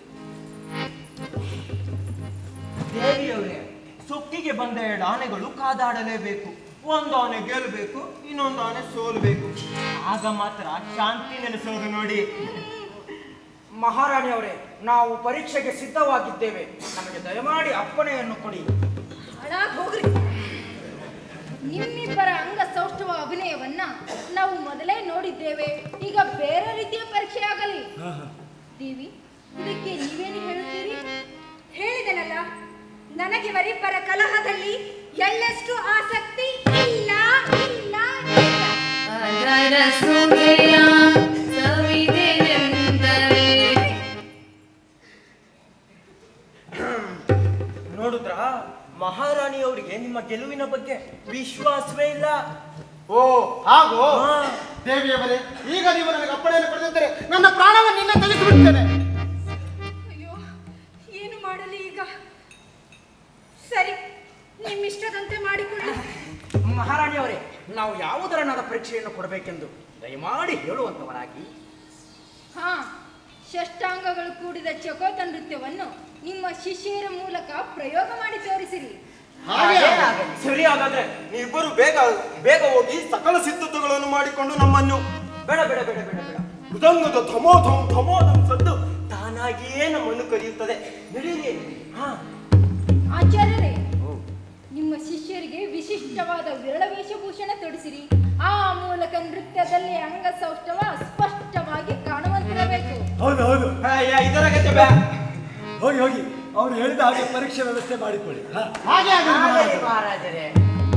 ದೇವಿಯವರೇ, ಸೊಕ್ಕಿಗೆ ಬಂದ ಎರಡು ಆನೆಗಳು ಕಾದಾಡಲೇಬೇಕು. ಒಂದು ಆನೆ ಗೆಲ್ಲಬೇಕು, ಇನ್ನೊಂದು ಆನೆ ಸೋಲ್ಬೇಕು. ಆಗ ಮಾತ್ರ ಶಾಂತಿ ನೆಲೆಸೋದು ನೋಡಿ. ಮಹಾರಾಣಿಯವರೇ, ನಾವು ಪರೀಕ್ಷೆಗೆ ಸಿದ್ಧವಾಗಿದ್ದೇವೆ. ನಮಗೆ ದಯಮಾಡಿ ಅಪ್ಪಣೆಯನ್ನು ಕೊಡಿ. ಹಾಳಾಗ್ ಹೋಗ್ರಿ. ನಿಮ್ಮಿಬ್ಬರ ಅಂಗ ಸೌಷ್ಠವ ಅಭಿನಯವನ್ನ ನಾವು ಮೊದಲೇ ನೋಡಿದ್ದೇವೆ. ಈಗ ಬೇರೆ ರೀತಿಯ ಪರೀಕ್ಷೆ ಆಗಲಿ. ದೇವಿ, ಇದಕ್ಕೆ ನೀವೇನು ಹೇಳುತ್ತೀರಿ? ಹೇಳಿದೆನಲ್ಲ, ನನಗೆ ಇವರಿಬ್ಬರ ಕಲಹದಲ್ಲಿ ಎಳ್ಳಷ್ಟು ಆಸಕ್ತಿ ಇಲ್ಲ ಇಲ್ಲ ಇಲ್ಲ. ಅದರ ಸುಗೆಯ ಸವಿದೆನೆಂದರೆ ನೋಡುದ್ರ, ಮಹಾರಾಣಿಯವರಿಗೆ ನಿಮ್ಮ ಗೆಲುವಿನ ಬಗ್ಗೆ ವಿಶ್ವಾಸವೇ ಇಲ್ಲ. ಓ ಹಾಗೂ ಹಾ. ದೇವಿಯವರೇ, ಈಗ ನೀವು ನನಗೆ ಅಪ್ಪಣೆಯನ್ನು ಪಡೆದಿದ್ದರೆ ನನ್ನ ಪ್ರಾಣವನ್ನು ನಿನ್ನ ತೆಗೆದುಬಿಡ್ತೇನೆ. ಅಯ್ಯೋ, ಏನು ಮಾಡಲಿ ಈಗ? ಸರಿ, ನಿಮ್ಮಿಷ್ಟದಂತೆ ಮಾಡಿಕೊಳ್ಳಿ. ಮಹಾರಾಣಿಯವರೇ, ನಾವು ಯಾವುದರನಾದ ಪರೀಕ್ಷೆಯನ್ನು ಕೊಡಬೇಕೆಂದು ದಯಮಾಡಿ ಹೇಳುವಂತವರಾಗಿ. ಹಾ, ಷಷ್ಟಾಂಗಗಳು ಕೂಡಿದ ಚಕೋತ ನೃತ್ಯವನ್ನು ನಿಮ್ಮ ಶಿಷ್ಯರ ಮೂಲಕ ಪ್ರಯೋಗ ಮಾಡಿ ತೋರಿಸಿರಿ. ಹಾಗೆ ಸರಿ, ಹಾಗಾದ್ರೆ ನೀವಿಬ್ಬರು ಬೇಗ ಬೇಗ ಹೋಗಿ ಸಕಲ ಸಿದ್ಧತೆಗಳನ್ನು ಮಾಡಿಕೊಂಡು ನಮ್ಮನ್ನು ಬೇಡ ಬೇಡ ಬೇಡ ಬೇಡ ಬೇಡ ಮೃದಂಗದ ಧಮೋಧಂ ಧಮೋಧಂ ಸದ್ದು ತಾನಾಗಿಯೇ ನಮ್ಮನ್ನು ಕರೆಯುತ್ತದೆ. ನಡೀರಿ. ಹಾ, ಆಚಾರ್ಯರೇ, ನಿಮ್ಮ ಶಿಷ್ಯರಿಗೆ ವಿಶಿಷ್ಟವಾದ ವಿರಳ ವೇಷಭೂಷಣ ತೊಡಿಸಿರಿ. ಆ ಮೂಲಕ ನೃತ್ಯದಲ್ಲಿ ಅಂಗ ಸೌಷ್ಠವ ಸ್ಪಷ್ಟವಾಗಿ ಕಾಣುವಂತಿರಬೇಕು. ಹೌದು ಹೌದು, ಇದರ ಗತಿ ಬೇ ಹೋಗಿ ಹೋಗಿ ಅವ್ರು ಹೇಳಿದ ಹಾಗೆ ಪರೀಕ್ಷೆ ವ್ಯವಸ್ಥೆ ಮಾಡಿಕೊಳ್ಳಿ. ಹಾ, ಹಾಗೆ ಆಗಲಿ ಮಹಾರಾಜರೇ. ಮಹಾರಾಜರೇ,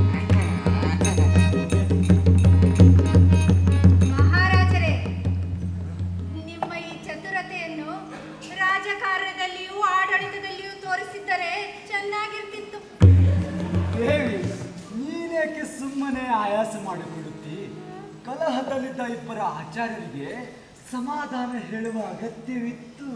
ಮಹಾರಾಜರೇ, ನಿಮ್ಮ ಈ ಚತುರತೆಯನ್ನು ರಾಜಕಾರ್ಯದಲ್ಲಿಯೂ ಆಡಳಿತದಲ್ಲಿಯೂ ತೋರಿಸಿದ್ದರೆ ಚೆನ್ನಾಗಿರ್ತಿತ್ತು. ದೇವಿ, ನೀನೇಕೆ ಸುಮ್ಮನೆ ಆಯಾಸ ಮಾಡಿಕೊಳ್ಳುತ್ತಿ? ಕಲಹದಲ್ಲಿದ್ದ ಇಬ್ಬರ ಆಚಾರ್ಯರಿಗೆ ಸಮಾಧಾನ ಹೇಳುವ ಅಗತ್ಯವಿತ್ತು.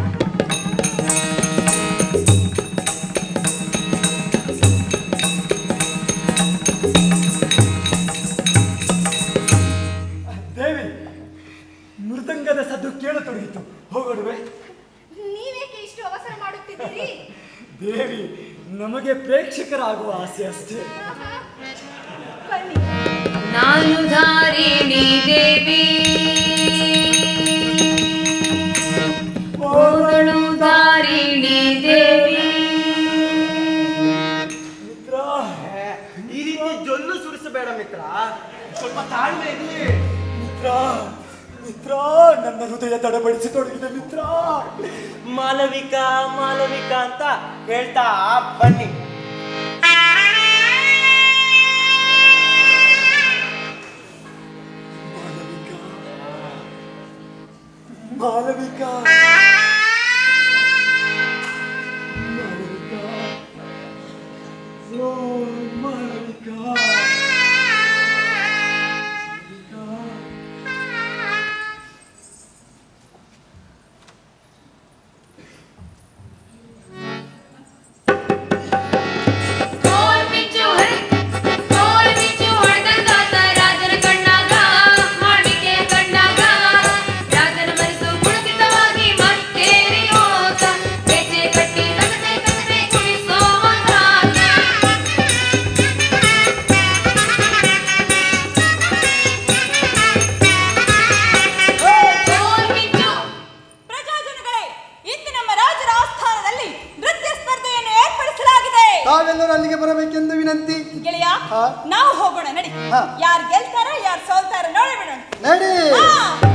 ದೇವಿ, ಮೃದಂಗದ ಸದ್ದು ಕೇಳತೊಡಗಿತು. ಹೋಗೋಡುವೆ? ನೀವೇಕೆ ಇಷ್ಟು ಅವಸರ ಮಾಡುತ್ತಿದ್ದೀರಿ? ದೇವಿ, ನಮಗೆ ಪ್ರೇಕ್ಷಕರಾಗುವ ಆಸೆ ಅಷ್ಟೇ. ಬನ್ನಿ. ನಾನು ಧಾರಿಣಿ ದೇವಿ, ಓಗಳು ಧಾರಿಣಿ ದೇವಿ. ಮಿತ್ರ, ಈ ರೀತಿ ಜೊಲ್ಲು ಸುರಿಸಬೇಡ ಮಿತ್ರ, ಸ್ವಲ್ಪ ತಾಳ್ಮೆ ಇರಲಿ. ಮಿತ್ರ ಮಿತ್ರ ನನ್ನ ಹೃದಯ ತಡಬಡಿಸಿ ತೊಡಗಿದೆ ಮಿತ್ರ. ಮಾಲವಿಕಾ ಮಾಲವಿಕಾ ಅಂತ ಹೇಳ್ತಾ ಬನ್ನಿ. ಮಾಲವಿಕಾ ಮಾಲವಿಕಾ ಮಾಲವಿಕಾ ಓ ಮಾಲವಿಕಾ ಕೋಲ್ ಮಿಂಚು ಹರಿ ಕೋಲ್ ಮಿಂಚು ಹೊಡೆದಂತಾತ ರಾಜನ ಕಣ್ಣಾಗ, ಮಾಡಿಕೆ ಕಣ್ಣಾಗ ರಾಜನ ಮನಸ್ಸು ಪುಳಕಿತವಾಗಿ ಮತ್ತೇರಿ ಹೋತ. ಗೆಜ್ಜೆ ಕಟ್ಟಿ ತಗದೆ ತಗದೆ ಕುಣಿಸೋವಾಗ ಕೋಲ್ ಮಿಂಚು. ಪ್ರಜಾಜನಗಳೇ, ಇಂದು ನಮ್ಮ ರಾಜರ ಆಸ್ಥಾನದಲ್ಲಿ ನೃತ್ಯ ಸ್ಪರ್ಧೆಯನ್ನು ಏರ್ಪಡಿಸಲಾಗಿದೆ. ತಾವೆಲ್ಲರೂ ಅಲ್ಲಿಗೆ ಬರಬೇಕೆಂದು ವಿನಂತಿ. ಗೆಳೆಯ, ಹಾ. ನಾವು ಹೋಗೋಣ ನಡಿ. ಹಾ. ಯಾರು ಗೆಲ್ತಾರ ಯಾರು ಸೋಲ್ತಾರ ನೋಡಿಬಿಡೋಣ. ನಡಿ. ಹಾ.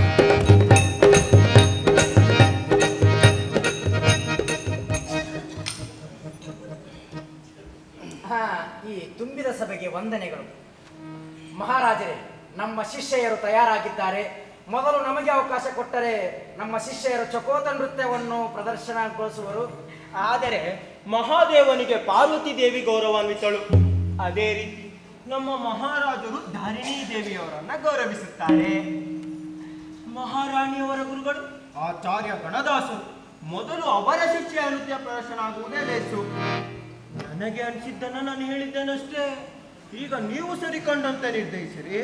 ಹಾ, ಈ ತುಂಬಿದ ಸಭೆಗೆ ವಂದನೆಗಳು. ಮಹಾರಾಜರೇ, ನಮ್ಮ ಶಿಷ್ಯರು ತಯಾರಾಗಿದ್ದಾರೆ. ಮೊದಲು ನಮಗೆ ಅವಕಾಶ ಕೊಟ್ಟರೆ ನಮ್ಮ ಶಿಷ್ಯರು ಚಕೋತ ನೃತ್ಯವನ್ನು ಪ್ರದರ್ಶನಗೊಳಿಸುವರು. ಆದರೆ ಮಹಾದೇವನಿಗೆ ಪಾರ್ವತಿ ದೇವಿ ಗೌರವಾನ್ವಿತಳು. ಅದೇ ರೀತಿ ನಮ್ಮ ಮಹಾರಾಜರು ಧಾರಿಣಿ ದೇವಿಯವರನ್ನ ಗೌರವಿಸುತ್ತಾರೆ. ಮಹಾರಾಣಿಯವರ ಗುರುಗಳು ಆಚಾರ್ಯ ಗಣದಾಸರು. ಮೊದಲು ಅವರ ಶಿಷ್ಯ ನೃತ್ಯ ಪ್ರದರ್ಶನ ಆಗುವುದೇ ಲೇಸು. ನನಗೆ ಅನಿಸಿದ್ದನ್ನು ನಾನು ಹೇಳಿದ್ದೇನಷ್ಟೇ. ಈಗ ನೀವು ಸರಿಕೊಂಡಂತೆ ನಿರ್ಧರಿಸಿರಿ.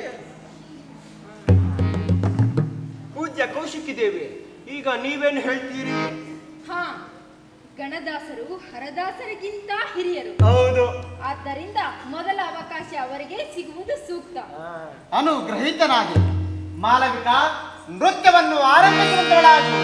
ಪೂಜ್ಯ ಕೌಶಿಕಿ ದೇವಿ, ಈಗ ನೀವೇನು ಹೇಳ್ತೀರಿ? ಹಾ, ಗಣದಾಸರು ಹರದಾಸರಿಗಿಂತ ಹಿರಿಯರು. ಹೌದು. ಆದ್ದರಿಂದ ಮೊದಲ ಅವಕಾಶ ಅವರಿಗೆ ಸಿಗುವುದು ಸೂಕ್ತ. ಅನುಗ್ರಹಿತನಾಗಿ ಮಾಲವಿಕ ನೃತ್ಯವನ್ನು ಆರಂಭಿಸುವಂತವಳಾಗು.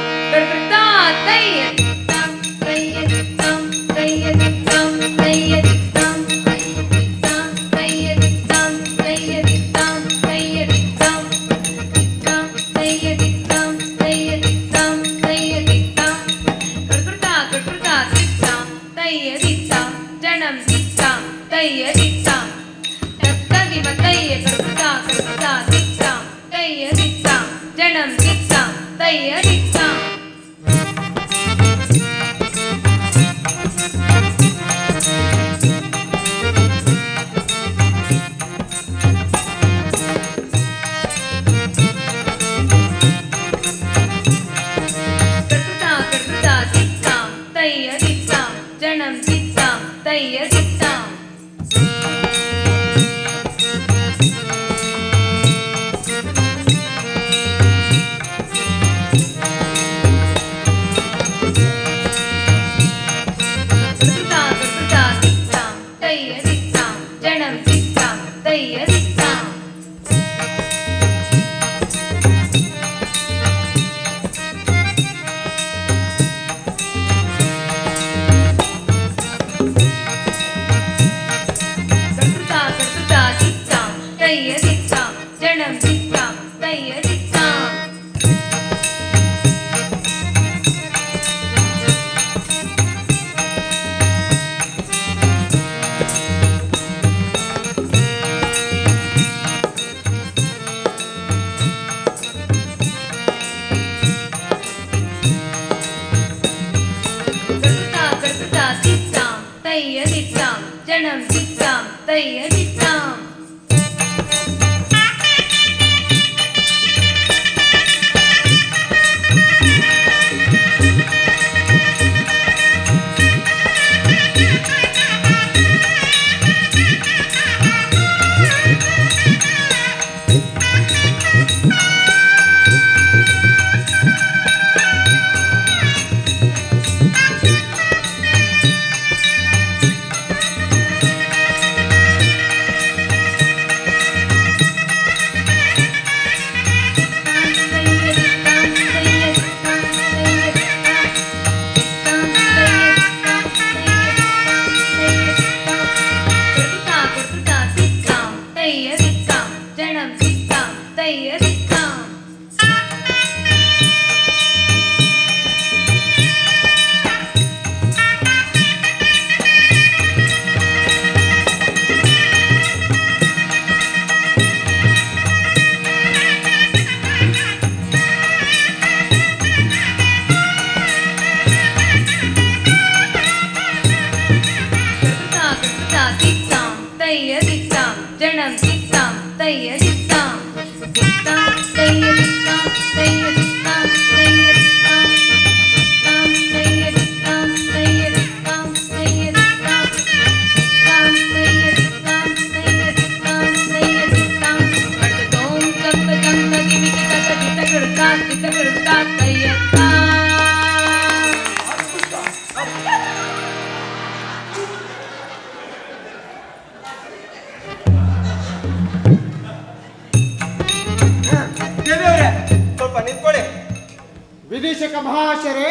ವಿದೀಶಕ ಮಹಾಶಯರೇ,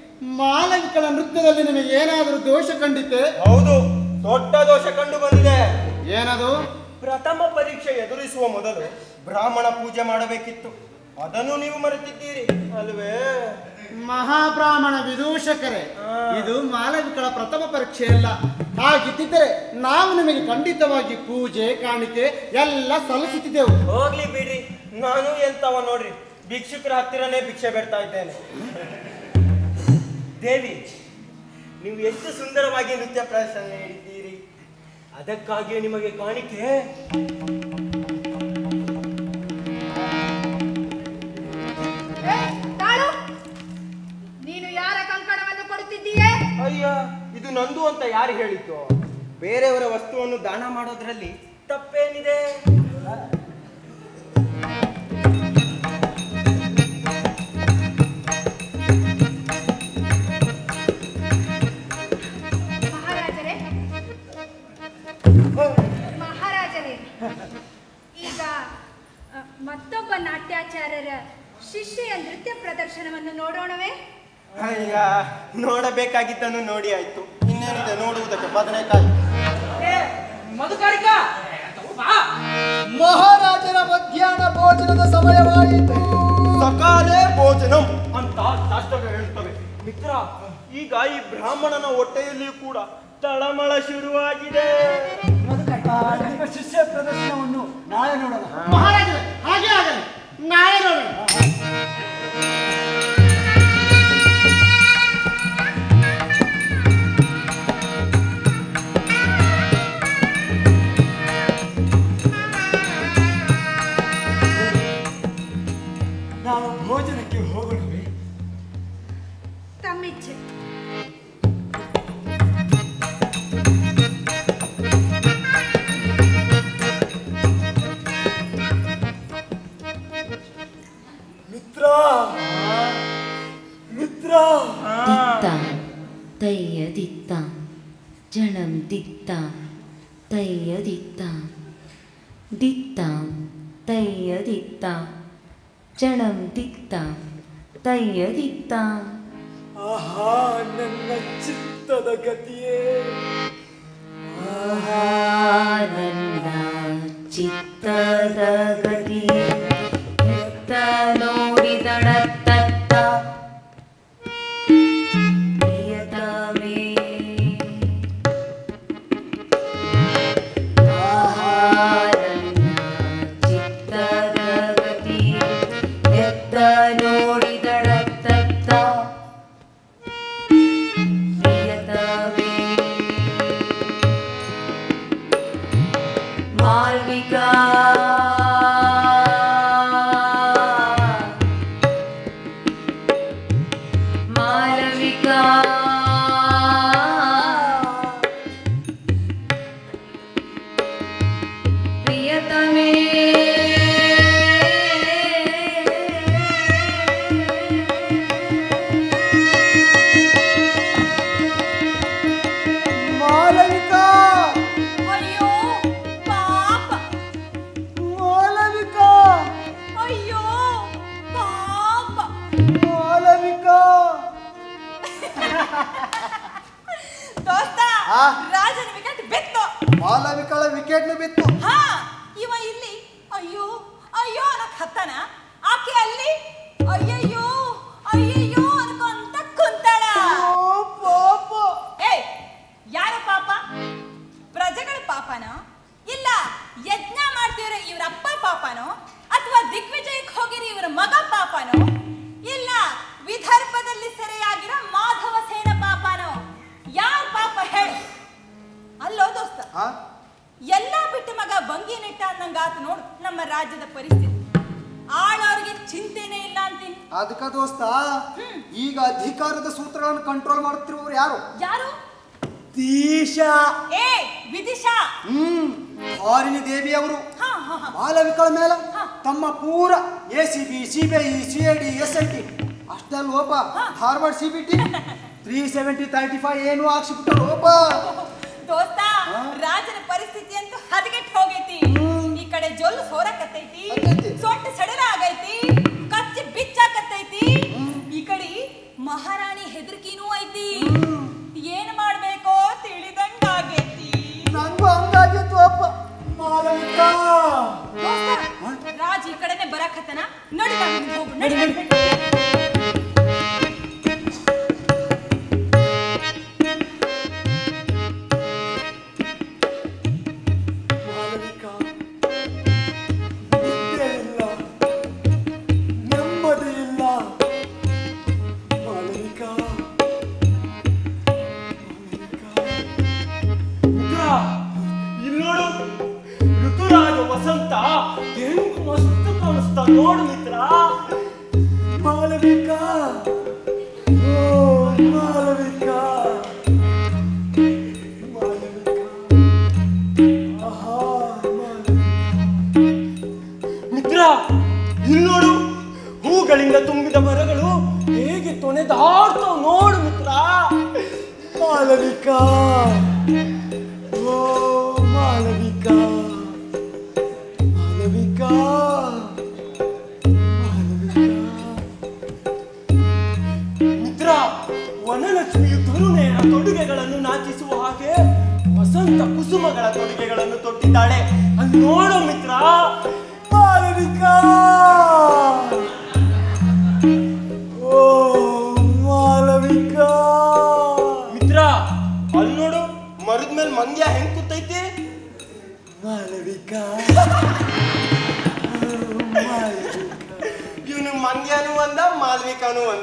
ಮಾಲವಿಕಳ ನೃತ್ಯದಲ್ಲಿ ನಿಮಗೆ ಏನಾದರೂ ದೋಷ ಕಂಡಿತೆ? ಹೌದು, ದೊಡ್ಡ ದೋಷ ಕಂಡು ಬಂದಿದೆ. ಏನದು? ಪ್ರಥಮ ಪರೀಕ್ಷೆ ಎದುರಿಸುವ ಮೊದಲು ಬ್ರಾಹ್ಮಣ ಪೂಜೆ ಮಾಡಬೇಕಿತ್ತು. ಅದನ್ನು ನೀವು ಮರೆತಿದ್ದೀರಿ ಅಲ್ವೇ? ಮಹಾಬ್ರಾಹ್ಮಣ ವಿದೂಷಕರೇ, ಇದು ಮಾಲವಿಕಳ ಪ್ರಥಮ ಪರೀಕ್ಷೆ ಅಲ್ಲ. ಹಾಗಿದ್ದರೆ ನಾವು ನಿಮಗೆ ಖಂಡಿತವಾಗಿ ಪೂಜೆ ಕಾಣಿಕೆ ಎಲ್ಲ ಸಲ್ಲಿಸುತ್ತಿದ್ದೆವು. ಹೋಗ್ಲಿ ಬಿಡ್ರಿ, ನಾನು ಎಂತವ ನೋಡ್ರಿ, ಭಿಕ್ಷುಕರ ಹತ್ತಿರನೇ ಭಿಕ್ಷೆ ಬೇಡ್ತಾ ಇದ್ದೇನೆ. ದೇವಿ, ನೀವು ಎಷ್ಟು ಸುಂದರವಾಗಿ ನೃತ್ಯ ಪ್ರದರ್ಶನ ನೀಡಿದ್ದೀರಿ. ಅದಕ್ಕಾಗಿಯೇ ನಿಮಗೆ ಕಾಣಿಕೆ. ನೀನು ಯಾರ ಕಂಕಣವನ್ನು ಕೊಡುತ್ತಿದ್ದೀಯೇ? ಅಯ್ಯ, ಇದು ನಂದು ಅಂತ ಯಾರು ಹೇಳಿತು? ಬೇರೆಯವರ ವಸ್ತುವನ್ನು ದಾನ ಮಾಡೋದ್ರಲ್ಲಿ ತಪ್ಪೇನಿದೆ? ಮಹಾರಾಜರೇ ಮಹಾರಾಜರೇ ಈಗ ಅ, ಮತ್ತೊಬ್ಬ ನಾಟ್ಯಾಚಾರ್ಯರ ಶಿಷ್ಯೆಯ ನೃತ್ಯ ಪ್ರದರ್ಶನವನ್ನು ನೋಡೋಣವೇ? ಅಯ್ಯ, ನೋಡಬೇಕಾಗಿದ್ದನ್ನು ನೋಡಿ ಆಯ್ತು. ಇನ್ನೇನಿದೆ ನೋಡುವುದಕ್ಕೆ? ಬದನೆಕಾಯಿ. ಮಧುಕಾರಿಕಾ, ಮಹಾರಾಜರ ಮಧ್ಯಾಹ್ನ ಭೋಜನದ ಸಮಯವಾಯಿತು. ಸಕಾಲೇ ಭೋಜನಂ ಅಂತ ಶಾಸ್ತ್ರಗಳು ಹೇಳುತ್ತವೆ. ಮಿತ್ರ, ಈಗ ಈ ಬ್ರಾಹ್ಮಣನ ಹೊಟ್ಟೆಯಲ್ಲಿಯೂ ಕೂಡ ತಳಮಳ ಶುರುವಾಗಿದೆ. ನಿಮ್ಮ ಶಿಷ್ಯ ಪ್ರದರ್ಶನವನ್ನು ನಾಳೆ ನೋಡೋಣ. ಮಹಾರಾಜರೇ, ಹಾಗೆ ಆಗಲಿ, ನಾಳೆ ನೋಡೋಣ. ನಾವು ಭೋಜನಕ್ಕೆ ಹೋಗೋಣವೇ? ತಮ್ಮಿಚ್ಛೆ. ಮಿತ್ರ ಮಿತ್ರ ದಿತ್ತಾಂ ತಯ್ಯ ದಿತ್ತಾಂ ಜಣಂ ದಿತ್ತಾಂ ತಯ್ಯ ದಿತ್ತಾಂ ದಿತ್ತಾಂ ತಯ್ಯ ದಿತ್ತಾಂ ಜಣಂ ದಿತ್ತಾಂ ತಯ್ಯ ದಿತ್ತಾಂ. ಆಹಾ, ನನ್ನ ಚಿತ್ತದ ಗತಿಯೇ. ಆಹಾ, ನನ್ನ ಚಿತ್ತದ ಗತಿಯೇ. ಎತ್ತ ನೋಡಿದಳತ್ತತ್ತ ಪ್ರಿಯತಮೇ. ಆಹಾ, ನನ್ನ ಚಿತ್ತದ ಗತಿಯೇ. ಎತ್ತ ನೋಡಿದಳತ್ತತ್ತ ಪ್ರಿಯತಮೇ. ಮಾಲ್ವಿಕಾ ಮಾಲವಿಕಾ ಪ್ರಿಯತಮೇ. ಮಾಲವಿಕಾ ಅಯ್ಯೋ ಪಾಪ, ಮಾಲವಿಕಾ ಅಯ್ಯೋ ಪಾಪ. ಮಾಲವಿಕಾ. ದೋಸ್ತ, ಆ? ರಾಜನ ವಿಕೆಟ್ ಬಿತ್ತು. ಮಾಲವಿಕಳ ವಿಕೆಟ್ ಬಿತ್ತು. ಹಾ, ಇವ ಇಲ್ಲಿ ಅಯ್ಯೋ ಅಯ್ಯೋ ಅನ್ನಕ್ ಹತ್ತಾನ, ಆಕೆ ಅಲ್ಲಿ ಅಯ್ಯಯ್ಯೋ ಅಯ್ಯಯ್ಯೋ ಅನ್ಕೊಂತ ಕುಂತಾಳ. ಪಾಪ. ಏ, ಯಾರ ಪಾಪ? ಪ್ರಜೆಗಳ ಪಾಪನೋ ಇಲ್ಲ ಯಜ್ಞ ಮಾಡ್ತಿರೋ ಇವ್ರ ಅಪ್ಪ ಪಾಪನೋ ಅಥವಾ ದಿಗ್ವಿಜಯಕ್ಕೆ ಹೋಗಿರೋ ಇವ್ರ ಮಗ ಪಾಪನೋ ಇಲ್ಲ ವಿದರ್ಭದಲ್ಲಿ ಸೆರೆಯಾಗಿರೋ ಮಾಧವ ಸೇನ ಪಾಪನೋ? ಯಾರ ಪಾಪ ಹೇಳು? ಅಲ್ಲೋ ದೋಸ್ತ, ಆ? ಎಲ್ಲ ಬಿಟ್ಟು ಮಗ ಬಂಗಿ ನೆಟ್ಟ ಅನ್ನಂಗಾತು ನೋಡು ನಮ್ಮ ರಾಜ್ಯದ ಪರಿಸ್ಥಿತಿ. ಆಳವ್ರಿಗೆ ಚಿಂತೆನೇ ಇಲ್ಲ ಅಂತೀನಿ. ಅದಕ್ಕ ದೋಸ್ತ, ಈಗ ಅಧಿಕಾರದ ಸೂತ್ರಗಳನ್ನು ಕಂಟ್ರೋಲ್ ಮಾಡುತ್ತಿರುವವರು ಯಾರು? ಯಾರು? ದೀಶಾ. ಏ ವಿದಿಶಾ. ಹ್ಮ್ ಹಾರಿಣಿ ದೇವಿ ಅವರು ಹಾ ಹಾ ಹಾ ಮಾಲವಿಕಳ ಮೇಲೆ ಹಾ. ತಮ್ಮ ಪೂರ A C B C B I C I D S I T ಅಷ್ಟೇ ಲೋಪ Harvard C B T three seventy thirty five ಏನು ಹಾಕ್ಸಿಬಿಟ್ಟ ಲೋಪ. ದೋಸ್ತ, ಹಾ? ರಾಜನ ಪರಿಸ್ಥಿತಿ ಅಂತೂ ಹದಗೆಟ್ಟು ಹೋಗೈತಿ. ಈ ಕಡೆ ಜೊಲ್ಲು ಸೋರಕತ್ತೈತಿ, ಆಗೈತಿ. ಸೊಂಟ ಸಡಲ ಆಗೈತಿ, ಕಚ್ಚಿ ಬಿಚ್ಚಾಕತ್ತೈತಿ. ಈ ಕಡೆ ಮಹಾರಾಣಿ ಹೆದರ್ಕಿನೂ ಐತಿ. ಏನ್ ಮಾಡ್ಬೇಕೋ ತಿಳಿದಂಗಾಗೈತಿ. ನಂಗೂ ಹಂಗಾಗಿತ್ತು ಅಪ್ಪ. ಮಾಲವಿಕಾ. ದೋಸ್ತ, ರಾಜ ಈ ಕಡೆನೆ ಬರಾಕತ್ತನ. ನಡಿ ಬಾ, ಹೋಗು, ನಡಿ ನಡಿ ನಡಿ. ಮಾಲವಿಕಾ, ನಿದ್ದೆ ಇಲ್ಲ. ನೋಡು ಮಿತ್ರ. ಮಾಲವಿಕಾ, ಓ ಮಾಲವಿಕಾ, ಮಾಲವಿಕಾ, ಆಹಾ ಮಿತ್ರ, ಇಲ್ಲಿ ನೋಡು, ಹೂಗಳಿಂದ ತುಂಬಿದ ಮರಗಳು ಹೇಗೆ ತೊನೆದಾಡ್ತಾವ್ ನೋಡು ಮಿತ್ರ. ಮಾಲವಿಕಾ, ಓ ಮಾಲವಿಕಾ, ಮಾಲವಿಕಾ, ಮಾಲವಿಕಾ. ಮಿತ್ರ, ವನಲಕ್ಷ್ಮಿಯು ತರುಣೆಯರ ತೊಡುಗೆಗಳನ್ನು ನಾಚಿಸುವ ಹಾಗೆ ವಸಂತ ಕುಸುಮಗಳ ತೊಡುಗೆಗಳನ್ನು ತೊಟ್ಟಿದ್ದಾಳೆ. ಅಲ್ಲಿ ನೋಡು ಮಿತ್ರ. ಮಾಲವಿಕಾ, ಓ ಮಾಲವಿಕಾ. ಮಿತ್ರ, ಅಲ್ಲಿ ನೋಡು, ಮರದ ಮೇಲೆ ಮಂಗ್ಯ ಹೆಂಗ್ ಕೂತೈತಿ. ಮಾಲವಿಕಾ, ಇವನು ಮಂಗ್ಯನೂ ಅಂದ, ಮಾಲ್ವಿಕಾನು ಅಂದ.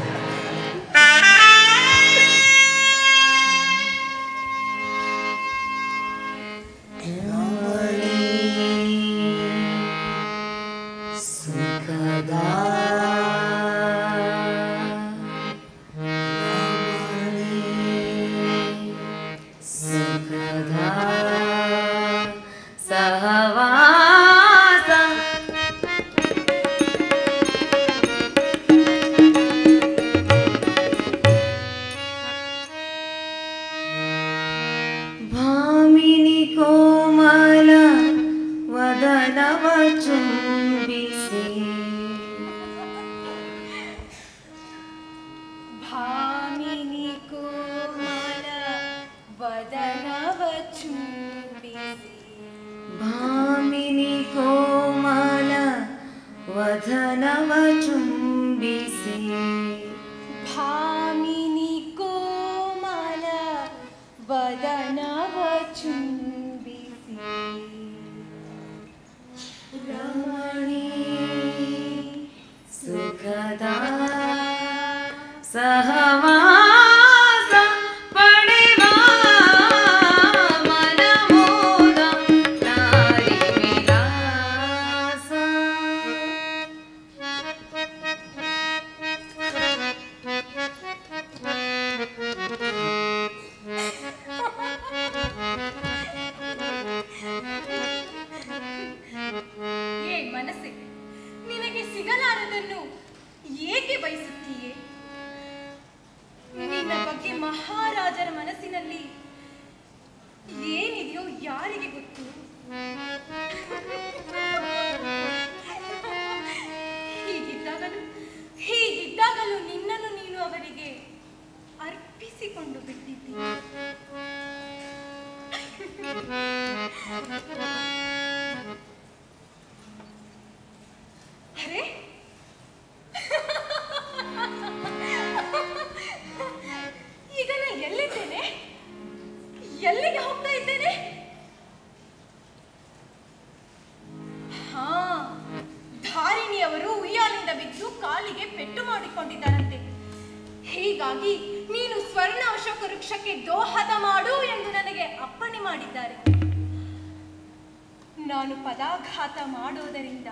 ನಾನು ಪದಾಘಾತ ಮಾಡೋದರಿಂದ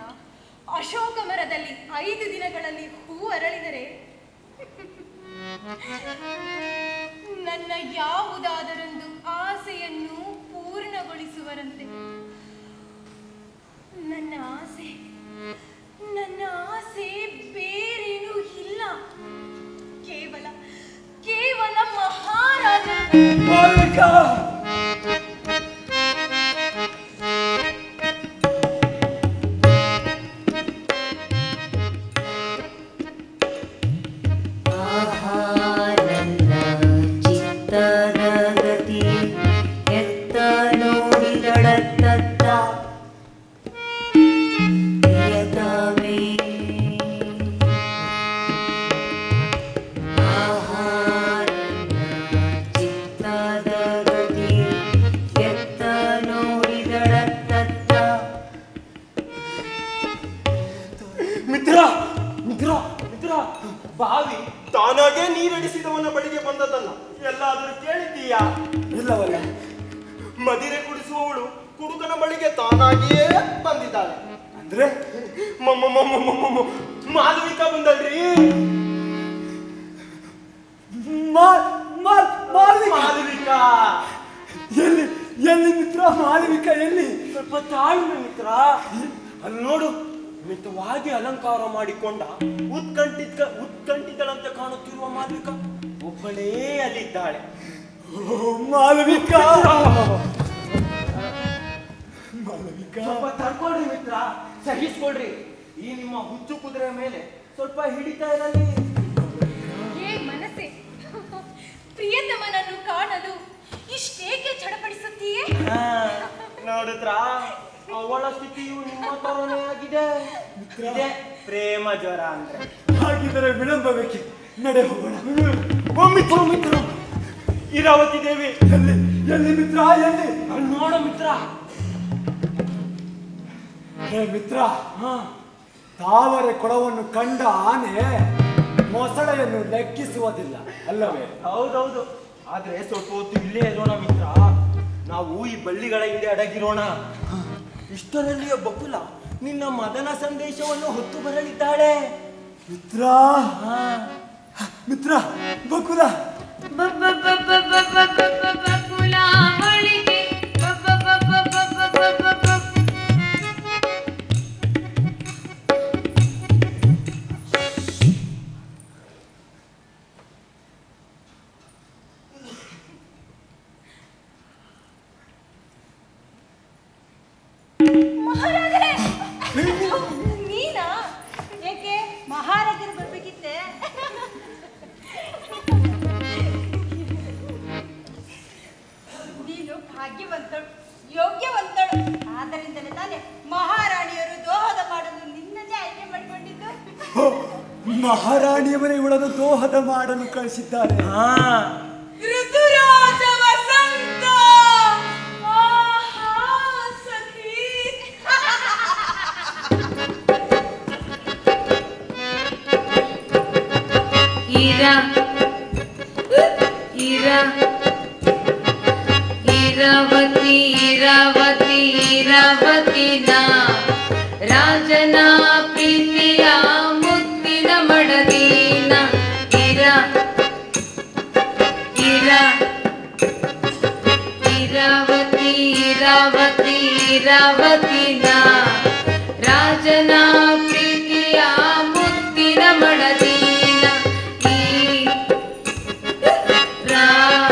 ಅಶೋಕ ಮರದಲ್ಲಿ ಐದು ದಿನಗಳಲ್ಲಿ ಹೂ ಅರಳಿದರೆ ನನ್ನ ಯಾವುದಾದರೊಂದು ಆಸೆಯನ್ನು ಪೂರ್ಣಗೊಳಿಸುವರಂತೆ. ನನ್ನ ಆಸೆ ನನ್ನ ಆಸೆ ಬೇರೇನೂ ಇಲ್ಲ, ಕೇವಲ ಕೇವಲ ಮಹಾರಾಜ. ಬಾವಿ ತಾನಾಗೆ ನೀರಡಿಸಿದವನ ಬಳಿಗೆ ಬಂದದಲ್ಲ, ಎಲ್ಲಾದರೂ ಕೇಳಿದ್ದೀಯಾ? ಇಲ್ಲವಲ್ಲ. ಮದಿರೆ ಕುಡಿಸುವವಳು ಕುಡುಕನ ಬಳಿಗೆ ತಾನಾಗಿಯೇ ಬಂದಿದ್ದಾಳೆ. ಅಂದ್ರೆ ಮಾಲವಿಕಾ ಬಂದಲ್ರಿ. ಮಾಲವಿಕಾ ಎಲ್ಲಿ ಎಲ್ಲಿ ಮಿತ್ರ? ಮಾಲವಿಕಾ ಎಲ್ಲಿ? ಸ್ವಲ್ಪ ತಾಳ್ಮೆ ಮಿತ್ರ. ಅಲ್ಲಿ ನೋಡು, ಮಿತವಾಗಿ ಅಲಂಕಾರ ಮಾಡಿಕೊಂಡ ಉತ್ಕಂಠಿತ ಉತ್ಕಂಠಿತಳಂತೆ ಕಾಣುತ್ತಿರುವ ಮಾಲವಿಕಾ ಒಬ್ಬಳೇ ಅಲ್ಲಿದ್ದಾಳೆ. ಮಾಲವಿಕಾ ಸ್ವಲ್ಪ ತಡ್ಕೊಳ್ರಿ ಮಿತ್ರ, ಸಹಿಸ್ಕೊಳ್ರಿ. ಈ ನಿಮ್ಮ ಹುಚ್ಚು ಕುದುರೆ ಮೇಲೆ ಸ್ವಲ್ಪ ಹಿಡಿತಾ ಇರಲಿ. ಏ ಮನಸ್ಸೆ, ಪ್ರಿಯತಮನನ್ನು ಕಾಣಲು ಇಷ್ಟೇಕೆ ಚಡಪಡಿಸುತ್ತೀಯೇ? ನೋಡಿದ್ರ, ಅವಳ ಸ್ಥಿತಿಯು ನಿಮ್ಮ ತರನೇ ಆಗಿದೆ. ಇದೆ ಪ್ರೇಮ ಜ್ವರ ಅಂದ್ರೆ. ಹಾಗಿದ್ದರೆ ವಿಳಂಬಬೇಕೆ? ನಡೆ ಹೋಗೋಣ. ಓ ಮಿತ್ರ ಮಿತ್ರ, ಇರಾವತಿ ದೇವಿ ಎಲ್ಲಿ ಎಲ್ಲಿ ಮಿತ್ರ? ಎಲ್ಲಿ? ಅಲ್ಲಿ ನೋಡ ಮಿತ್ರ. ಹೇ ಮಿತ್ರ, ತಾವರೆ ಕೊಳವನ್ನು ಕಂಡ ಆನೆ ಮೊಸಳೆಯನ್ನು ಲೆಕ್ಕಿಸುವುದಿಲ್ಲ ಅಲ್ಲವೇ? ಹೌದೌದು. ಆದ್ರೆ ಸ್ವಲ್ಪ ಹೊತ್ತು ಇಲ್ಲೇ ಇರೋಣ ಮಿತ್ರ. ನಾವು ಈ ಬಳ್ಳಿಗಳ ಹಿಂದೆ ಅಡಗಿರೋಣ. ಇಷ್ಟರಲ್ಲಿಯ ಬಕುಲ ನಿನ್ನ ಮದನ ಸಂದೇಶವನ್ನು ಹೊತ್ತು ಬರಲಿದ್ದಾಳೆ. ಮಿತ್ರ ಮಿತ್ರ ಬಕುಲ ಬಕುಲ ಬಳಿಗೆ ಮಹಾರಾಜರೇ, ನೀನಾ? ಏಕೆ ಮಹಾರಾಜರು ಬರ್ಬೇಕಿತ್ತೆ? ನೀನು ಭಾಗ್ಯವಂತಳು, ಯೋಗ್ಯವಂತಳು. ಆದ್ದರಿಂದಲೇ ತಾನೇ ಮಹಾರಾಣಿಯರು ದೋಹದ ಮಾಡಲು ನಿನ್ನನ್ನೇ ಆಯ್ಕೆ ಮಾಡಿಕೊಂಡಿದ್ದು. ಮಹಾರಾಣಿಯವರೇ ಇವಳನ್ನು ದೋಹದ ಮಾಡಲು ಕಳಿಸಿದ್ದಾರೆ. ಋತುರಾಜ ವಸಂತ. ಆಹಾ ಸಖಿ. ಇರಾ ಇರಾ ಇರಾವತಿ ಇರಾವತಿ ಇರಾವತಿನ ರಾಜನ ಪ್ರೀತಿಯ ಮುತ್ತಿನ ಮಡದೀನ. ಇರಾ ಇರಾ ಇರಾವತಿ ಇರಾವತಿ ಇರಾವತಿನ ರಾಜನ ಪ್ರೀತಿಯ ಮುತ್ತಿನ ಮಡದೀನ. ಈ ರಾ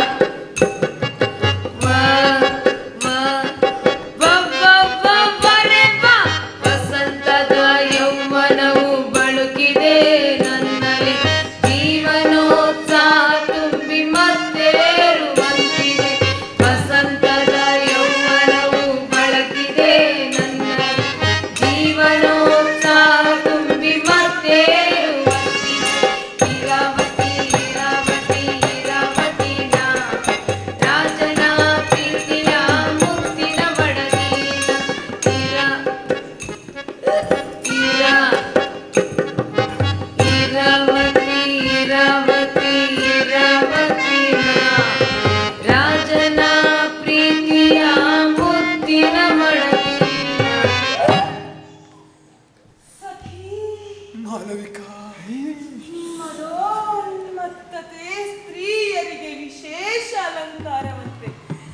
ವ ವ ವ ವ ವ ವರೆ ವ. ವಸಂತದ ಯೌವನವು ಬಳುಕಿದೆ ನನ್ನಲ್ಲಿ. ಜೀವನೋತ್ಸಾಹ ತುಂಬಿ ಮತ್ತೇರುವಂತಿದೆ. ವಸಂತದ ಯೌವನವು ಬಳಕಿದೆ ನನ್ನಲ್ಲಿ. ಜೀವನೋತ್ಸಾಹ ತುಂಬಿ ಮತ್ತೇರುವಂತಿದೆ. ಇರಾವತಿ ಇರಾವತಿ ಇರಾವತಿನ ರಾಜನ ಪ್ರೀತಿಯ ಮುತ್ತಿನ ಮಡದೀನ. ಇರಾ ಇರಾ ಇರಾವತಿ ಇರಾವತಿ ಇರಾವತಿನ ರಾಜನ ಪ್ರೀತಿಯ ಮುತ್ತಿನ ಮಡದೀನ. ಸಖಿ, ಮಾಲವಿಕಾ ಮದೋನ್ಮತ್ತತೆ ಸ್ತ್ರೀಯರಿಗೆ ವಿಶೇಷ ಅಲಂಕಾರವಂತೆ.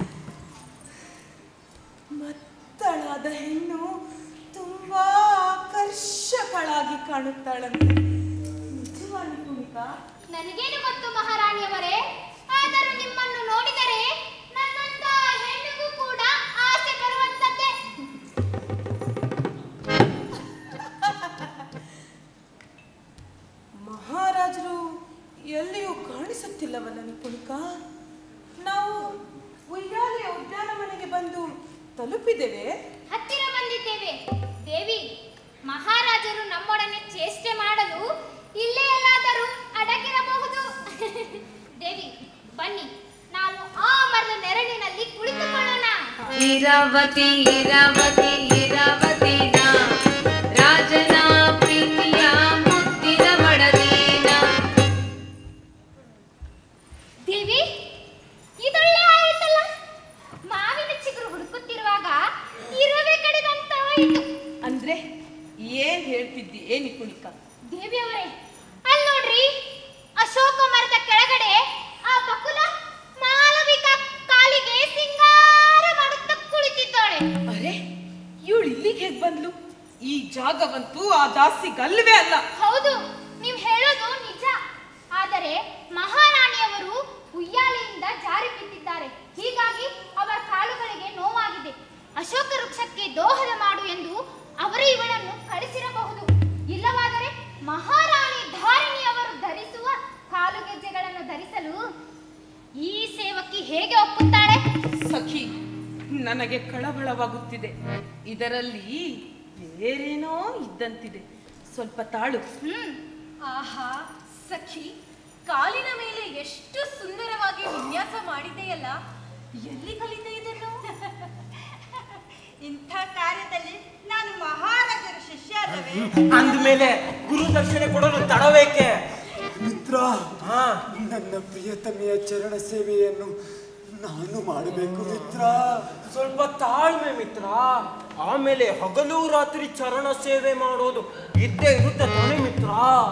ಮತ್ತಳಾದ ಹೆಣ್ಣು ತುಂಬಾ ಆಕರ್ಷಕಳಾಗಿ ಕಾಣುತ್ತಾಳಂತೆ. ನಿಜವಾಗಿ ಭೂಮಿಕಾ? ನನಗೇನು ಗೊತ್ತು ಮಹಾರಾಣಿಯವರೇ, ಆದರೂ ನಿಮ್ಮನ್ನು ನೋಡಿದರೆ ನನ್ನಂತ ಹೆಣ್ಣಿಗೂ ಕೂಡ ಆಸೆ ಬರುವಂತದ್ದೇ. ಮಹಾರಾಜರು ಎಲ್ಲಿಯೂ ಕಾಣಿಸುತ್ತಿಲ್ಲವಲ್ಲ ನಿಪುಣಿಕಾ? ನಾವು ಉಯ್ಯಾಲೆಯ ಉದ್ಯಾನವನಕ್ಕೆ ಬಂದು ತಲುಪಿದ್ದೇವೆ. ಹತ್ತಿರ ಬಂದಿದ್ದೇವೆ. ದೇವಿ, ಮಹಾರಾಜರು ನಮ್ಮೊಡನೆ ಚೇಷ್ಟೆ ಮಾಡಲು ಇಲ್ಲೇ ಎಲ್ಲಾದರೂ ಅಡಗಿರಬಹುದು. ದೇವಿ, ಬನ್ನಿ, ನಾವು ಆ ಮರದ ನೆರಳಿನಲ್ಲಿ ಕುಳಿತುಕೊಳ್ಳೋಣ. ಇರಾವತಿ ಇರಾವತಿ ಇರಾವತಿನ ರಾಜನ ಪ್ರೀತಿಯ ಮುತ್ತಿನ ಮಡದೀನ. ದೇವಿ, ಇದೊಳ್ಳೆ ಆಯಿತಲ್ಲ. ಮಾವಿನ ಚಿಗುರು ಹುಡುಕುತ್ತಿರುವಾಗ ಇರವೇ ಕಡಿದಂತಾಯಿತು. ಅಂದ್ರೆ ಈ ಜಾಗವಂತೂ ಆ ದಾಸಿಗಲ್ವೇ ಅಲ್ಲ. ಹೌದು, ನೀವು ಹೇಳೋದು ನಿಜ. ಆದರೆ ಮಹಾರಾಣಿಯವರು ಉಯ್ಯಾಲೆಯಿಂದ ಜಾರಿ ಬಿದ್ದಿದ್ದಾರೆ. ಹೀಗಾಗಿ ಅವರ ಕಾಲುಗಳಿಗೆ ನೋವಾಗಿದೆ. ಅಶೋಕ ವೃಕ್ಷಕ್ಕೆ ದೋಹದ ಮಾಡು ಎಂದು ಅವರು ಇವಳನ್ನು ಕಳಿಸಿರಬಹುದು. ಇಲ್ಲವಾದರೆ ಮಹಾರಾಣಿ ಧಾರಿಣಿಯವರು ಧರಿಸುವ ಕಾಲುಗೆಜ್ಜೆಗಳನ್ನು ಧರಿಸಲು ಈ ಸೇವಕಿ ಹೇಗೆ ಒಪ್ಪುತ್ತಾಳೆ? ಸಖಿ, ನನಗೆ ಕಳವಳವಾಗುತ್ತಿದೆ. ಇದರಲ್ಲಿ ಬೇರೇನೋ ಇದ್ದಂತಿದೆ. ಸ್ವಲ್ಪ ತಾಳು. ಹ್ಮ್ ಆಹಾ ಸಖಿ, ಕಾಲಿನ ಮೇಲೆ ಎಷ್ಟು ಸುಂದರವಾಗಿ ವಿನ್ಯಾಸ ಮಾಡಿದೆಯಲ್ಲ. ಎಲ್ಲಿ ಕಲಿತೆ ಇದನ್ನು? ಇಂಥ ಕಾರ್ಯದಲ್ಲಿ ನಾನು ಮಹಾರಾಜರ ಶಿಷ್ಯ ಅಲ್ಲವೇ? ಅಂದ್ಮೇಲೆ ಗುರು ದಕ್ಷಿಣೆ ಕೊಡಲು ತಡವೇಕೆ? ಮಿತ್ರ, ನನ್ನ ಪ್ರಿಯತಮೆಯ ಚರಣ ಸೇವೆಯನ್ನು ನಾನು ಮಾಡಬೇಕು ಮಿತ್ರ. ಸ್ವಲ್ಪ ತಾಳ್ಮೆ ಮಿತ್ರ. ಆಮೇಲೆ ಹಗಲು ರಾತ್ರಿ ಚರಣ ಸೇವೆ ಮಾಡೋದು ಇದ್ದೇ ಇರುತ್ತೆ ತಾನೇ ಮಿತ್ರ.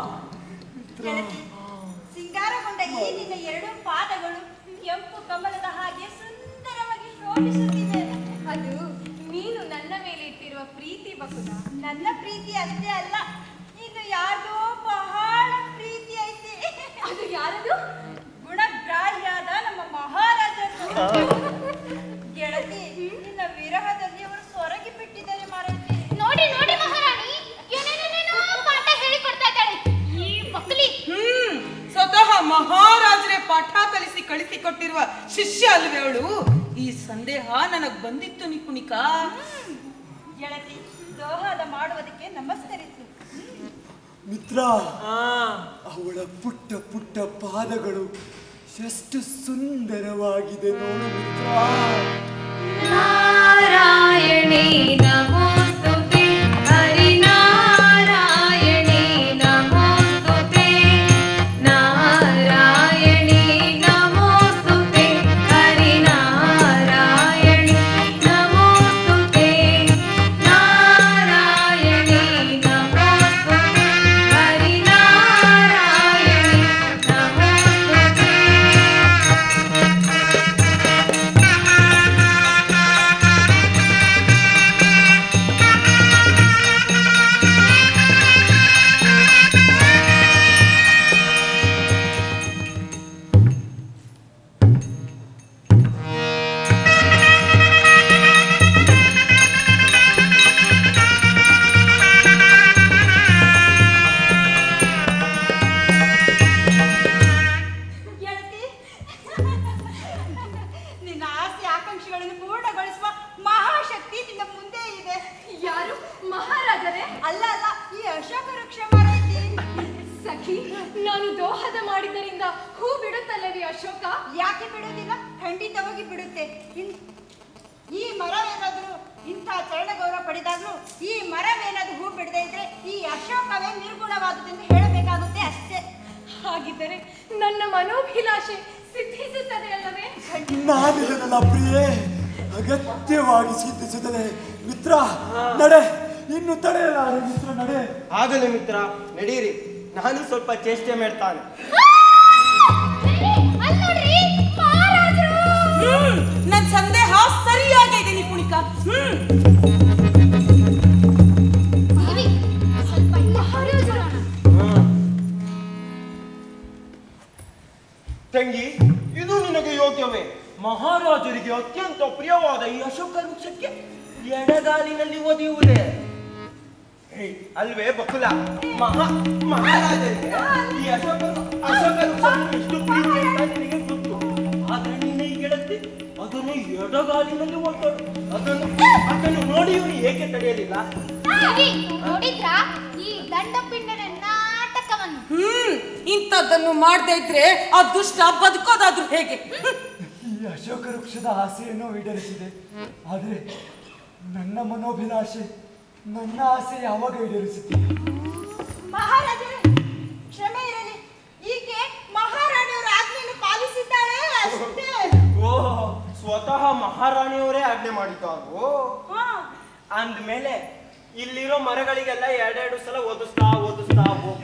ಸಿಂಗಾರಗೊಂಡ ಈ ನಿನ್ನ ಎರಡು ಪಾದಗಳು ಕೆಂಪು ಕಮಲದ ಹಾಗೆ ಸುಂದರವಾಗಿ ಶೋಭಿಸುತ್ತಿವೆ. ಅದು ನೀನು ನನ್ನ ಮೇಲೆ ಇಟ್ಟಿರುವ ಪ್ರೀತಿ ಬಹುದ. ನನ್ನ ಪ್ರೀತಿ ಅಷ್ಟೇ ಅಲ್ಲ, ಇದು ಯಾರ್ದೋ ಬಹಳ ಪ್ರೀತಿ ಐತಿ. ಅದು ಯಾರದು? ಗುಣಗ್ರಾಹಿಯಾದ ನಮ್ಮ ಮಹಾರಾಜರು. ಗೆಳತಿ, ನಿನ್ನ ವಿರಹದಲ್ಲಿ ಅವರು ಸೊರಗಿ ಬಿಟ್ಟಿದ್ದಾರೆ ಮಾರೈತಿ. ನೋಡಿ ನೋಡಿ ಮಹಾರಾಣಿ ಏನೇನೇನೇನೋ ಪಾಠ ಹೇಳಿಕೊಡ್ತಾ ಇದ್ದಾಳೆ ಈ ಮಕ್ಕಳಿ. ಹ್ಮ್ ಸ್ವತಃ ಮಹಾರಾಜರೇ ಪಾಠ ಕಲಿಸಿ ಕಳಿಸಿಕೊಟ್ಟಿರುವ ಶಿಷ್ಯ ಅಲ್ವೇ ಅವಳು? ಈ ಸಂದೇಹ ನನಗ್ ಬಂದಿತ್ತು ನಿಪುಣಿಕ. ಗೆಳತಿ, ದೋಹದ ಮಾಡುವುದಕ್ಕೆ ನಮಸ್ಕರಿಸು. ಮಿತ್ರ, ಅವಳ ಪುಟ್ಟ ಪುಟ್ಟ ಪಾದಗಳು ಎಷ್ಟು ಸುಂದರವಾಗಿದೆ ನೋಡು ಮಿತ್ರ. ನಾರಾಯಣಿ ನಮೋಸ್ತುತೆ, ಹರಿನಾರಾಯಣಿ ನಮೋಸ್ತುತೆ, ನಾರಾಯಣಿ ನಮೋಸ್ತುತೆ, ಹರಿನಾರಾಯಣಿ ನಮೋಸ್ತುತೆ, ನಾರಾಯಣಿ ನಮೋಸ್ತುತೆ, ಹರಿನಾರಾಯಣಿ ನಮೋಸ್ತುತೆ. ಗೆಳತಿ, ನಿನ್ನ ಆಸೆ ಆಕಾಂಕ್ಷೆಗಳನ್ನು ಪೂರ್ಣಗೊಳಿಸುವ ಮಹಾಶಕ್ತಿ ನಿನ್ನ ಮುಂದೆ ಇದೆ. ಯಾರು? ಮಹಾರಾಜರೇ? ಅಲ್ಲ ಅಲ್ಲ, ಈ ಅಶೋಕ ವೃಕ್ಷ ಮಾರೈತಿ. ಸಖಿ, ನಾನು ದೋಹದ ಮಾಡಿದ್ದರಿಂದ ಹೂ ಬಿಡುತ್ತಲ್ಲವೇ ಅಶೋಕ? ಯಾಕೆ ಬಿಡುವುದಿಲ್ಲ? ಖಂಡಿತವಾಗಿ ಬಿಡುತ್ತೆ. ಇನ್- ಈ ಮರವೇನಾದ್ರೂ ಇಂಥ ಚರಣ ಗೌರವ ಪಡೆದಾಗ್ಲೂ ಈ ಮರವೇನಾದ್ರೂ ಹೂ ಬಿಡದೇ ಇದ್ರೆ ಈ ಅಶೋಕವೇ ನಿರ್ಗುಣವಾದುದೆಂದು ಹೇಳಬೇಕಾಗುತ್ತೆ ಅಷ್ಟೇ. ಹಾಗಿದ್ದರೆ ನನ್ನ ಮನೋಭಿಲಾಷೆ ಸಿದ್ಧಿಸುತ್ತದೆ ಅಲ್ಲವೇ? ನಾನಿರಲ್ಲ ಪ್ರಿಯೆ, ಅಗತ್ಯವಾಗಿ ಸಿದ್ಧಿಸುತ್ತದೆ. ಮಿತ್ರ ನಡೆ, ಇನ್ನು ತಡೆಯಲಾರೆ ಮಿತ್ರ, ನಡೆ. ಆಗಲಿ ಮಿತ್ರ, ನಡೀರಿ. ನಾನು ಸ್ವಲ್ಪ ಚೇಷ್ಟೆ ಮಾಡ್ತಾನೆ. ನನ್ ಸಂದೇಹ ಸರಿಯಾಗಿದೆ ನಿಪುಣಿಕ. ಹ್ಮ್ ದೇವಿ, ಸ್ವಲ್ಪ ಮಹಾರಾಜರು. ತಂಗಿ, ಇದು ನಿನಗೆ ಯೋಗ್ಯವೇ? ಮಹಾರಾಜರಿಗೆ ಅತ್ಯಂತ ಪ್ರಿಯವಾದ ಈ ಅಶೋಕ ವೃಕ್ಷಕ್ಕೆ ಎಡಗಾಲಿನಲ್ಲಿ ಒದೆಯುವುದೇ? ಹೇ, ಅಲ್ವೇ ಬಕುಲ? ಮಹಾ ಮಹಾರಾಜರಿಗೆ ಈ ಅಶೋಕ ಅಶೋಕ ವೃಕ್ಷ ಎಷ್ಟು ಪ್ರೀತಿ ಅಂತ ನಿನಗೆ ಗೊತ್ತು. ಆದ್ರೆ ನೀನು ಈ ಗೆಳತಿ ಅದನ್ನು ಎಡಗಾಲಿನಲ್ಲಿ ಒತ್ತೋಡು. ಅದನ್ನು ಅದನ್ನು ನೋಡಿ ಇವನು ಏಕೆ ತಡೆಯಲಿಲ್ಲ? ದೇವಿ, ನೋಡಿದ್ರಾ ಈ ದಂಡಪಿಂಡನ ನಾಟಕವನ್ನು? ಹ್ಮ್ ಇಂಥದ್ದನ್ನು ಮಾಡದೇ ಇದ್ರೆ ಆ ದುಷ್ಟ ಬದುಕೋದಾದ್ರೂ ಹೇಗೆ? ಈ ಅಶೋಕ ವೃಕ್ಷದ ಆಸೆಯನ್ನು ಈಡೇರಿಸಿದೆ. ಆದರೆ ನನ್ನ ಮನೋಭಿಲಾಷೆ, ನನ್ನ ಆಸೆ ಯಾವಾಗ ಈಡೇರಿಸುತ್ತೆ? ಮಹಾರಾಜರೇ, ಕ್ಷಮೆ ಇರಲಿ. ಈಕೆ ಮಹಾರಾಣಿಯವರ ಆಜ್ಞೆಯನ್ನು ಪಾಲಿಸಿದ್ದಾಳೆ ಅಷ್ಟೇ. ಓಹ್, ಸ್ವತಃ ಮಹಾರಾಣಿಯವರೇ ಆಜ್ಞೆ ಮಾಡಿದ್ದಾರು. ಹಾ, ಅಂದ್ಮೇಲೆ ಇಲ್ಲಿರೋ ಮರಗಳಿಗೆಲ್ಲ ಎರಡೆರಡು ಸಲ ಓದಿಸ್ತಾ ಓದಿಸ್ತಾ ಹೋಗು.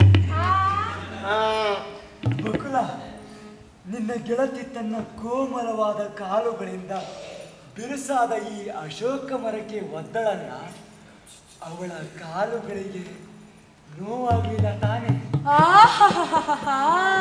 ಬಕುಲ, ನಿನ್ನ ಗೆಳತಿ ತನ್ನ ಕೋಮಲವಾದ ಕಾಲುಗಳಿಂದ ಬಿರುಸಾದ ಈ ಅಶೋಕ ಮರಕ್ಕೆ ಒದ್ದಳಲ್ಲ. ಅವಳ ಕಾಲುಗಳಿಗೆ ನೋವಾಗಲಿಲ್ಲ ತಾನೆ? ಆಹಾಹಾಹಾಹಾ.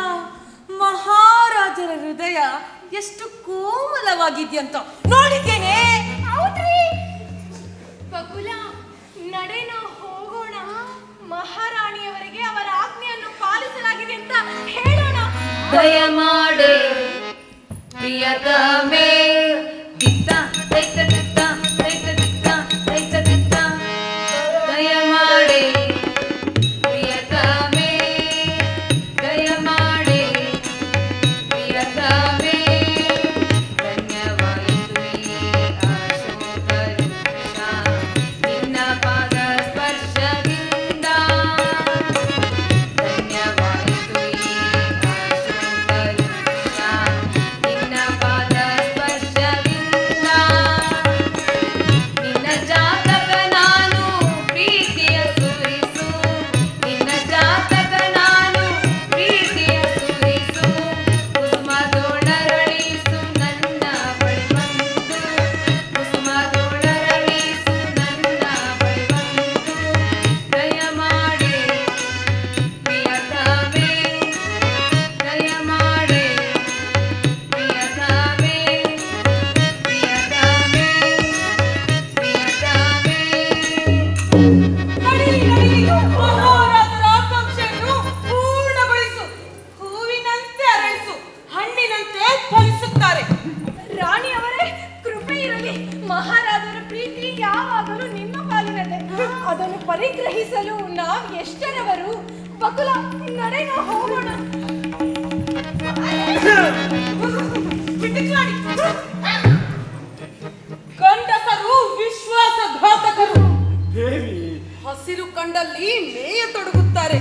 ಮಹಾರಾಜರ ಹೃದಯ ಎಷ್ಟು ಕೋಮಲವಾಗಿದ್ಯಂತ ನೋಡಿದ್ದೇನೆ. ಹೌದ್ರಿ ಬಕುಲ, ನಡೆನ ಹೋಗೋಣ. ಮಹಾರಾಣಿಯವರಿಗೆ ಅವರ ಆಜ್ಞೆಯನ್ನು ಪಾಲಿಸಲಾಗಿದೆ ಅಂತ ಹೇಳೋಣ. ದಯಮಾಡೆ ಪ್ರಿಯತಮೇ ದಿತ್ತ ದೈತ ದಿತ್ತ ದೈತ ದಿತ್ತ ದೈತ ದಿತ್ತ ದಯಮಾಡೆ ಪ್ರಿಯತಮೇ ದಯಮಾಡೆ ಪ್ರಿಯತಮೇ ಧನ್ಯವಾಯಿತು ಈ ಅಶೋಕವೃಕ್ಷ ನಿನ್ನ ಪಾದ ಸ್ಪರ್ಶದಿಂದ ಧನ್ಯವಾಯಿತು ಈ ಅಶೋಕವೃಕ್ಷ ನಿನ್ನ ಪಾದ ಸ್ಪರ್ಶದಿಂದ ನಿನ್ನ ಜಾತಕ ನಾನು ಪ್ರೀತಿಯ ಸುರಿಸು ನಿನ್ನ ಜಾತಕ ನಾನು ಪ್ರೀತಿಯ ಸುರಿಸು ಕುಸುಮದೊಳರಳಿಸು ನನ್ನ ಬಳಿ ಬಂದು ಕುಸುಮದೊಳರಳಿಸು ನನ್ನ ಬಳಿ ಬಂದು ದಯಮಾಡೆ ಪ್ರಿಯತಮೇ ದಯಮಾಡೆ ಪ್ರಿಯತಮೇ ಪ್ರಿಯತಮೇ ಪ್ರಿಯತಮೇ ನಡೀಲಿ, ನಡೀಲಿ. ಮಹಾರಾಜರ ಆಕಾಂಕ್ಷೆಯನ್ನು ಪೂರ್ಣಗೊಳಿಸು. ಹೂವಿನಂತೆ ಅರಳಿಸು, ಹಣ್ಣಿನಂತೆ ಫಲಿಸುತ್ತಾರೆ. ರಾಣಿಯವರೇ, ಕೃಪೆ ಇರಲಿ. ಮಹಾರಾಜರ ಪ್ರೀತಿ ಯಾವಾಗಲೂ ನಿಮ್ಮ ಪಾಲಿನದೆ. ಅದನ್ನು ಪರಿಗ್ರಹಿಸಲು ನಾವು ಎಷ್ಟರವರು? ಬಕುಲ, ನಡೆನ ಹೋಗೋಣ. ಪಿಟಿಕ್ಲಾಡಿ. ಗಂಡಸರು ವಿಶ್ವಾಸಘಾತಕರು. ದೇವಿ ಹಸಿರು ಕಂಡಲ್ಲಿ ಮೇಯ ತೊಡಗುತ್ತಾರೆ.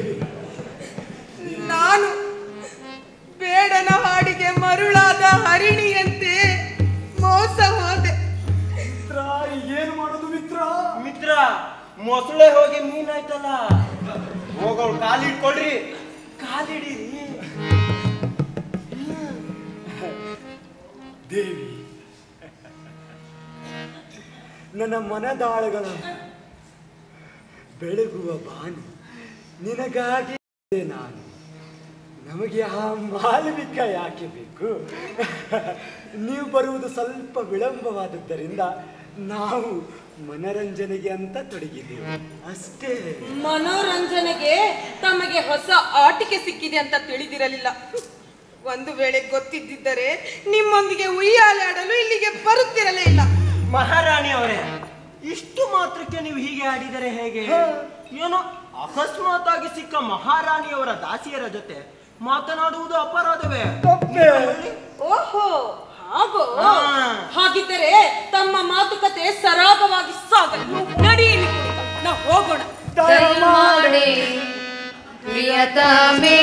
ನಾನು ಬೇಡನ ಹಾಡಿಗೆ ಮರುಳಾದ ಹರಿಣಿಯಂತೆ ಮೋಸ ಹೋದೆ. ಮಿತ್ರ ಏನು ಮಾಡೋದು ಮಿತ್ರ? ಮಿತ್ರ ಮೊಸಳೆ ಹೋಗಿ ಮೀನಾಯ್ತಲ್ಲ, ಹೋಗೋಳು ಕಾಲಿಟ್ಕೊಳ್ರಿ, ಕಾಲಿಡಿರಿ. ದೇವಿ, ನನ್ನ ಮನದಾಳಗಳ ಬೆಳಗುವ ಬಾನು ನಿನಗಾಗಿ ನಾನು. ನಮಗೆ ಆ ಮಾಲವಿಕ ಯಾಕೆ ಬೇಕು? ನೀವು ಬರುವುದು ಸ್ವಲ್ಪ ವಿಳಂಬವಾದದ್ದರಿಂದ ನಾವು ಮನರಂಜನೆಗೆ ಅಂತ ತೊಡಗಿದ್ದೇವೆ ಅಷ್ಟೇ. ಮನೋರಂಜನೆಗೆ ತಮಗೆ ಹೊಸ ಆಟಿಕೆ ಸಿಕ್ಕಿದೆ ಅಂತ ತಿಳಿದಿರಲಿಲ್ಲ. ಒಂದು ವೇಳೆ ಗೊತ್ತಿದ್ದರೆ ನಿಮ್ಮೊಂದಿಗೆ ಉಯ್ಯಾಲೆ ಆಡಲು ಇಲ್ಲಿಗೆ ಬರುತ್ತಿರಲೇ ಇಲ್ಲ. ಮಹಾರಾಣಿ ಅವರೇ, ಇಷ್ಟು ಮಾತ್ರಕ್ಕೆ ನೀವು ಹೀಗೆ ಆಡಿದರೆ ಹೇಗೆ? ಏನೋ ಅಕಸ್ಮಾತ್ ಆಗಿ ಸಿಕ್ಕ ಮಹಾರಾಣಿಯವರ ದಾಸಿಯರ ಜೊತೆ ಮಾತನಾಡುವುದು ಅಪರಾಧವೇ? ಓಹೋ, ಹಾಗೋ? ಹಾ. ಹಾಗಿದ್ದರೆ ತಮ್ಮ ಮಾತುಕತೆ ಸರಾಗವಾಗಿ ಸಾಗಲಿ. ನಡೆಯಲಿ, ನಾವು ಹೋಗೋಣ. ದಯಮಾಡೆ ಪ್ರಿಯತಮೇ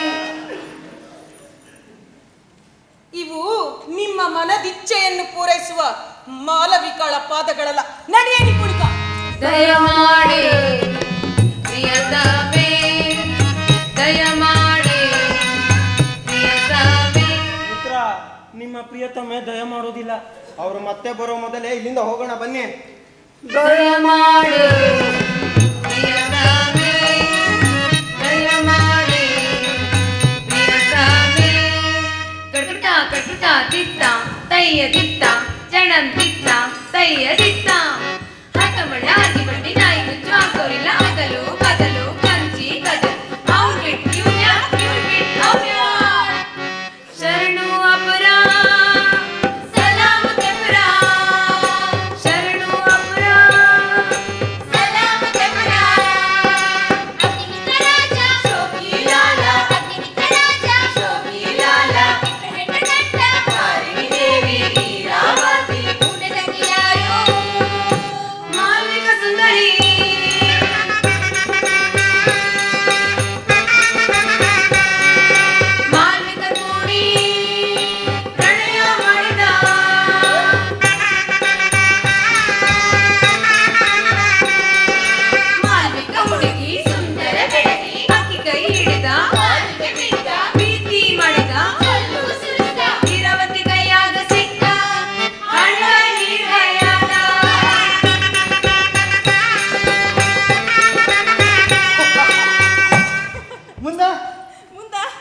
ಇವು ನಿಮ್ಮ ಮನದಿಚ್ಛೆಯನ್ನು ಪೂರೈಸುವ ಮಾಲವಿಕಳ ಪಾದಗಳಲ್ಲ. ನಡೆಯಲಿ ಕುಳಿತ. ದಯಮಾಡೆ ಪ್ರಿಯತಮೇ ದಯಮಾಡೆ ಪ್ರಿಯತಮೇ ಮಿತ್ರ, ನಿಮ್ಮ ಪ್ರಿಯತಮೆ ದಯ ಮಾಡೋದಿಲ್ಲ. ಅವರು ಮತ್ತೆ ಬರೋ ಮೊದಲೇ ಇಲ್ಲಿಂದ ಹೋಗೋಣ ಬನ್ನಿ. ದಯಮಾಡೆ ಪ್ರಿಯತಮೇ ದಯಮಾಡೆ ಪ್ರಿಯತಮೇ ಕಟುಟ ಕಟುಟ ದಿತ್ತ ತಯ್ಯ ದಿತ್ತ ಚಣಂ ದಿತ್ತ ತಯ್ಯ ದಿತ್ತ ಹತಮಳ ಆಗಿ ಬಡ್ಡಿ ನಾಯಿ ಮುಚ್ಚು ಹಾಕೋರಿಲ್ಲ ಅಗಲು ಬದಲು ಕಂಚಿ ಕದಲು ಅವ್ರು ಬಿಟ್ಟು ಇವ್ನ್ಯ ಇವ್ರು ಬಿಟ್ಟು ಅವ್ನ್ಯ ಶರಣು ಅಪರ ಸಲಾಮ ತೆಪರ ಶರಣು ಅಪರ ಸಲಾಮ ತೆಪರ ಅಗ್ನಿಮಿತ್ರ ರಾಜ ಶೋಭಿಲಾಲ ಅಗ್ನಿಮಿತ್ರ ರಾಜ ಶೋಭಿಲಾಲ ಹೆಂಡ ಗಂಡ ತಾರಿಣಿ ದೇವಿ ರಾವತಿ ಪುಣ್ಯದಂಗಿಯಾರೋ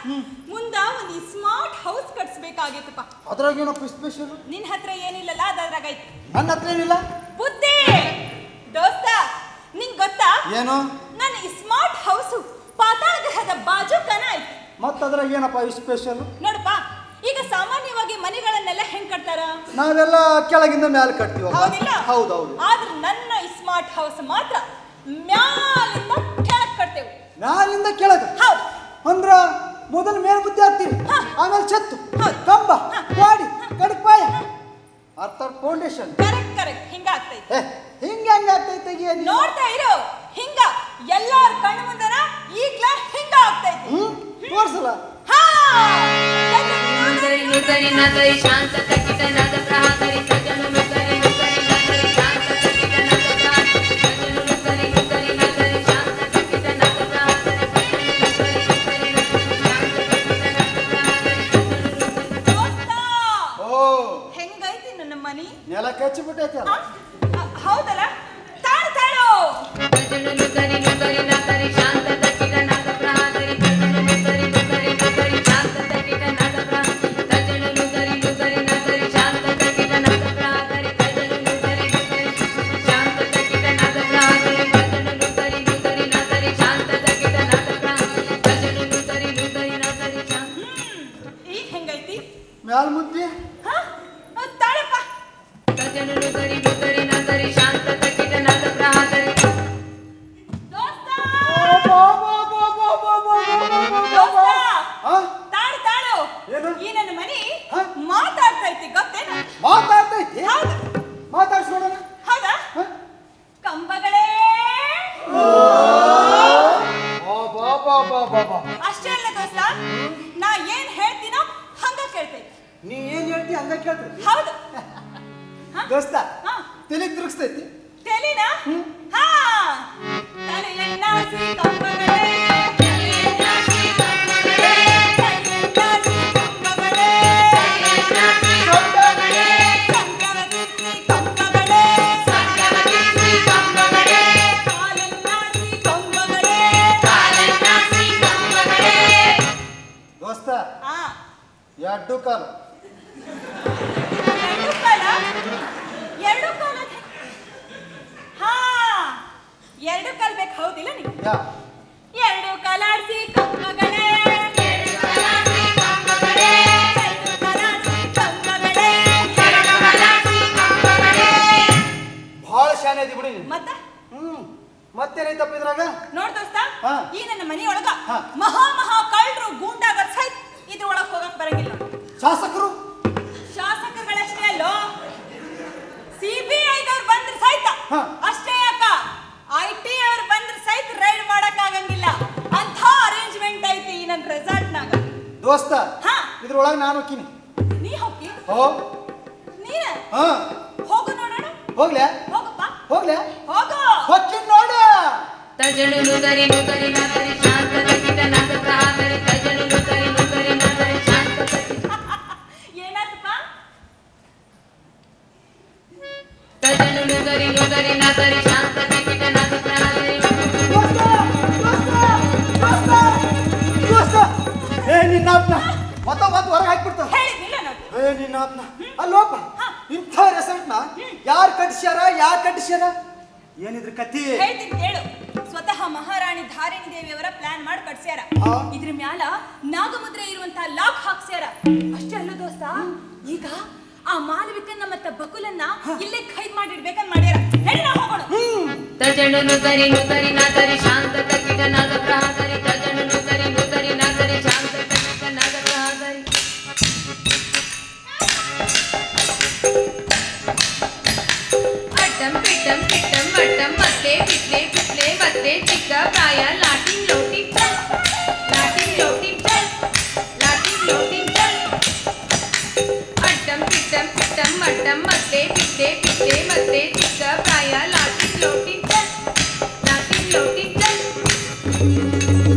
ಮುಂದ ಒಂದು ಸ್ಮಾರ್ಟ್ ಹೌಸ್ ಕಟ್ಸ್ಬೇಕಾಗಿತ್ತಪ್ಪ. ಅದ್ರಾಗ ಏನಪ್ಪ ಸ್ಪೆಷಲ್? ನಿನ್ ಹತ್ರ ಏನಿಲ್ಲಲ್ಲ ಅದ್ರಾಗ ಐತಿ. ನನ್ನ ಹತ್ರ ಏನಿಲ್ಲ. ಬುದ್ಧಿ ದೋಸ್ತ, ನಿಂಗ್ ಗೊತ್ತಾ ಏನು? ನನ್ನ ಸ್ಮಾರ್ಟ್ ಹೌಸ್ ಪಾತಾಳ ಗ್ರಹದ ಬಾಜು ಕನ ಐತಿ. ಮತ್ತ ಅದ್ರಾಗ ಏನಪ್ಪ ಸ್ಪೆಷಲ್? ನೋಡಪ್ಪ, ಈಗ ಸಾಮಾನ್ಯವಾಗಿ ಮನೆಗಳನ್ನೆಲ್ಲ ಹೆಂಗ್ ಕಟ್ತಾರ? ನಾವೆಲ್ಲ ಕೆಳಗಿಂದ ಮ್ಯಾಲ ಕಟ್ತೀವಿ. ಹೌದಿಲ್ಲ? ಹೌದೌದು. ಆದ್ರೆ ನನ್ನ ಸ್ಮಾರ್ಟ್ ಹೌಸ್ ಮಾತ್ರ ಮ್ಯಾಲಿಂದ ಕೆಳಗ್ ಕಟ್ತೇವೆ. ಮ್ಯಾಲಿಂದ ಕೆಳಗ? ಹೌದು. ಅಂದ್ರ ಮೊದಲು ಮೇಲ್ ಬುದ್ಧಿ ಹಾಕ್ತೀವಿ, ಆಮೇಲೆ ಛತ್ತು, ಕಂಬ, ಗಾಡಿ, ಕಡಪಾಯ, ಅರ್ಥ ಫೌಂಡೇಶನ್. ಕರೆಕ್ಟ್ ಕರೆಕ್ಟ್ ಹಿಂಗ ಆಗ್ತೈತಿ. ಹಿಂಗ ಹೆಂಗ ಆಗ್ತೈತಿ? ನೋಡ್ತಾ ಇರೋ, ಹಿಂಗ ಎಲ್ಲಾರ ಕಣ್ಣು ಮುಂದನ ಈಗ್ಲ ಹಿಂಗ ಆಗ್ತೈತಿ. ಹ್ಮ್ ತೋರ್ಸಲ್ಲ. ಹಾ ನುಗರಿ ನುಗರಿ ನಗರಿ ಶಾಂತ ತಕಿಟ ನದ ಪ್ರಹಾಕರಿ ಸಜನು ನುಗರಿ ನುಗರಿ ನಗರಿ ಶಾಂತ ತಕಿಟ ನದ ಪ್ರಹಾಕರಿ ಸಜನು ನುಗರಿ ನುಗರಿ ನಗರಿ ಶಾಂತ ತಕಿಟ ನದ ಪ್ರಹಾಕರಿ ಸಜನು ನುಗರಿ ನುಗರಿ ನಗರಿ ಶಾಂತ ತಕಿಟ ನದ ಪ್ರಹಾಕರಿ. ದೋಸ್ತ, ಓ ಹೆಂಗೈತಿ ನನ್ನ ಮನಿ? ನೆಲ ಕಚ್ಚಿ ಬಿಟ್ಟೈತಿ ಅಲ್ಲ. ಹೌದಲ್ಲ? ತಾಳು ತಾಳು. ಸಜನು ನುಗರಿ ನುಗರಿ ನಗರಿ ಶಾಂತ ತಕಿಟ ನದ ಪ್ರಹಾಕರಿ ಸಜನು ನುಗರಿ ನುಗರಿ ನಗರಿ ಶಾಂತ ತಕಿಟ ನದ ಪ್ರಹಾಕರಿ ಸಜನು ನುಗರಿ ನುಗರಿ ನಗರಿ ಶಾಂತ ತಕಿಟ ನದ ಪ್ರಹಾಕರಿ ಸಜನು ನುಗರಿ ನುಗರಿ ಶಾಂತ ತಕಿಟ ನದ ಪ್ರಹಾಕರಿ ಸಜನು ನುಗರಿ ನುಗರಿ ನಗರಿ ಶಾಂತ ತಕಿಟ ನದ ಪ್ರಹಾಕರಿ ಸಜನು ನುಗರಿ ನುಗರಿ ನಗರಿ ಶಾಂತ. ಈಗ ಹೆಂಗೈತಿ? ಮ್ಯಾಲ ಮುದ್ದೆ. ಹಾ ತಾಳಪ್ಪ. ಸಜನು ನುಗರಿ ನುಗರಿ ನಗರಿ ಶಾಂತ ತಕಿಟ ನದ ಪ್ರಹಾಕರಿ. ದೋಸ್ತ, ಆ? ತಾಳು ತಾಳು. ಏನು? ಈ ನನ್ನ ಮನಿ ಹಾ? ಮಾತಾಡ್ತೈತಿ ಗೊತ್ತೇನು? ಮಾತಾಡ್ತೈತಿ? ಹೌದು. ಮಾತಾಡ್ಸ್ಕೊಡೋಣ. ಹೌದಾ? ಹ? ಕಂಬಗಳೇ. ಬಾ ಬಾ ಬಾ ಬಾ ಬಾ. ಅಷ್ಟೇ ಅಲ್ಲ ದೋಸ್ತ, ನಾ ಏನ್ ಹೇಳ್ತೀನೋ ಹಂಗ ಕೇಳ್ತೈತಿ. ನೀ ಏನ್ ಹೇಳ್ತಿ ಹಂಗ ಕೇಳ್ತೈತಿ. ಹೌದು. ದೋಸ್ತ, ಹಾ. ತಲೆ ತಿರುಗಿಸ್ತೈತಿ. ತೆಲಿನಾ? ಹಾ. ತಲೆಯನ್ನಾಸಿ ಕಂಬಗಳೇ, ತಲೆಯನ್ನಾಸಿ ಕಂಬಗಳೇ, ತಲೆಯನ್ನಾಸಿ ಕಂಬಗಳೇ, ತಲೆಯನ್ನಾಸಿ ಕಂಬಗಳೇ, ಸಂಗವತಿಸಿ ಕಂಬಗಳೇ, ಸಂಗವತಿಸಿ ಕಂಬಗಳೇ, ಕಾಲನ್ನಾಸಿ ಕಂಬಗಳೇ, ಕಾಲನ್ನಾಸಿ ಕಂಬಗಳೇ. ದೋಸ್ತ, ಹಾ. ಎರಡು ಕಾಲು. ಎರಡು ಕಾಲ? ಎರಡು ಕಾಲ? ಹಾ, ಎರಡು ಕಾಲ್ ಬೇಕು ಹೌದಿಲ್ಲ ನೀವು? ಯಾ ಎರಡು ಕಾಲಾಡ್ಸಿ ಕಂಬಗಳೇ, ಎರಡು ಕಾಲಾಡ್ಸಿ ಕಂಬಗಳೇ, ಎರಡು ಕಾಲಾಡ್ಸಿ ಕಂಬಗಳೇ, ಎರಡು ಕಾಲಾಡ್ಸಿ ಕಂಬಗಳೇ. ಭಾಳ ಶಾನೆ ಅದಿ ಬಿಡಿ ನೀನು. ಮತ್ತ ಹ್ಮ್ ಮತ್ತೇನೈತಪ್ಪ ಇದ್ರಾಗ? ನೋಡ್ ದೋಸ್ತ, ಹಾ. ಈ ನನ್ನ ಮನೆಯೊಳಗ ಹಾ. ಮಹಾ ಮಹಾ ಕಳ್ಳರು ಗೂಂಡಾಗರ್ ಸಹಿತ ಇದ್ರೊಳಗ ಹೋಗಕ್ ಬರಂಗಿಲ್ಲ. ಶಾಸಕರು ಶಾಸಕರುಗಳಷ್ಟೇ ಅಲ್ಲೋ, ಸಿ ಬಿ ಐದವ್ರು ಬಂದ್ರೆ ಸಹಿತ ಹಾ. ಅಷ್ಟೇ ಯಾಕ ಐ ಟಿ ಅವ್ರು ಬಂದ್ರೆ ಸಹಿತ ರೈಡ್ ಮಾಡಕ್ ಆಗಂಗಿಲ್ಲ. ಅಂತ ಅರೇಂಜ್ಮೆಂಟ್ ಐತಿ ಈ ನನ್ನ ರೆಸಾರ್ಟ್ನಾಗ. ದೋಸ್ತ, ಹಾ. ಇದ್ರೊಳಗೆ ನಾನು ಹೋಗ್ತೀನಿ. ನೀ ಹೋಗಿ ಓ ನೀನ ಹಾ ಹೋಗು ನೋಡೋಣ. ಹೋಗ್ಲೆ ಹೋಗಪ್ಪ, ಹೋಗ್ಲೆ ಹೋಗು. ಹೋಗ್ತೀನಿ ನೋಡ. ತಜನು ನುಗರಿ ನುಗರಿ ನಗರಿ ಶಾಂತ ತಕಿಟ ನದ ಪ್ರಹಾಕರಿ ತಜನು ನುಗರಿ ನುಗರಿ ನಗರಿ ಶಾಂತ ತಕಿಟ. ಏನಾಯ್ತಪ್ಪ? ತಜನು ನುಗರಿ ನುಗರಿ ನಗರಿ ಶಾಂತ ತಕಿಟ ನದ ಪ್ರಹಾಕರಿ. ದೋಸ್ತ, ಏ ನಿನ್ನ ಅಪ್ನ ಮತ್ತ ಮತ್ತ ಹೊರಗೆ ಹಾಕ್ಬಿಡ್ತಾರ. ಹೇಳಿದ್ನಿಲ್ಲ ನೋಡಿ. ಏ ನಿನ್ನ ಅಪ್ನ ಅಲ್ಲೋಪ, ಇಂಥ ರೆಸಾರ್ಟ್ನ ಯಾರು ಕಟ್ಟಿಸ್ಯಾರ ಯಾರು ಕಟ್ಟಿಸ್ಯಾರ ಏನಿದ್ರ ಕತಿ? ಹೇಳ್ತೀನಿ ಕೇಳು. ಸ್ವತಃ ಮಹಾರಾಣಿ ಧಾರಿಣಿ ದೇವಿಯವರ ಪ್ಲಾನ್ ಮಾಡಿ ಕಟ್ಸ್ಯಾರ. ಹಾ. ಇದ್ರ ಮ್ಯಾಲ ನಾಗಮುದ್ರೆ ಇರುವಂತ ಲಾಕ್ ಹಾಕ್ಸ್ಯಾರ. ಅಷ್ಟೇ ಅಲ್ಲ ದೋಸ್ತ, ಈಗ ಆ ಮಾಲವಿಕನ್ನ ಮತ್ತ ಬಕುಲನ್ನ ಇಲ್ಲೇ ಖೈದ್ ಮಾಡಿಡ್ಬೇಕಂತ ಮಾಡ್ಯಾರ. ನಡಿ ನಾವು ಹೋಗೋಣ. ತಜನು ನುಗರಿ ನುಗರಿ ನಗರಿ ಶಾಂತ ತಕಿಟ ನದ ಪ್ರಹಾಕರಿ ತಜನು ನುಗರಿ ನುಗರಿ ನಗರಿ ಶಾಂತ ತಕಿಟ ನದ ಪ್ರಹಾಕರಿ. ಅಡ್ಡಂ ಪಿಡ್ಡಂ ಪಿಡ್ಡಂ ಅಡ್ಡಂ ಮತ್ತೆ ಪಿಟ್ಲೆ ಪಿಟ್ಲೆ ಮತ್ತೆ ಚಿಕ್ಕ ಪ್ರಾಯ ಲಾಟಿನ್ ಲೋಟಿನ್ ಚಲ್ ಲಾಟಿನ್ ಲೋಟಿನ್ ಚಲ್ ಲಾಟಿನ್ ಲೋಟಿನ್ ಚಲ್. ಅಡ್ಡಂ ಪಿಡ್ಡಂ ಪಿಡ್ಡಂ ಅಡ್ಡಂ ಮತ್ತೆ ಪಿಟ್ಲೆ ಪಿಟ್ಲೆ ಮತ್ತೆ ಚಿಕ್ಕ ಪ್ರಾಯ ಲಾಟಿನ್ ಲೋಟಿನ್ ಚಲ್ ಲಾಟಿನ್ ಲೋಟಿನ್ ಚಲ್.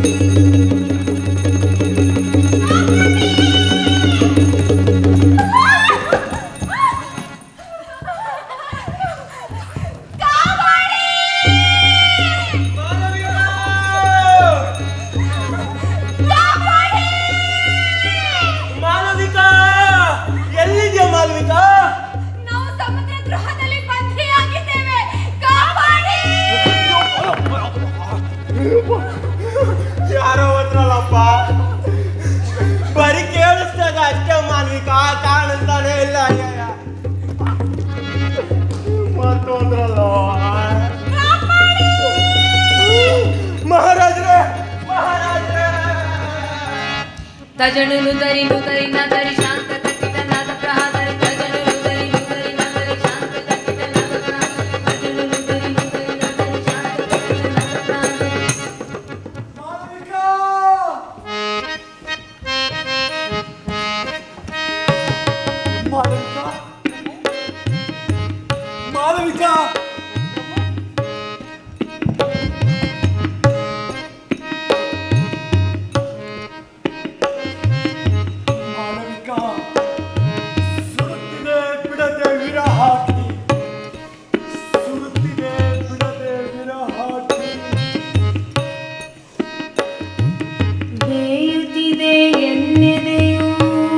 ತಜನು ನುದರಿ ನುದರಿ ನದರಿ ಶಾಂತ ತಕ್ಕಿಟ ನಾದ ಪ್ರಹಾದರಿ ತಜನು ನುದರಿ ನುದರಿ ನದರಿ ಶಾಂತ ತಕ್ಕಿಟ ನಾದ ಪ್ರಹಾದರಿ ತಜನು ನುದರಿ ನುದರಿ ನದರಿ ಶಾಂತ ತಕ್ಕಿಟ ನಾದ ಪ್ರಹಾದರಿ. ಮಾಲವಿಕಾ ಮಾಲವಿಕಾ ಮಾಲವಿಕಾ ಸುರುತ್ತಿದೆ ಬಿಡದೆ ವಿರಹಾಕಿ ಸುರುತ್ತಿದೆ ಬಿಡದೆ ವಿರಹಾಕಿ ಬೇಯುತ್ತಿದೆ ಎನ್ನೆದೆಯು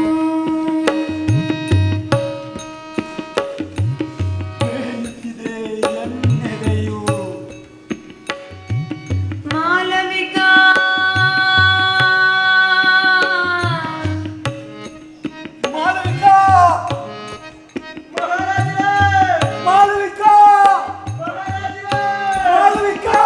ಬೇಯುತ್ತಿದೆ ಎನ್ನೆದೆಯು ಮಾಲವಿಕಾ ಮಾಲವಿಕಾ ಮಾಲವಿಕಾ ಮಾಲವಿಕಾ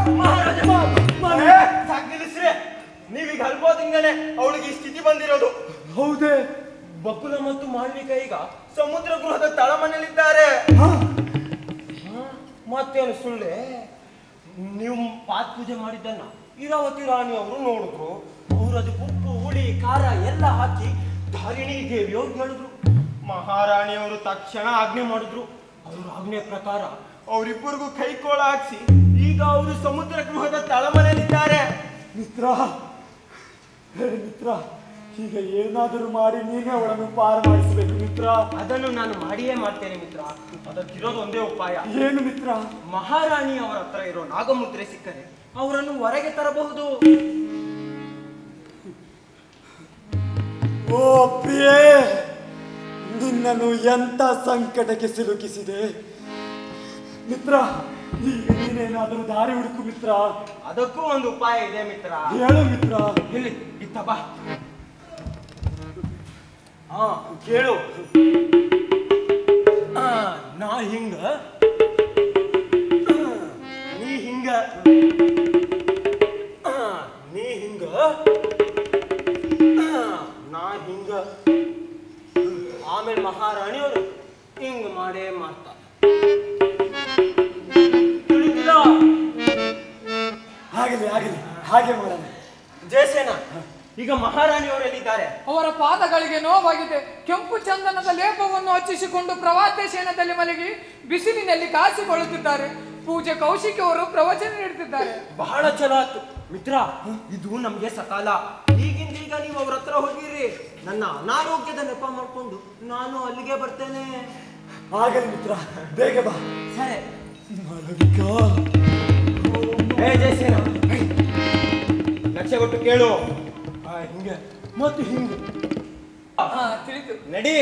ಸಾಕು ನಿಲ್ಲಿಸ್ರಿ. ನೀವೀಗ ಅಲ್ಬೋದಿಂದಲೇ ಅವಳಿಗೆ ಈ ಸ್ಥಿತಿ ಬಂದಿರೋದು. ಹೌದೇ? ಬಕುಲ ಮತ್ತು ಮಾಳ್ವಿಕಾ ಈಗ ಸಮುದ್ರ ಗೃಹದ ತಳಮನೆಯಲ್ಲಿದ್ದಾರೆ. ಹಾ? ಮತ್ತೇನು ಸುಳ್ಳೆ? ನೀವು ಪಾತ್ ಪೂಜೆ ಮಾಡಿದ್ದನ್ನ ಇರಾವತಿ ರಾಣಿ ಅವರು ನೋಡಿದ್ರು. ಅವರು ಅದಕ್ಕೆ ಉಪ್ಪು ಹುಳಿ ಖಾರ ಎಲ್ಲ ಹಾಕಿ ಧಾರಿಣಿ ದೇವಿಯವ್ರು ಹೇಳಿದ್ರು. ಮಹಾರಾಣಿಯವರು ತಕ್ಷಣ ಆಜ್ಞೆ ಮಾಡಿದ್ರು. ಅವ್ರ ಆಜ್ಞೆ ಪ್ರಕಾರ ಅವರಿಬ್ಬರಿಗೂ ಕೈಕೋಳ ಹಾಕ್ಸಿ ಈಗ ಅವರು ಸಮುದ್ರ ಗೃಹದ ತಳಮನೆಯಲ್ಲಿದ್ದಾರೆ. ಮಿತ್ರ, ಹೇ ಮಿತ್ರ, ಈಗ ಏನಾದರೂ ಮಾಡಿ ನೀನೇ ಅವಳನ್ನು ಪಾರು ಮಾಡಿಸಬೇಕು ಮಿತ್ರ. ಅದನ್ನು ನಾನು ಮಾಡಿಯೇ ಮಾಡ್ತೇನೆ ಮಿತ್ರ. ಅದಕ್ಕಿರೋದು ಒಂದೇ ಉಪಾಯ. ಏನು ಮಿತ್ರ? ಮಹಾರಾಣಿ ಅವರ ಹತ್ರ ಇರೋ ನಾಗಮುದ್ರೆ ಸಿಕ್ಕರೆ ಅವರನ್ನು ಹೊರಗೆ ತರಬಹುದು. ಓ ಪ್ರಿಯೇ, ನಿನ್ನನ್ನು ಎಂತ ಸಂಕಟಕ್ಕೆ ಸಿಲುಕಿಸಿದೆ ಮಿತ್ರ. ಈಗ ನೀನೇನಾದರೂ ದಾರಿ ಹುಡುಕು ಮಿತ್ರ. ಅದಕ್ಕೂ ಒಂದು ಉಪಾಯ ಇದೆ ಮಿತ್ರ. ಹೇಳು ಮಿತ್ರ. ಇಲ್ಲಿ ಇತ್ತ ಬಾ. ಹಾ ಕೇಳು. ಆ, ನಾ ಹಿಂಗ ಆ, ನೀ ಹಿಂಗ ಆ, ನೀ ಹಿಂಗ ಆ, ನಾ ಹಿಂಗ ಆಮೇಲೆ ಮಹಾರಾಣಿಯವರು ಹಿಂಗ ಮಾಡೇ ಮಾಡ್ತಾರೆ. ತಿಳಿದಿಲ್ಲ? ಆಗಲಿ ಆಗಲಿ, ಹಾಗೆ ಮಾಡೋಣ. ಜಯಸೇನ, ಈಗ ಮಹಾರಾಣಿಯವರು ಎಲ್ಲಿದ್ದಾರೆ? ಅವರ ಪಾದಗಳಿಗೆ ನೋವಾಗಿದೆ. ಕೆಂಪು ಚಂದನದ ಲೇಪವನ್ನು ಹಚ್ಚಿಸಿಕೊಂಡು ಪ್ರವಾದೇಶನದಲ್ಲಿ ಮಲಗಿ ಬಿಸಿಲಿನಲ್ಲಿ ಕಾಸಿಕೊಳ್ಳುತ್ತಿದ್ದಾರೆ. ಪೂಜೆ ಕೌಶಿಕಿ ಅವರು ಪ್ರವಚನ ನೀಡುತ್ತಿದ್ದಾರೆ. ಬಹಳ ಚಲೋ ಆಯ್ತು ಮಿತ್ರ. ಇದು ನಮ್ಗೆ ಸಕಾಲ. ಈಗಿಂದೀಗ ನೀವು ಅವ್ರ ಹತ್ರ ಹೋಗಿರಿ. ನನ್ನ ಅನಾರೋಗ್ಯದ ನೆಪ ಮಾಡ್ಕೊಂಡು ನಾನು ಅಲ್ಲಿಗೆ ಬರ್ತೇನೆ. ಆಗಲಿ ಮಿತ್ರ, ಬೇಗ ಬಾ. ಸರಿ. ಮಾಲವಿಕಾ, ಹೇ ಜಯಸೇನ, ಲಕ್ಷ್ಯ ಕೊಟ್ಟು ಕೇಳು. ಆ, ಹಿಂಗೆ ಮತ್ತು ಹಿಂಗೆ ಹಾ ತಿಳಿತು. ನಡಿ.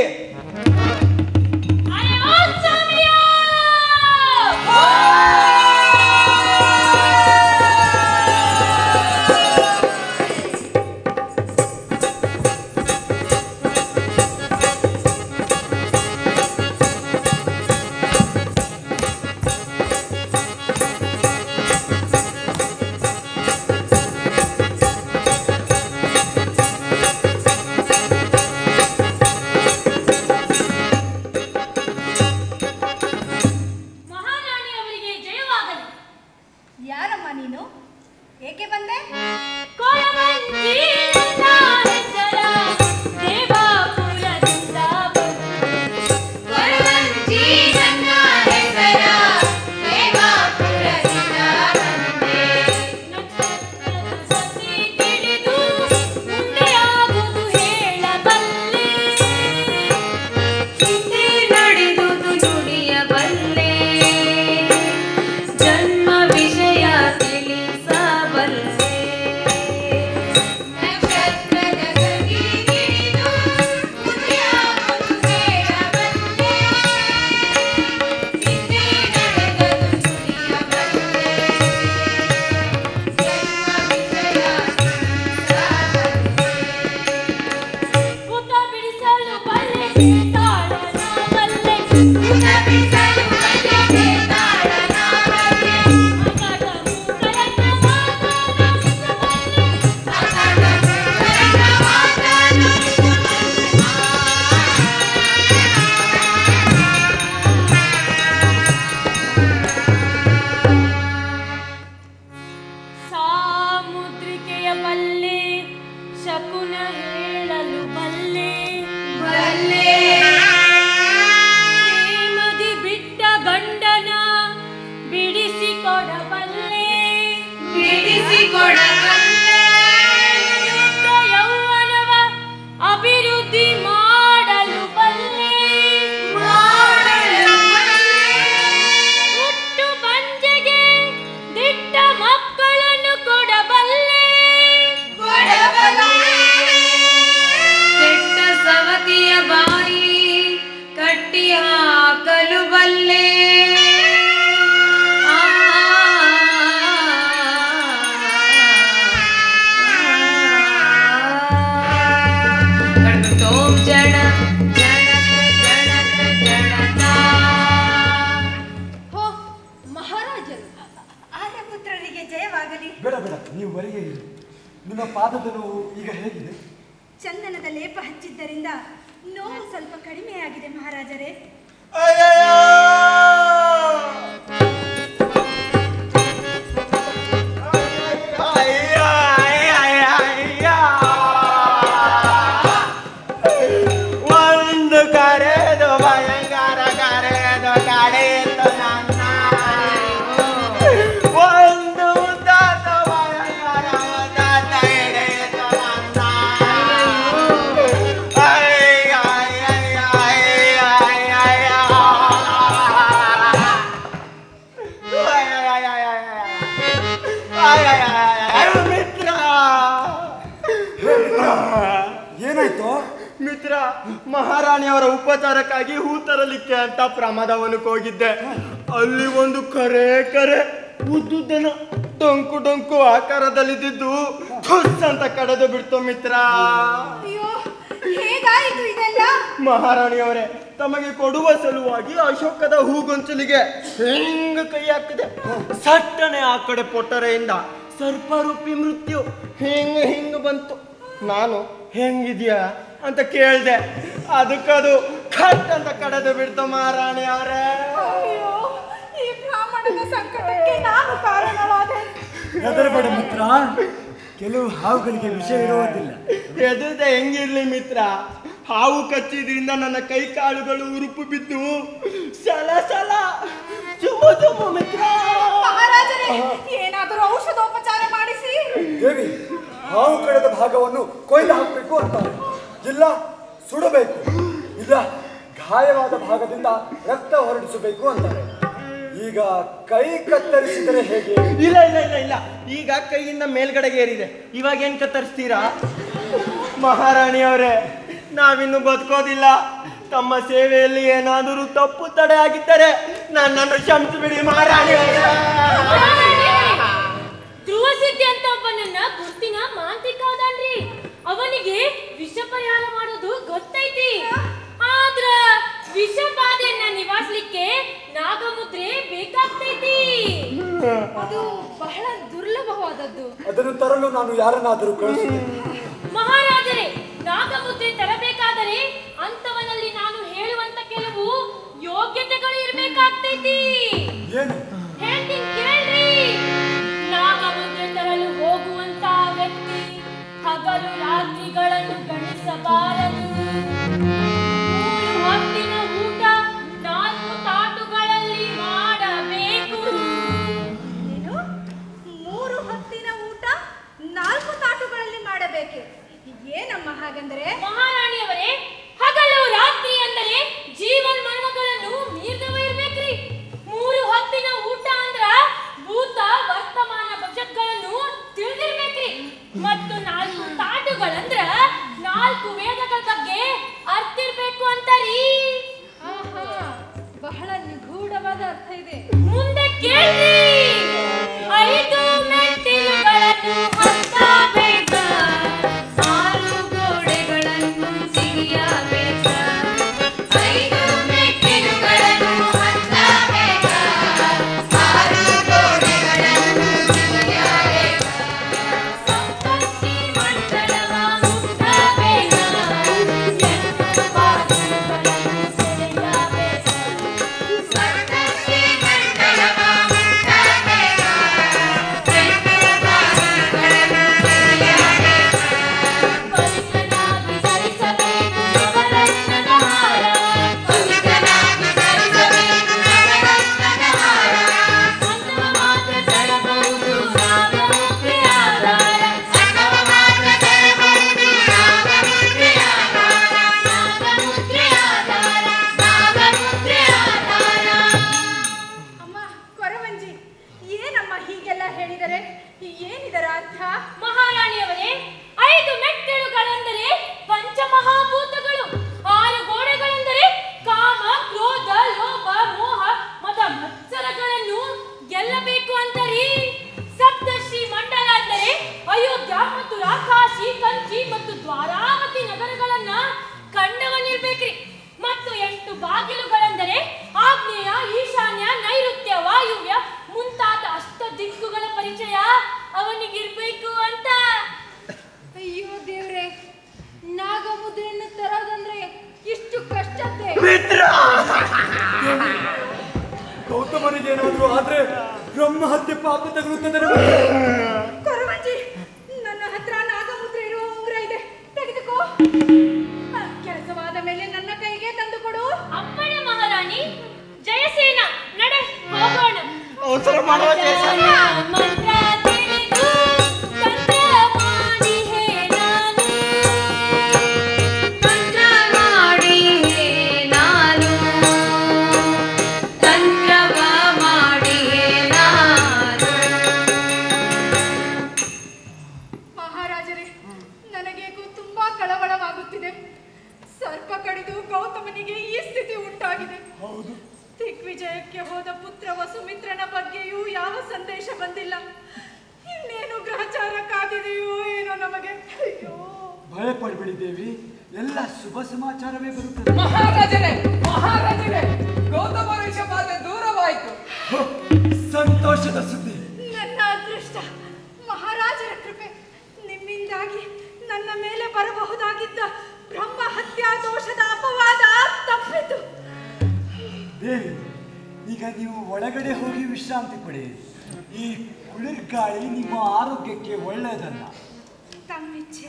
ಯಾರಮ್ಮ ನೀನು? ಏಕೆ ಬಂದೆ? ಕೊರವಂಜಿ ನನ್ನ ಹೆಸರ, ದೇವಾಪುರದಿಂದ ಬಂದೆ. ಕೊರವಂಜಿ ನನ್ನ ಹೆಸರ, ದೇವಾಪುರದಿಂದ ಬಂದೆ. ನಕ್ಷತ್ರದ ಸತಿ ತಿಳಿದು ಮುಂದೆಯಾಗುವುದು ಹೇಳಬಲ್ಲೆ. ಹಿಂದೆ ನಡೆದುದು ನುಡಿಯಬಲ್ಲೆ. ಜನ್ಮ ವಿಷಯ ತಿಳಿಸಬಲ್ಲೆ. ನಕ್ಷತ್ರದ ಸತಿ ತಿಳಿದು ಮುಂದೆಯಾಗುವುದು ಹೇಳಬಲ್ಲೆ. ಹಿಂದೆ ನಡೆದುದು ನುಡಿಯಬಲ್ಲೆ. ಜನ್ಮ ವಿಷಯ ತಿಳಿಸಬಲ್ಲೆ. ಕೂತ ಬಿಡಿಸಲು ಬಲ್ಲೆ, ತಾಳನ ಬಲ್ಲೆ. ಕೂತ ಬಿಡಿಸಲು ಬಲ್ಲೆ, ತಾಳನ ಬಲ್ಲೆ. ಆಕಾಶ ಮೂಕರನ್ನ ಮಾತನಾಡಿಸಬಲ್ಲೆ. ಆಕಾಶ ಮೂಕರನ್ನ ಮಾತನಾಡಿಸಬಲ್ಲೆ. ನಿಮ್ಮ ಪಾದದ ನೋವು ಈಗ ಹೇಗಿದೆ? ಚಂದನದ ಲೇಪ ಹಚ್ಚಿದ್ದರಿಂದ ನೋವು ಸ್ವಲ್ಪ ಕಡಿಮೆಯಾಗಿದೆ ಮಹಾರಾಜರೇ. ಒಂದು ಕರೆದು ಭಯಂಕರ ಕರೆದು ಕಡೆಯಿತು ನನ್ನ, ಒಂದು ಉದ್ದಾತ ಭಯಂಕರ ಉದ್ದಾತ ಹಿಡಿಯಿತು ನನ್ನ. ಅಯ್ಯ ಅಯ್ಯ ಅಯ್ಯ ಅಯ್ಯ ಅಯ್ಯ ಮಿತ್ರ ಏನಾಯ್ತು ಮಿತ್ರ? ಮಹಾರಾಣಿಯವರ ಉಪಚಾರಕ್ಕಾಗಿ ಹೂ ತರಲಿಕ್ಕೆ ಅಂತ ಪ್ರಮಾದವನಕ್ಕೆ ಹೋಗಿದ್ದೆ. ಅಲ್ಲಿ ಒಂದು ಕರೆ ಕರೆ ಉದ್ದುದ್ದನ ಡೊಂಕು ಡೊಂಕು ಆಕಾರದಲ್ಲಿದ್ದು ಥುಸ್ ಅಂತ ಕಡೆದು ಬಿಡ್ತು ಮಿತ್ರ. ಅಯ್ಯೋ, ಹೇಗಾಯಿತು ಇದೆಲ್ಲ? ಮಹಾರಾಣಿಯವರೇ, ತಮಗೆ ಕೊಡುವ ಸಲುವಾಗಿ ಅಶೋಕದ ಹೂಗೊಂಚಲಿಗೆ ಹೆಂಗ ಕೈ ಹಾಕಿದೆ. ಸಟ್ಟನೆ ಆ ಕಡೆ ಪೊಟ್ಟರೆಯಿಂದ ಸರ್ಪರೂಪಿ ಮೃತ್ಯು ಹಿಂಗ ಹಿಂಗ ಬಂತು. ನಾನು ಹೆಂಗಿದ್ಯಾ ಅಂತ ಕೇಳ್ದೆ. ಅದಕ್ಕದು ಕಟ್ ಅಂತ ಕಡೆದು ಬಿಡ್ತು ಮಹಾರಾಣಿಯವರೇ. ಅಯ್ಯೋ, ಈ ಬ್ರಾಹ್ಮಣನ ಸಂಕಟಕ್ಕೆ ನಾನು ಕಾರಣವಾದೆ. ಹೆದರಬೇಡ ಮಿತ್ರ, ಕೆಲವು ಹಾವುಗಳಿಗೆ ವಿಷಯ ಇರುವುದಿಲ್ಲ. ಹೆದರ್ದೆ ಹೆಂಗಿರ್ಲಿ ಮಿತ್ರ, ಹಾವು ಕಚ್ಚಿದ್ರಿಂದ ನನ್ನ ಕೈ ಕಾಲುಗಳು ಉರುಪು ಬಿದ್ದು ಸಲ ಸಲ ಚುಮು ಚುಮು ಮಿತ್ರ. ಮಹಾರಾಜರೇ, ಏನಾದರೂ ಔಷಧೋಪಚಾರ ಮಾಡಿಸಿ. ದೇವಿ, ಹಾವು ಕಳೆದ ಭಾಗವನ್ನು ಕೊಯ್ಲು ಹಾಕಬೇಕು ಅಂತಾರೆ. ಇಲ್ಲ ಸುಡಬೇಕು, ಇಲ್ಲ ಗಾಯವಾದ ಭಾಗದಿಂದ ರಕ್ತ ಹೊರಡಿಸಬೇಕು ಅಂತಾರೆ. ಈಗ ಕೈ ಕತ್ತರಿಸಿದರೆ ಹೇಗೆ? ಇಲ್ಲ ಇಲ್ಲ ಇಲ್ಲ ಇಲ್ಲ ಈಗ ಕೈಯಿಂದ ಮೇಲ್ಗಡೆಗೆ ಏರಿದೆ. ಇವಾಗ ಏನ್ ಕತ್ತರಿಸ್ತೀರಾ? ಮಹಾರಾಣಿಯವರೇ, ನಾವಿನ್ನು ಬದುಕೋದಿಲ್ಲ. ತಮ್ಮ ಸೇವೆಯಲ್ಲಿ ಏನಾದರೂ ತಪ್ಪು ತಡೆ ಆಗಿದ್ದರೆ ನನ್ನನ್ನು ಕ್ಷಮಿಸಿಬಿಡಿ ಮಹಾರಾಣಿಯವರೇ. ಧ್ರುವ ಸಿದ್ಧಿ ಅಂತ ಒಬ್ಬನನ್ನ ಗುರ್ತಿನ ಮಾಂತ್ರಿಕ ಅದನ್ರಿ. ಅವನಿಗೆ ವಿಷ ಪರಿಹಾರ ಮಾಡೋದು ಗೊತ್ತೈತಿ. ಆದ್ರ ವಿಷ ಬಾಧೆಯನ್ನ ನಿವಾರಿಸಲಿಕ್ಕೆ ನಾಗಮುದ್ರೆ ಬೇಕಾಗ್ತೈತಿ. ಅದು ಬಹಳ ದುರ್ಲಭವಾದದ್ದು. ಅದನ್ನು ತರಲು ನಾನು ಯಾರನ್ನಾದರೂ ಕಳಿಸುತ್ತೇನೆ. ಮಹಾರಾಜರೇ, ನಾಗಮುದ್ರೆ ತರಬೇಕಾದರೆ ಅಂತವನಲ್ಲಿ ನಾನು ಹೇಳುವಂತ ಕೆಲವು ಯೋಗ್ಯತೆಗಳು ಇರಬೇಕಾಗ್ತೈತಿ. ಏನು? ಹೇಳ್ತೀನಿ ಕೇಳ್ರಿ. ನಾಗಮುದ್ರೆ ತರಲು ಹೋಗುವಂತ ವ್ಯಕ್ತಿ ಹಗಲು ರಾತ್ರಿಗಳನ್ನು ಗಣಿಸಬಾರದು. ಮೂರು ಹೊತ್ತಿನ ಊಟ ನಾಲ್ಕು ತಾಟುಗಳಲ್ಲಿ ಮಾಡಬೇಕು. ಏನು? ಮೂರು ಹೊತ್ತಿನ ಊಟ ನಾಲ್ಕು ತಾಟುಗಳಲ್ಲಿ ಮಾಡಬೇಕೆ? ಏನಮ್ಮ ಹಾಗಂದ್ರೆ? ಮಹಾರಾಣಿಯವರೇ, ಹಗಲು ರಾತ್ರಿ ಅಂದರೆ ಜೀವನ್ ಮರಣಗಳನ್ನು ಮೀರಿದವ ಇರ್ಬೇಕ್ರಿ. ಮೂರು ಹೊತ್ತಿನ ಊಟ ಅಂದ್ರ ಭೂತ ವರ್ತಮಾನ ಭವಿಷ್ಯತ್ಗಳನ್ನು ತಿಳಿದಿರ್ಬೇಕ್ರಿ. ಮತ್ತು ನಾಲ್ಕು ತಾಟುಗಳಂದ್ರ ನಾಲ್ಕು ವೇದಗಳ ಬಗ್ಗೆ ಅರ್ತಿರ್ಬೇಕು ಅಂತಾರಿ. ಆಹಾ, ಬಹಳ ನಿಗೂಢವಾದ ಅರ್ಥ ಇದೆ. ಮುಂದೆ ಕೇಳ್ರಿ. ಐದು ಮೆಟ್ಟಿಲುಗಳನ್ನು ಹತ್ತಬೇಕ, ಆರು ಗೋಡೆಗಳನ್ನು ಸಿಗಿಯಬೇಕ. ಐದು ಮೆಟ್ಟಿಲುಗಳನ್ನು ಹತ್ತಬೇಕ, ಆರು ಗೋಡೆಗಳನ್ನು ಸಿಗಿಯಬೇಕ. ಸಪ್ತರ್ಷಿ ಮಂಡಲವ ಮುಟ್ಟಬೇಕ, ಎಂಟು ಬಾಗಿಲುಗಳನ್ನು ಸೆಳೆಯಬೇಕ. ಸಪ್ತರ್ಷಿ ಮಂಡಲವ ಮುಟ್ಟಬೇಕ, ಎಂಟು ಬಾಗಿಲುಗಳನ್ನು ಸೆಳೆಯಬೇಕ. ಪವಿತ್ರನಾಗಿ ಧರಿಸಬೇಕು ನವರತ್ನದ ಹಾರ, ಪವಿತ್ರನಾಗಿ ಧರಿಸಬೇಕು ನವರತ್ನದ ಹಾರ. ಅಥವಾ ಮಾತ್ರ ತರಬಹುದು ನಾಗಮುದ್ರೆ ಆಧಾರ, ಅಥವಾ ಮಾತ್ರ ತರಬಹುದು ನಾಗಮುದ್ರೆ ಆಧಾರ. ನಾಗಮುದ್ರೆ ಆಧಾರ, ನಾಗಮುದ್ರೆ ಆಧಾರ. ಅಮ್ಮ ಕೊರವಂಜಿ, ಏನಮ್ಮ ಹೀಗೆಲ್ಲ ಹೇಳಿದರೆ? ಏನಿದರ ಅರ್ಥ? ಮಹಾರಾಣಿಯವರೇ, ಐದು ಮೆಟ್ಟಿಲುಗಳೆಂದರೆ ಪಂಚಮಹಾಭೂತಗಳು. ಆರು ಗೋಡೆಗಳೆಂದರೆ ಕಾಮ, ಕ್ರೋಧ, ಲೋಭ, ಮೋಹ, ಮದ, ಮತ್ಸರಗಳನ್ನು ಗೆಲ್ಲಬೇಕು ಅಂತರಿ. ಸಪ್ತರ್ಷಿ ಮಂಡಲ ಅಂದರೆ ಅಯೋಧ್ಯ, ಮಥುರಾ, ಕಾಶಿ, ಕಂಚಿ ಮತ್ತು ದ್ವಾರಾವತಿ ನಗರಗಳನ್ನ ಕಂಡವನಿರ್ಬೇಕ್ರಿ. ಮತ್ತು ಎಂಟು ಬಾಗಿಲುಗಳೆಂದರೆ ಆಗ್ನೇಯ, ಈಶಾನ್ಯ, ನೈಋತ್ಯ, ವಾಯುವ್ಯ ಮುಂತಾದ ಅಷ್ಟ ದಿಕ್ಕುಗಳ ಪರಿಚಯ ಅವನಿಗಿರ್ಬೇಕು ಅಂತ. ಬ್ರಹ್ಮಹತ್ಯೆ ಪಾಪ ತಗುಲುತ್ತದೆ. ಕೊರವಂಜಿ, ನನ್ನ ಹತ್ರ ನಾಗಮುದ್ರೆ ಇರುವ ಉಂಗುರ ಇದೆ, ತೆಗೆದುಕೋ. ಕೆಲಸವಾದ ಮೇಲೆ ನನ್ನ ಕೈಗೆ ತಂದುಕೊಡು. ಅಪ್ಪಣೆ ಮಹಾರಾಣಿ. ಜಯಸೇನ, ನಡೆ ಹೋಗೋಣ. ಅವಸರ ಮಾಡುವ ಜಯಸೇನ. ಮಂತ್ರ ತಿಳಿದು ತಂತ್ರ ಮಾಡಿ ಹೇಳಾನು, ತಂತ್ರ ಮಾಡಿ ನಾನು, ತಂತ್ರವ ಮಾಡಿ ನಾನು. ಮಹಾರಾಜರೇ, ನನಗೇಗೂ ತುಂಬಾ ಕಳವಳವಾಗುತ್ತಿದೆ. ಸರ್ಪ ಕಡಿದು ಗೌತಮನಿಗೆ ಈ ಸ್ಥಿತಿ ಉಂಟಾಗಿದೆ. ದಿಗ್ವಿಜಯಕ್ಕೆ ಹೋದ ಪುತ್ರ ವಸುಮಿತ್ರನ ಬಗ್ಗೆಯೂ ಯಾವ ಸಂದೇಶ ಬಂದಿಲ್ಲ. ಇನ್ನೇನು ಗ್ರಹಚಾರ ಕಾದಿದೆಯೋ ಏನೋ ನಮಗೆ. ಅಯ್ಯೋ, ಭಯ ಪಡಬೇಡಿ ದೇವಿ, ಎಲ್ಲ ಶುಭ ಸಮಾಚಾರವೇ ಬರುತ್ತದೆ. ಮಹಾರಾಜರೇ, ಮಹಾರಾಜರೇ, ಗೌತಮ ಋಷಭಾದೆ ದೂರವಾಯಿತು. ಸಂತೋಷದ ಸುದ್ದಿ. ನನ್ನ ಅದೃಷ್ಟ, ಮಹಾರಾಜರ ಕೃಪೆ. ನಿಮ್ಮಿಂದಾಗಿ ನನ್ನ ಮೇಲೆ ಬರಬಹುದಾಗಿದ್ದ ಬ್ರಹ್ಮ ಹತ್ಯಾ ದೋಷದ ಅಪವಾದ ತಪ್ಪಿತು. ದೇವಿ, ಈಗ ನೀವು ಒಳಗಡೆ ಹೋಗಿ ವಿಶ್ರಾಂತಿ ಪಡಿ. ಈ ಕುಳಿರ್ಗಾಳಿ ನಿಮ್ಮ ಆರೋಗ್ಯಕ್ಕೆ ಒಳ್ಳೆಯದಲ್ಲ. ತಮ್ಮಿಚ್ಛೆ.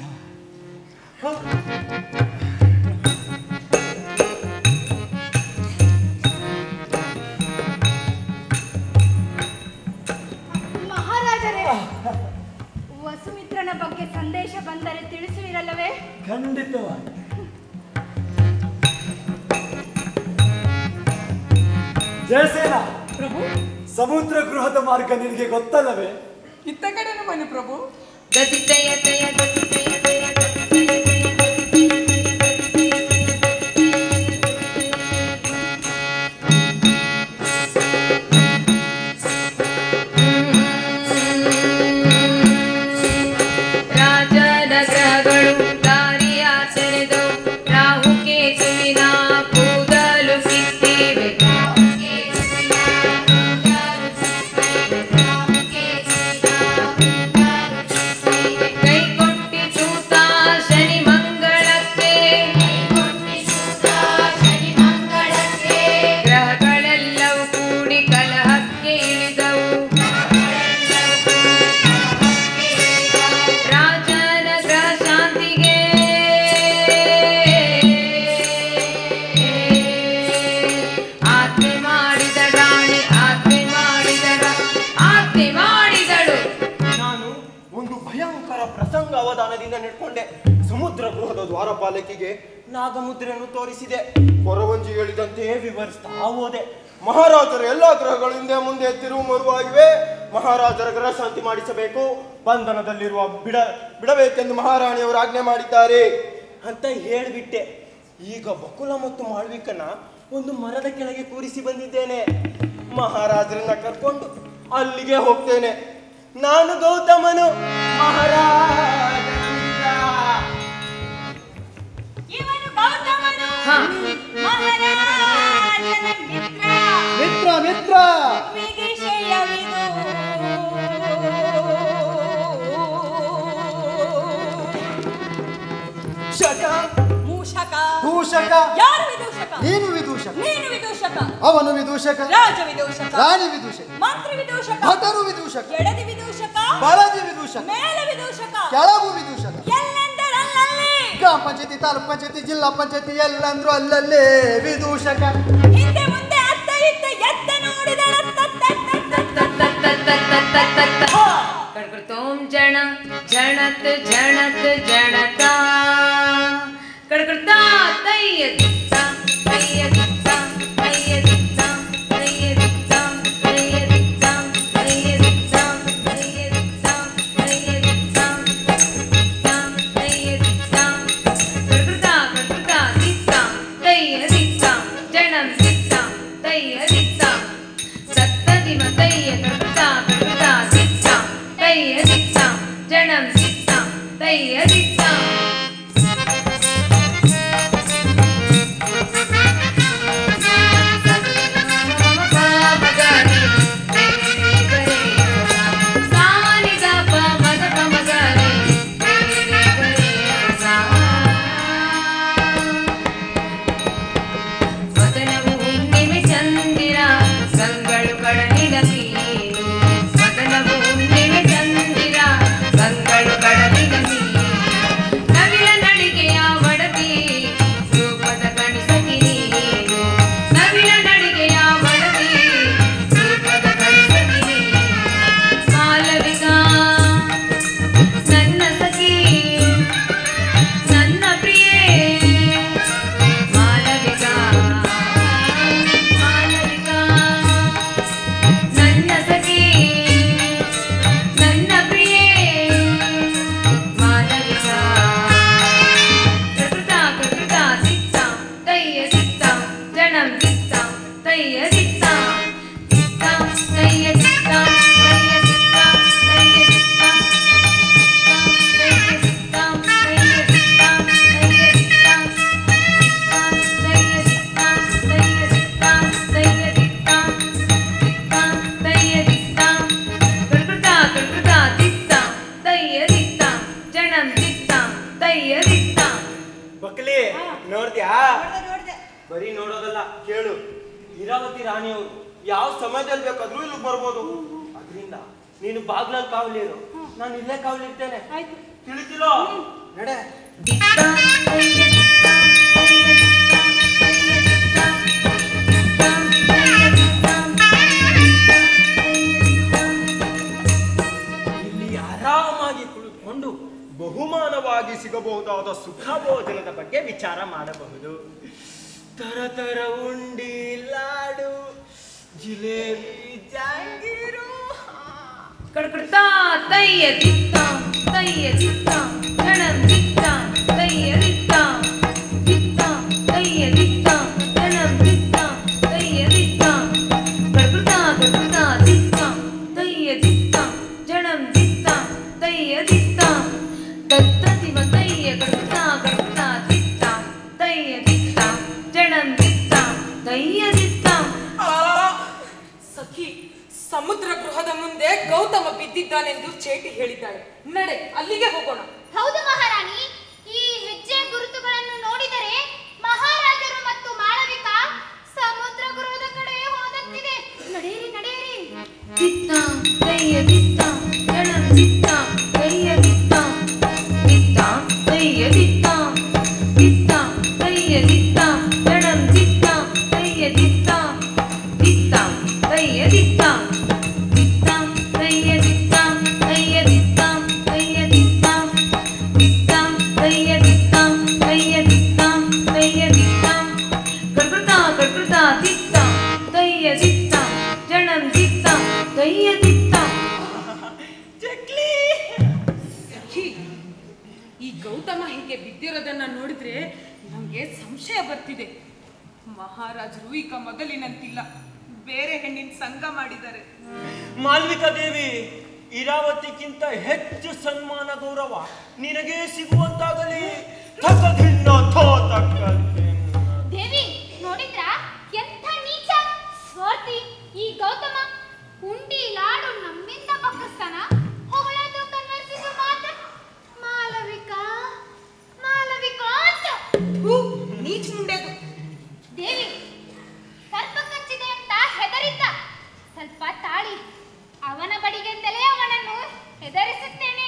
ಮಹಾರಾಜರೇ, ವಸುಮಿತ್ರನ ಬಗ್ಗೆ ಸಂದೇಶ ಬಂದರೆ ತಿಳಿಸುವಿರಲ್ಲವೇ? ಖಂಡಿತವಾಗಿ. ಜಯಸೇನ ಪ್ರಭು, ಸಮುದ್ರ ಗೃಹದ ಮಾರ್ಗ ನಿನಗೆ ಗೊತ್ತಲ್ಲವೇ? ಇತ್ತ ಕಡೆನು ಬನ್ನಿ ಪ್ರಭು. ಗತಿತಯ ತಯ ಗತಿತಯ ತಯ ಗತಿತಯ ರಾಜನ ಗ್ರಹಗಳು ದಾರಿಯ ತೆರೆದವು, ರಾಹುಕೇತುವಿನ ಕೂದಲು ಕಿತ್ತಿವೆ. ಕೈ ಕೊಟ್ಟಿತು ತಾ ಶನಿ ಮಂಗಳಕ್ಕೆ, ಗ್ರಹಗಳೆಲ್ಲವೂ ಕೂಡಿ ಕಲಹಕ್ಕೆ ಇಳಿದವು. ರಾಜನ ಗ್ರಹ ಶಾಂತಿಗೆ ಆಜ್ಞೆ ಮಾಡಿದ ರಾಣಿ, ಆಜ್ಞೆ ಮಾಡಿದಳ, ಆಜ್ಞೆ ಮಾಡಿದಳು. ನಾನು ಒಂದು ಭಯಂಕರ ಪ್ರಸಂಗ ಅವಧಾನದಿಂದ ನಡ್ಕೊಂಡೆ. ಸಮುದ್ರ ಗೃಹದ ದ್ವಾರಪಾಲಕಿಗೆ ನಾಗಮುದ್ರೆಯನ್ನು ತೋರಿಸಿದೆ. ಕೊರವಂಜಿ ಹೇಳಿದಂತೆಯೇ ವಿವರಿಸ್ತಾ ಹೋದೆ. ಮಹಾರಾಜರ ಎಲ್ಲಾ ಗ್ರಹಗಳು ಹಿಂದೆ ಮುಂದೆ ತಿರುವು ಮರುವಾಗಿವೆ. ಮಹಾರಾಜರ ಗ್ರಹ ಶಾಂತಿ ಮಾಡಿಸಬೇಕು, ಬಂಧನದಲ್ಲಿರುವ ಬಿಡ ಬಿಡಬೇಕೆಂದು ಮಹಾರಾಣಿಯವರು ಆಜ್ಞೆ ಮಾಡಿದ್ದಾರೆ ಅಂತ ಹೇಳಿಬಿಟ್ಟೆ. ಈಗ ಬಕುಲ ಮತ್ತು ಮಾಳ್ವಿಕನ ಒಂದು ಮರದ ಕೆಳಗೆ ಕೂರಿಸಿ ಬಂದಿದ್ದೇನೆ. ಮಹಾರಾಜರನ್ನ ಕರ್ಕೊಂಡು ಅಲ್ಲಿಗೆ ಹೋಗ್ತೇನೆ. ನಾನು ಗೌತಮನು, ಮಹಾರಾಜ. ಇವನು ಗೌತಮನು, ಹಾ. ಮಹಾರಾಜನ ಮಿತ್ರ. ಮಿತ್ರ ಮಿತ್ರ ವಿದಿಶಯವಿದು. ಶಕ ಮೂಷಕ. ದೂಷಕ. ಯಾರು ವಿದೂಷಕ? ನೀನು ವಿದೂಷಕ. ನೀನು ವಿದೂಷಕ. ಅವನು ವಿದೂಷಕ. ರಾಜ ವಿದೂಷಕ. ರಾಣಿ ವಿದೂಷಕ. ಮಂತ್ರಿ ವಿದೂಷಕ. ಭಟರು ವಿದೂಷಕ. ಎಡದಿ ವಿದೂಷಕ. ಬಲದಿ ವಿದೂಷಕ. ಮೇಲೆ ವಿದೂಷಕ. ಕೆಳಗು ವಿದೂಷಕ. ಎಲ್ಲೆಂದರಲ್ಲಲ್ಲಿ. ಗ್ರಾಮ ಪಂಚಾಯತಿ, ತಾಲೂಕ್ ಪಂಚಾಯತಿ, ಜಿಲ್ಲಾ ಪಂಚಾಯತಿ ಎಲ್ಲಂದ್ರು ಅಲ್ಲಲ್ಲೇ ವಿದೂಷಕ. ಹಿಂದೆ ಮುಂದೆ ಅತ್ತ ಇತ್ತ ಎತ್ತ ನೋಡಿದಳ. ಕಡ್ಕಡ್ತೋಂ ಜಣ ಜಣತ್ ಜಣತ್ ಜಣತ ಕಡ್ಕಡ್ತಾ ತಯ್ಯ ದಿತ್ತ ತಯ್ಯ ದಿತ್ತ ತಯ್ಯ ದಿತ್ತ ತಯ್ಯ ದಿತ್ತ ತಯ್ಯ ದಿತ್ತ ತಯ್ಯ ದಿತ್ತ ತಯ್ಯ ದಿತ್ತ ತಯ್ಯ ದಿತ್ತ ತಯ್ಯ ದಿತ್ತ ಕಡ್ಕಡ್ತಾ ಕಡ್ಕಡ್ತಾ ದಿತ್ತ ತಯ್ಯ ದಿತ್ತ ಜಣಂ ದಿತ್ತ ತಯ್ಯ ದಿತ್ತ ಸತ್ತದಿಮ ತಯ್ಯ ಕಡ್ಕಡ್ತಾ ಕಡ್ಕಡ್ತಾ ದಿತ್ತ ತಯ್ಯ ದಿತ್ತ ಜಣಂ ದಿತ್ತ ತಯ್ಯ ದಿತ್ತ ನೋಡ್ದ್ಯಾ? ನೋಡ್ದೆ ಬರೀ ನೋಡೋದಲ್ಲ, ಕೇಳು. ಇರಾವತಿ ರಾಣಿಯವರು ಯಾವ ಸಮಯದಲ್ಲಿ ಬೇಕಾದ್ರೂ ಇಲ್ಲಿ ಬರ್ಬೋದು. ಅದರಿಂದ ನೀನು ಬಾಗ್ಲಲ್ಲಿ ಕಾವಲಿರು, ನಾನು ಇಲ್ಲೇ ಕಾವಲಿರ್ತೇನೆ. ಆಯ್ತು. ತಿಳಿತಿಲೋ? ನಡೆ. ಇಲ್ಲಿ ಆರಾಮಾಗಿ ಕುಳಿತುಕೊಂಡು ಬಹುಮಾನವಾಗಿ ಸಿಗಬಹುದಾದ ಸುಖ ಭೋಜನದ ಬಗ್ಗೆ ವಿಚಾರ ಮಾಡಬಹುದು. ತರತರ ಉಂಡಿ, ಲಾಡು, ಜಿಲೇಬಿ, ಜಾಂಗೀರು. ಕಡ್ಕಡ್ತಾ ತಯ್ಯ ದಿತ್ತ ತಯ್ಯ ದಿತ್ತ ಜಣಂ ದಿತ್ತ ತಯ್ಯ ದಿತ್ತ ದಿತ್ತ ತಯ್ಯ ದಿತ್ತ ಜಣಂ ದಿತ್ತ ತಯ್ಯ ದಿತ್ತ ಕಡ್ಕಡ್ತಾ ಕಡ್ಕಡ್ತಾ ದಿತ್ತ ತಯ್ಯ ದಿತ್ತ ಜಣಂ ದಿತ್ತ ತಯ್ಯ ದಿತ್ತ ತತ್ತ ದಿವ ತಯ್ಯ ಕಡ್ಕಡ್ತಾ ಕಡ್ಕಡ್ತಾ ದಿತ್ತ ತಯ್ಯ ದಿತ್ತ ಜಣಂ ದಿತ್ತ ತಯ್ಯ ದಿತ್ತ. ಸಖಿ, ಸಮುದ್ರ ಗೃಹದ ಮುಂದೆ ಗೌತಮ ಬಿದ್ದಿದ್ದಾನೆಂದು ಚೇಟಿ ಹೇಳಿದ್ದಾಳೆ. ನಡೆ, ಅಲ್ಲಿಗೆ ಹೋಗೋಣ. ಹೌದು ಮಹಾರಾಣಿ, ಈ ಹೆಜ್ಜೆ ಗುರುತುಗಳನ್ನು ನೋಡಿದರೆ ಮಹಾರಾಜರು ಮತ್ತು ಮಾಳವಿಕ ಸಮುದ್ರ ಗೃಹದ ಕಡೆ ಹೋದಂತಿದೆ. ನಡೆಯಿರಿ ನಡೆಯಿರಿ. ದಿತ್ತ ತಯ್ಯ ದಿತ್ತ ಜಣಂ ದಿತ್ತ ತಯ್ಯ ದಿತ್ತ ದಿತ್ತ ತಯ್ಯ ದಿತ್ತ ದಿತ್ತ ತಯ್ಯ ದಿತ್ತ ಜಣಂ ದಿತ್ತ ತಯ್ಯ ದಿತ್ತ ದಿತ್ತ ತಯ್ಯ ದಿತ್ತ ದಿತ್ತ ತಯ್ಯ ದಿತ್ತ ತಯ್ಯ ದಿತ್ತ ತಯ್ಯ ದಿತ್ತ ದಿತ್ತ ತಯ್ಯ ದಿತ್ತ ತಯ್ಯ ದಿತ್ತ ತಯ್ಯ ದಿತ್ತ ಕಡ್ಕಡ್ತಾ ಕಡ್ಕಡ್ತಾ ದಿತ್ತ ತಯ್ಯ ದಿತ್ತ ಜಣಂ ದಿತ್ತ ತಯ್ಯ ದಿತ್ತ. ಸಖಿ, ಈ ಗೌತಮ ಹೀಗೆ ಬಿದ್ದಿರೋದನ್ನ ನೋಡಿದ್ರೆ ನಮ್ಗೆ ಸಂಶಯ ಬರ್ತಿದೆ. ಮಹಾರಾಜರು ಈಗ ಮೊದಲಿನಂತಿಲ್ಲ, ಬೇರೆ ಹೆಣ್ಣಿನ ಸಂಘ ಮಾಡಿದ್ದಾರೆ. ಮಾಲ್ವಿಕಾ ದೇವಿ, ಇರಾವತಿಗಿಂತ ಹೆಚ್ಚು ಸನ್ಮಾನ ಗೌರವ ನಿನಗೆ ಸಿಗುವಂತಾಗಲಿ. ತಕ್ಕದಿನ್ನ ಥೋ ತಕ್ಕದಿನ್ನ. ದೇವಿ ನೋಡಿದ್ರಾ ಎಂಥ ನೀಚ ಸ್ವಾರ್ಥಿ ಈ ಗೌತಮ. ಉಂಡಿ ಲಾಡು ನಮ್ಮಿಂದ ಬಗ್ಗಿಸ್ತಾನ, ಹೊಗಳೋದು ಕನ್ವರ್ಸಿದ್ದು ಮಾತ್ರ ಮಾಲವಿಕಾ ಮಾಲವಿಕಾ ಅಂತ. ಹೂ, ನೀಚ್ ಮುಂಡೆದು. ದೇವಿ ಸರ್ಪ ಕಚ್ಚಿದೆ ಅಂತ ಹೆದರಿದ್ದ, ಸ್ವಲ್ಪ ತಾಳಿ, ಅವನ ಬಡಿಗೆಂದಲೇ ಅವನನ್ನು ಹೆದರಿಸುತ್ತೇನೆ.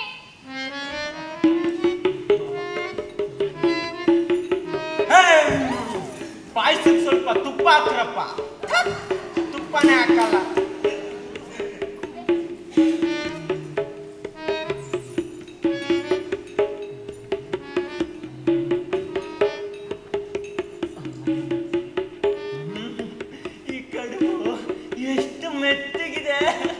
ಪಾಯಸಕ್ಕೆ ಸ್ವಲ್ಪ ತುಪ್ಪ ಹಾಕ್ರಪ್ಪ. ತುಪ್ಪನೇ ಹಾಕಲ್ಲ. ಈ ಕಡುಬು ಎಷ್ಟು ಮೆತ್ತಗಿದೆ.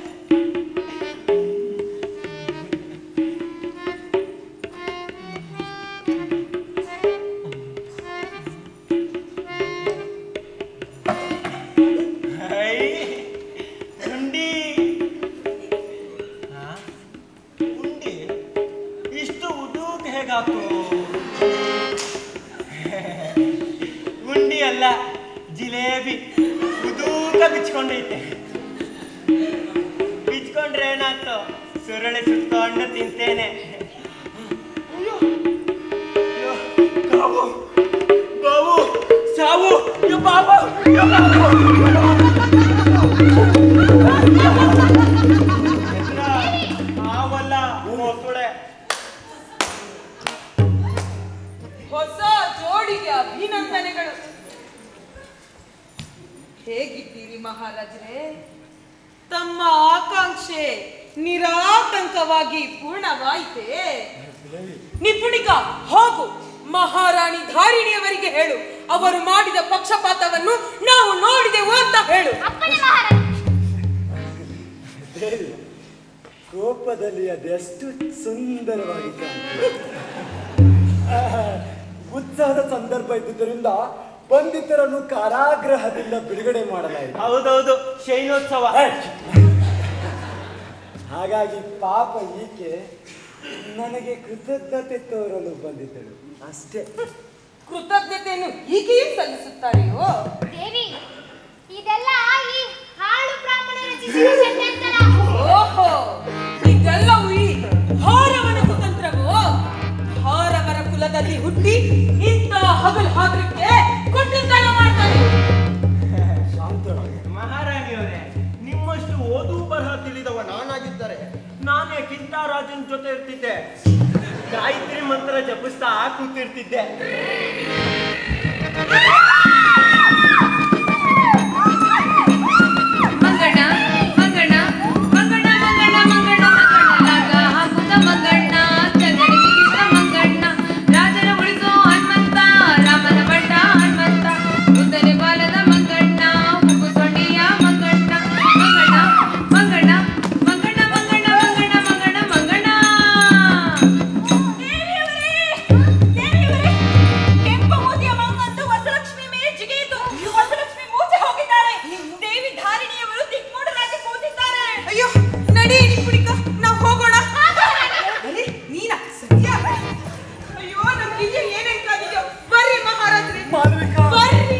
ಉಂಡಿ ಉಂಡಿ ಇಷ್ಟು ಉದುಕ್ ಹೇಗಾಕು? ಉಂಡಿ ಅಲ್ಲ, ಜಿಲೇಬಿ ಉದೂಕ ಬಿಚ್ಕೊಂಡೈತೆ. ಬಿಚ್ಕೊಂಡ್ರೆ ಏನಾಯ್ತು? ಸುರಳಿ ಸುತ್ಕೊಂಡು ತಿಂತೇನೆ. ಅಯ್ಯೋ, ಅಯ್ಯೋ, ಗಾವು ಗಾವು ಸಾವು. ಯೋ ಬಾಬು, ಯೋ ಬಾಬು. ಆವಲ್ಲ ಮೊಸುಳೆ. ಹೊಸ ಜೋಡಿಗೆ ಅಭಿನಂದನೆಗಳು. ಹೇಗಿದ್ದೀರಿ ಮಹಾರಾಜರೇ? ತಮ್ಮ ಆಕಾಂಕ್ಷೆ ನಿರಾತಂಕವಾಗಿ ಪೂರ್ಣವಾಯಿತೆ. ನಿಪುಣಿಕ, ಹೋಗು ಮಹಾರಾಣಿ ಧಾರಿಣಿಯವರಿಗೆ ಹೇಳು, ಅವರು ಮಾಡಿದ ಪಕ್ಷಪಾತವನ್ನು ನಾವು ನೋಡಿದೆವು ಅಂತ ಹೇಳು. ಅಪ್ಪಣೆ ಮಹಾರಾಣಿ. ದೇವಿ, ಕೋಪದಲ್ಲಿ ಅದೆಷ್ಟು ಸುಂದರವಾಗಿ ಕಾಣುತ್ತದೆ. ಆಹಾ, ಉತ್ಸಾಹದ ಸಂದರ್ಭ ಇದ್ದುದರಿಂದ ಬಂಧಿತರನ್ನು ಕಾರಾಗೃಹದಿಂದ ಬಿಡುಗಡೆ ಮಾಡಲಾಯಿತು. ಹೌದೌದು, ಶೈನೋತ್ಸವ. ಹಾಗಾಗಿ ಪಾಪ ಈಕೆ ನನಗೆ ಕೃತಜ್ಞತೆ ತೋರಲು ಬಂದಿದ್ದಳು ಅಷ್ಟೇ. ಕೃತಜ್ಞತೆಯನ್ನು ಈಕೆಯೂ ಸಲ್ಲಿಸುತ್ತಾರೆಯೋ? ದೇವಿ ಇದೆಲ್ಲ ಈ ಹಾಳು ಬ್ರಾಹ್ಮಣರ ರಚಿಸಿದ ಷಡ್ಯಂತರ. ಓಹೋ, ಇದೆಲ್ಲವೂ ಈ ಹಾರವನ ಕುತಂತ್ರವೋ? ಹಾರವರ ಕುಲದಲ್ಲಿ ಹುಟ್ಟಿ ಇಂತಹ ಹಗಲ್ ಹಾದ್ರಿಕೆ ಕೊಟ್ಟಿದ್ದಾನ ಮಾಡ್ತಾನೆ. ಮಹಾರಾಣಿಯವರೇ, ನಿಮ್ಮಷ್ಟು ಓದು ಬರಹ ತಿಳಿದವ ನಾನಾಗಿದ್ದರೆ ನಾನೇ ಕಿಂತಾರಾಜನ ಜೊತೆ ಇರ್ತಿದ್ದೆ. ಗಾಯತ್ರಿ ಮಂತ್ರ ಜಪಿಸ್ತಾ ಕೂತಿರ್ತಿದ್ದೆ. ಮಂಗಣ್ಣ ಮಂಗಣ್ಣ ಮಂಗಣ್ಣ ಮಂಗಣ್ಣ ಮಂಗಣ್ಣ ಮಂಗಣ್ಣ ಹಾಕುತ್ತ ಮಂಗಣ್ಣ ಚಂದನಿಗಿಷ್ಟ ಮಂಗಣ್ಣ ರಾಜನ ಉಳಿಸೋ ಹನುಮಂತ ರಾಮನ ಬಂಡ ಹನುಮಂತ ಉದ್ದನೆ ಬಾಲದ ಮಂಗಣ್ಣ ಉಪ್ಪು ಸೊಂಡಿಯ ಮಂಗಣ್ಣ ಮಂಗಣ್ಣ ಮಂಗಣ್ಣ ಮಂಗಣ್ಣ ಮಂಗಣ್ಣ ಮಂಗಣ್ಣ ಮಂಗಣ್ಣ ಮಂಗಣ್ಣ. ಕೆಂಪು ಮೋತಿಯ ಮಂಗಂದು ವಸಲಕ್ಷ್ಮಿ ಮೇಲೆ ಜಿಗಿಯಿತು. ವಸಲಕ್ಷ್ಮಿ ಮೂಚೆ ಹೋಗಿದ್ದಾಳೆ. ದೇವಿ ಧಾರಿಣಿಯವರು ದಿಕ್ಮೂಢರಾಗಿ ಕೂತಿದ್ದಾರೆ. ಅಯ್ಯೋ ನಡಿ ನಿಪುಣಿಕ, ನಾವು ಹೋಗೋಣ. ಅರೆ, ನೀನ ಸತ್ಯ. ಅಯ್ಯೋ ನಮ್ಗೆ ಈಗ ಏನೇನ್ಕಾಗಿದ್ಯೋ. ಬರ್ರಿ ಮಹಾರಾಜ್ರೆ, ಬರ್ರಿ.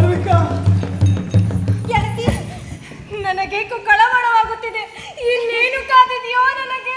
ಗೆಳತಿ, ನನಗೇಕೋ ಕಳವಳವಾಗುತ್ತಿದೆ. ಇನ್ನೇನು ಕಾದಿದೆಯೋ ನನಗೆ.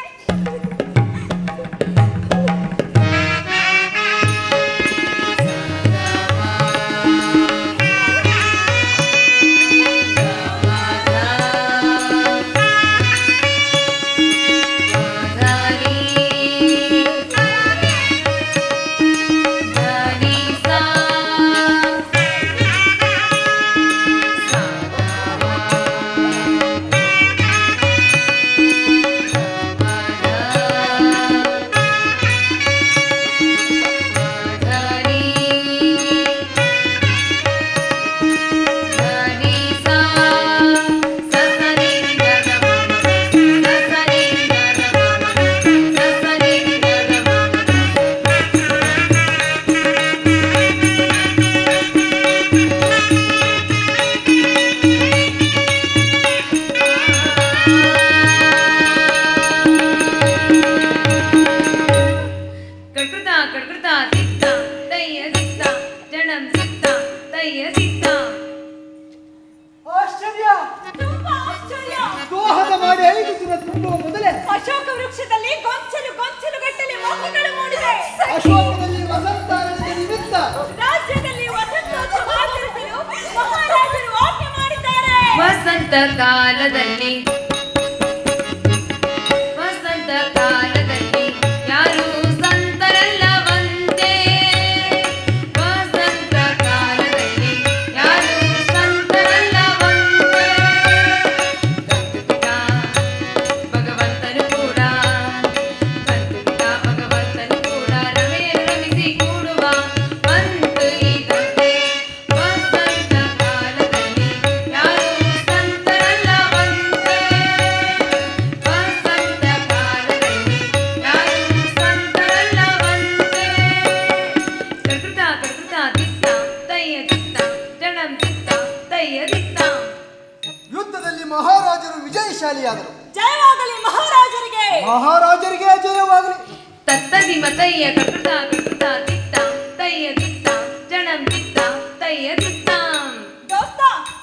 ಆಶ್ಚರ್ಯ! ತುಂಬಾ ಆಶ್ಚರ್ಯ. ದೋಹದ ಮಾಡಿ ಐದು ದಿನ ತುಂಬುವ ಮೊದಲೇ ಅಶೋಕ ವೃಕ್ಷದಲ್ಲಿ ಗೊಂಚಲು ಗೊಂಚಲು ಗಟ್ಟಲೆ ಮೊಗ್ಗುಗಳು ಮೂಡಿದೆ. ಅಶೋಕದಲ್ಲಿ ವಸಂತಾರಣದ ನಿಮಿತ್ತ ರಾಜ್ಯದಲ್ಲಿ ವಸಂತೋತ್ಸವ ಆಚರಿಸಲು ಮಹಾರಾಜರು ಆಜ್ಞೆ ಮಾಡಿದ್ದಾರೆ. ವಸಂತ ಕಾಲದಲ್ಲಿ ವಸಂತ ಕಾಲದಲ್ಲಿ ಯಾರು ಸಂತರಲ್ಲವಂತೆ. ವಸಂತ ಕಾಲದಲ್ಲಿ ಯಾರು ಸಂತರಲ್ಲವಂತೆ. ಕಂಟುಕಿತ ಭಗವಂತನು ಕೂಡ ಕಂಟುಕಿತ ಭಗವಂತನು ಕೂಡ ರಮೆಯನ್ನು ರಮಿಸಿ ಕೂಡುವ ಬಂತು ಈಗಂತೆ. ವಸಂತ ಕಾಲದಲ್ಲಿ ಯಾರು ಸಂತರಲ್ಲವಂತೆ. ವಸಂತ ಕಾಲದಲ್ಲಿ ಯಾರು ಸಂತರಲ್ಲವಂತೆ. ಕೃತ ಕೃತ ದಿತ್ತ ತಯ್ಯ ದಿತ್ತ ಜಡಂ ದಿತ್ತ ತಯ್ಯ ದಿತ್ತ. ಯುದ್ಧದಲ್ಲಿ ಮಹಾರಾಜರು ವಿಜಯಶಾಲಿಯಾದರು. ಜಯವಾಗಲಿ ಮಹಾರಾಜರಿಗೆ. ಮಹಾರಾಜರಿಗೆ ಜಯವಾಗಲಿ. ತತ್ತದಿಮ ತಯ್ಯ ಕೃತ ಕೃತ ದಿತ್ತ ತಯ್ಯ ದಿತ್ತ ಜಡಂ ದಿತ್ತ ತಯ್ಯ ದಿತ್ತ. ದೋಸ್ತ,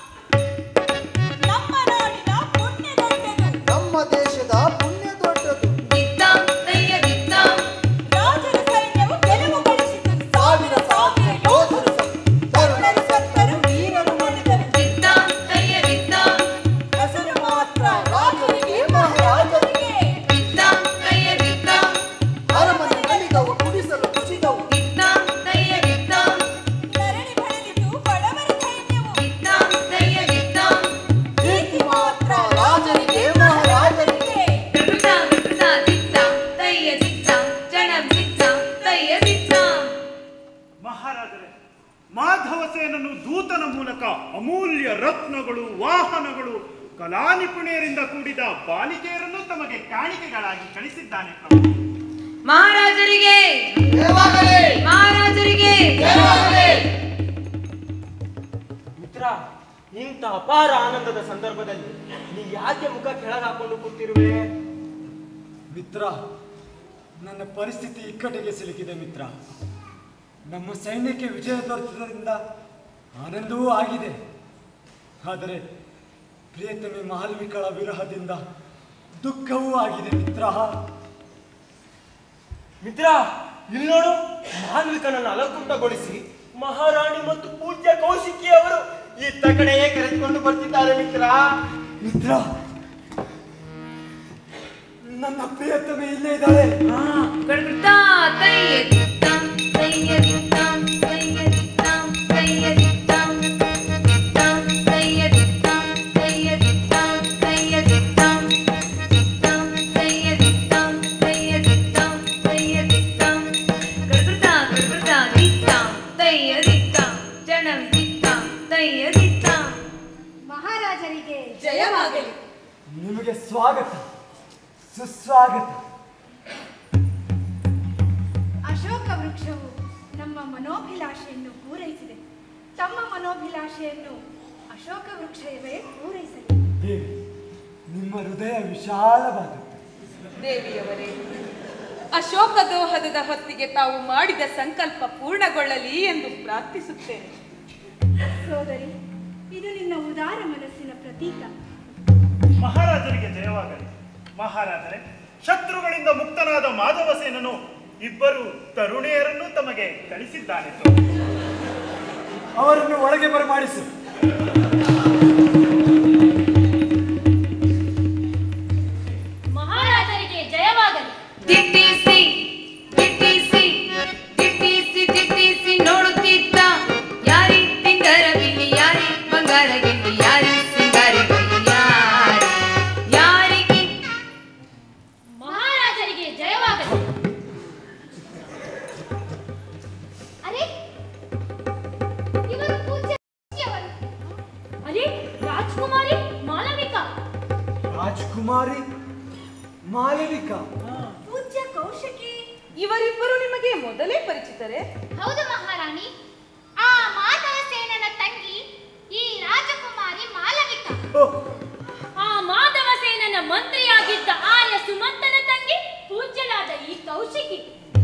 ನಮ್ಮ ನಾಡಿನ ಪುಣ್ಯ ದೊಡ್ಡದು. ನಮ್ಮ ದೇಶದ ಪುಣ್ಯ ದೊಡ್ಡದು. ದಿತ್ತ ತಯ್ಯ ದಿತ್ತ. ರಾಜರ ಸೈನ್ಯವು ಗೆಲುವು ಗಳಿಸಿತು. ಸಾವಿರ ಸಾವಿರ ಯೋಧರು ಸತ್ತು. ತರುಣರು ಸತ್ತರು, ವೀರರು ಮಡಿದರು. ದಿತ್ತ ತಯ್ಯ ದಿತ್ತ. ಹೆಸರು ಮಾತ್ರ ರಾಜರಿಗೆ ಮಹಾರಾಜರಿಗೆ. ದಿತ್ತ ತಯ್ಯ ದಿತ್ತ. ಅರಮನೆ ನಲಿದವು, ಕುಡಿಸಲು ಕುಸಿದವು. ದಿತ್ತ ತಯ್ಯ ದಿತ್ತ. ಧರಣಿ ಬೆಳೆದಿತು ಬಡವರ ಸೈನ್ಯವು. ದಿತ್ತ ತಯ್ಯ ದಿತ್ತ. ಪ್ರೀತಿ ಮಾತ್ರ ರಾಜರಿಗೆ ಮಹಾರಾಜರಿಗೆ. ಕೃತ ಕೃತ ದಿತ್ತ ತಯ್ಯ ದಿತ್ತ ಜಡಂ ದಿತ್ತ ತಯ್ಯ ದಿತ್ತ. ಮಹಾರಾಜರೇ, ಮಾಧವಸೇನನು ದೂತನ ಮೂಲಕ ಅಮೂಲ್ಯ ರತ್ನಗಳು, ವಾಹನಗಳು, ಕಲಾ ನಿಪುಣೆಯರಿಂದ ಕೂಡಿದ ಬಾಲಿಕೆಯರನ್ನು ತಮಗೆ ಕಾಣಿಕೆಗಳಾಗಿ ಕಳಿಸಿದ್ದಾನೆ ಪ್ರಭು. ಮಹಾರಾಜರಿಗೆ ಮಹಾರಾಜರಿಗೆ ಮಿತ್ರ, ಇಂಥ ಅಪಾರ ಆನಂದದ ಸಂದರ್ಭದಲ್ಲಿ ನೀ ಯಾಕೆ ಮುಖ ಕೆಳಗಾಕೊಂಡು ಕೂತಿರುವೆ? ಮಿತ್ರ, ನನ್ನ ಪರಿಸ್ಥಿತಿ ಇಕ್ಕಟ್ಟಿಗೆ ಸಿಲುಕಿದೆ ಮಿತ್ರ. ನಮ್ಮ ಸೈನ್ಯಕ್ಕೆ ವಿಜಯ ದೊರೆತದಿಂದ ಆನಂದವೂ ಆಗಿದೆ. ಆದರೆ ಪ್ರಿಯತಮೆ ಮಾಲ್ವಿಕಳ ವಿರಹದಿಂದ ದುಃಖವೂ ಆಗಿದೆ ಮಿತ್ರ. ಮಿತ್ರ, ಇಲ್ಲಿ ನೋಡು, ಮಾಲ್ವಿಕನನ್ನು ಅಲಂಕೃತಗೊಳಿಸಿ ಮಹಾರಾಣಿ ಮತ್ತು ಪೂಜ್ಯ ಕೌಶಿಕಿ ಅವರು ಇತ್ತ ಕಡೆಯೇ ಕರೆದುಕೊಂಡು ಬರ್ತಿದ್ದಾರೆ ಮಿತ್ರ. ಮಿತ್ರ, ನನ್ನ ಪ್ರಿಯತಮೆ ಇಲ್ಲೇ ಇದ್ದಾಳೆ. ಗಡ್ಗಡ್ತಾ ತಯ್ಯದಿತ್ತಾಂ ತಯ್ಯದಿತ್ತಾಂ ತಯ್ಯದಿತ್ತಾಂ ತಯ್ಯದಿತ್ತಾಂ ದಿತ್ತಾಂ ತಯ್ಯದಿತ್ತಾಂ ತಯ್ಯದಿತ್ತಾಂ ತಯ್ಯದಿತ್ತಾಂ ದಿತ್ತಾಂ ತಯ್ಯದಿತ್ತಾಂ ತಯ್ಯದಿತ್ತಾಂ ತಯ್ಯದಿತ್ತಾಂ ಗಡ್ಗಡ್ತಾ ಗಡ್ಗಡ್ತಾ ದಿತ್ತಾಂ ತಯ್ಯದಿತ್ತಾಂ ಜನಂ ದಿತ್ತಾಂ ತಯ್ಯದಿತ್ತಾಂ. ಮಹಾರಾಜರಿಗೆ ಜಯವಾಗಲಿ. ನಿಮಗೆ ಸ್ವಾಗತ, ಸುಸ್ವಾಗತ. ಅಶೋಕ ವೃಕ್ಷವು ನಮ್ಮ ಮನೋಭಿಲಾಷೆಯನ್ನು ಪೂರೈಸಿದೆ. ತಮ್ಮ ಮನೋಭಿಲಾಷೆಯನ್ನು ಅಶೋಕ ವೃಕ್ಷವೇ ಪೂರೈಸಲಿ. ದೇವಿ, ನಿಮ್ಮ ಹೃದಯ ವಿಶಾಲವಾದದ್ದು. ದೇವಿಯವರೇ, ಅಶೋಕ ದೋಹದದ ಹೊತ್ತಿಗೆ ತಾವು ಮಾಡಿದ ಸಂಕಲ್ಪ ಪೂರ್ಣಗೊಳ್ಳಲಿ ಎಂದು ಪ್ರಾರ್ಥಿಸುತ್ತೇನೆ. ಸೋದರಿ, ಇದು ನಿನ್ನ ಉದಾರ ಮನಸ್ಸಿನ ಪ್ರತೀಕ. ಮಹಾರಾಜರಿಗೆ ಜಯವಾಗಲಿ. ಮಹಾರಾಜರೇ, ಶತ್ರುಗಳಿಂದ ಮುಕ್ತನಾದ ಮಾಧವಸೇನನು ಇಬ್ಬರು ತರುಣಿಯರನ್ನು ತಮಗೆ ಕಳಿಸಿದ್ದಾನೆ. ಅವರನ್ನು ಒಳಗೆ ಬರಮಾಡಿಸು. ಮಹಾರಾಜರಿಗೆ ಜಯವಾಗಲಿ. ದಿಟ್ಟಿಸಿ ದಿಟ್ಟಿಸಿ ದಿಟ್ಟಿಸಿ ದಿಟ್ಟಿಸಿ ನೋಡುತ್ತಿದ್ದ ಯಾರಿ ತಿಂಗರ ಬಿಲ್ಲಿ ಯಾರಿ ಬಂಗಾರ ಗೆಲ್ಲಿ ಯಾರಿ ಸಿಂಗಾರಿ ಯಾರಿ ಯಾರಿಗೆ. ಮಹಾರಾಜರಿಗೆ ಜಯವಾಗಲಿ. ಅರೆ ಇವರು ಪೂಜ್ಯ ಅರೆ, ರಾಜ್ಕುಮಾರಿ ಮಾಲವಿಕಾ. ರಾಜ್ಕುಮಾರಿ ಮಾಲವಿಕಾ. ಪೂಜ್ಯ ಕೌಶಿಕಿ. ಇವರಿಬ್ಬರು ನಿಮಗೆ ಮೊದಲೇ ಪರಿಚಿತರೇ? ಹೌದು ಮಹಾರಾಣಿ. ಆ ಮಾಧವಸೇನನ ತಂಗಿ ಈ ರಾಜಕುಮಾರಿ ಮಾಲವಿಕಾ. ಆ ಮಾಧವಸೇನನ ಮಂತ್ರಿಯಾಗಿದ್ದ ಆರ್ಯ ಸುಮಂತನ ತಂಗಿ ಪೂಜ್ಯರಾದ ಈ ಕೌಶಿಕಿ.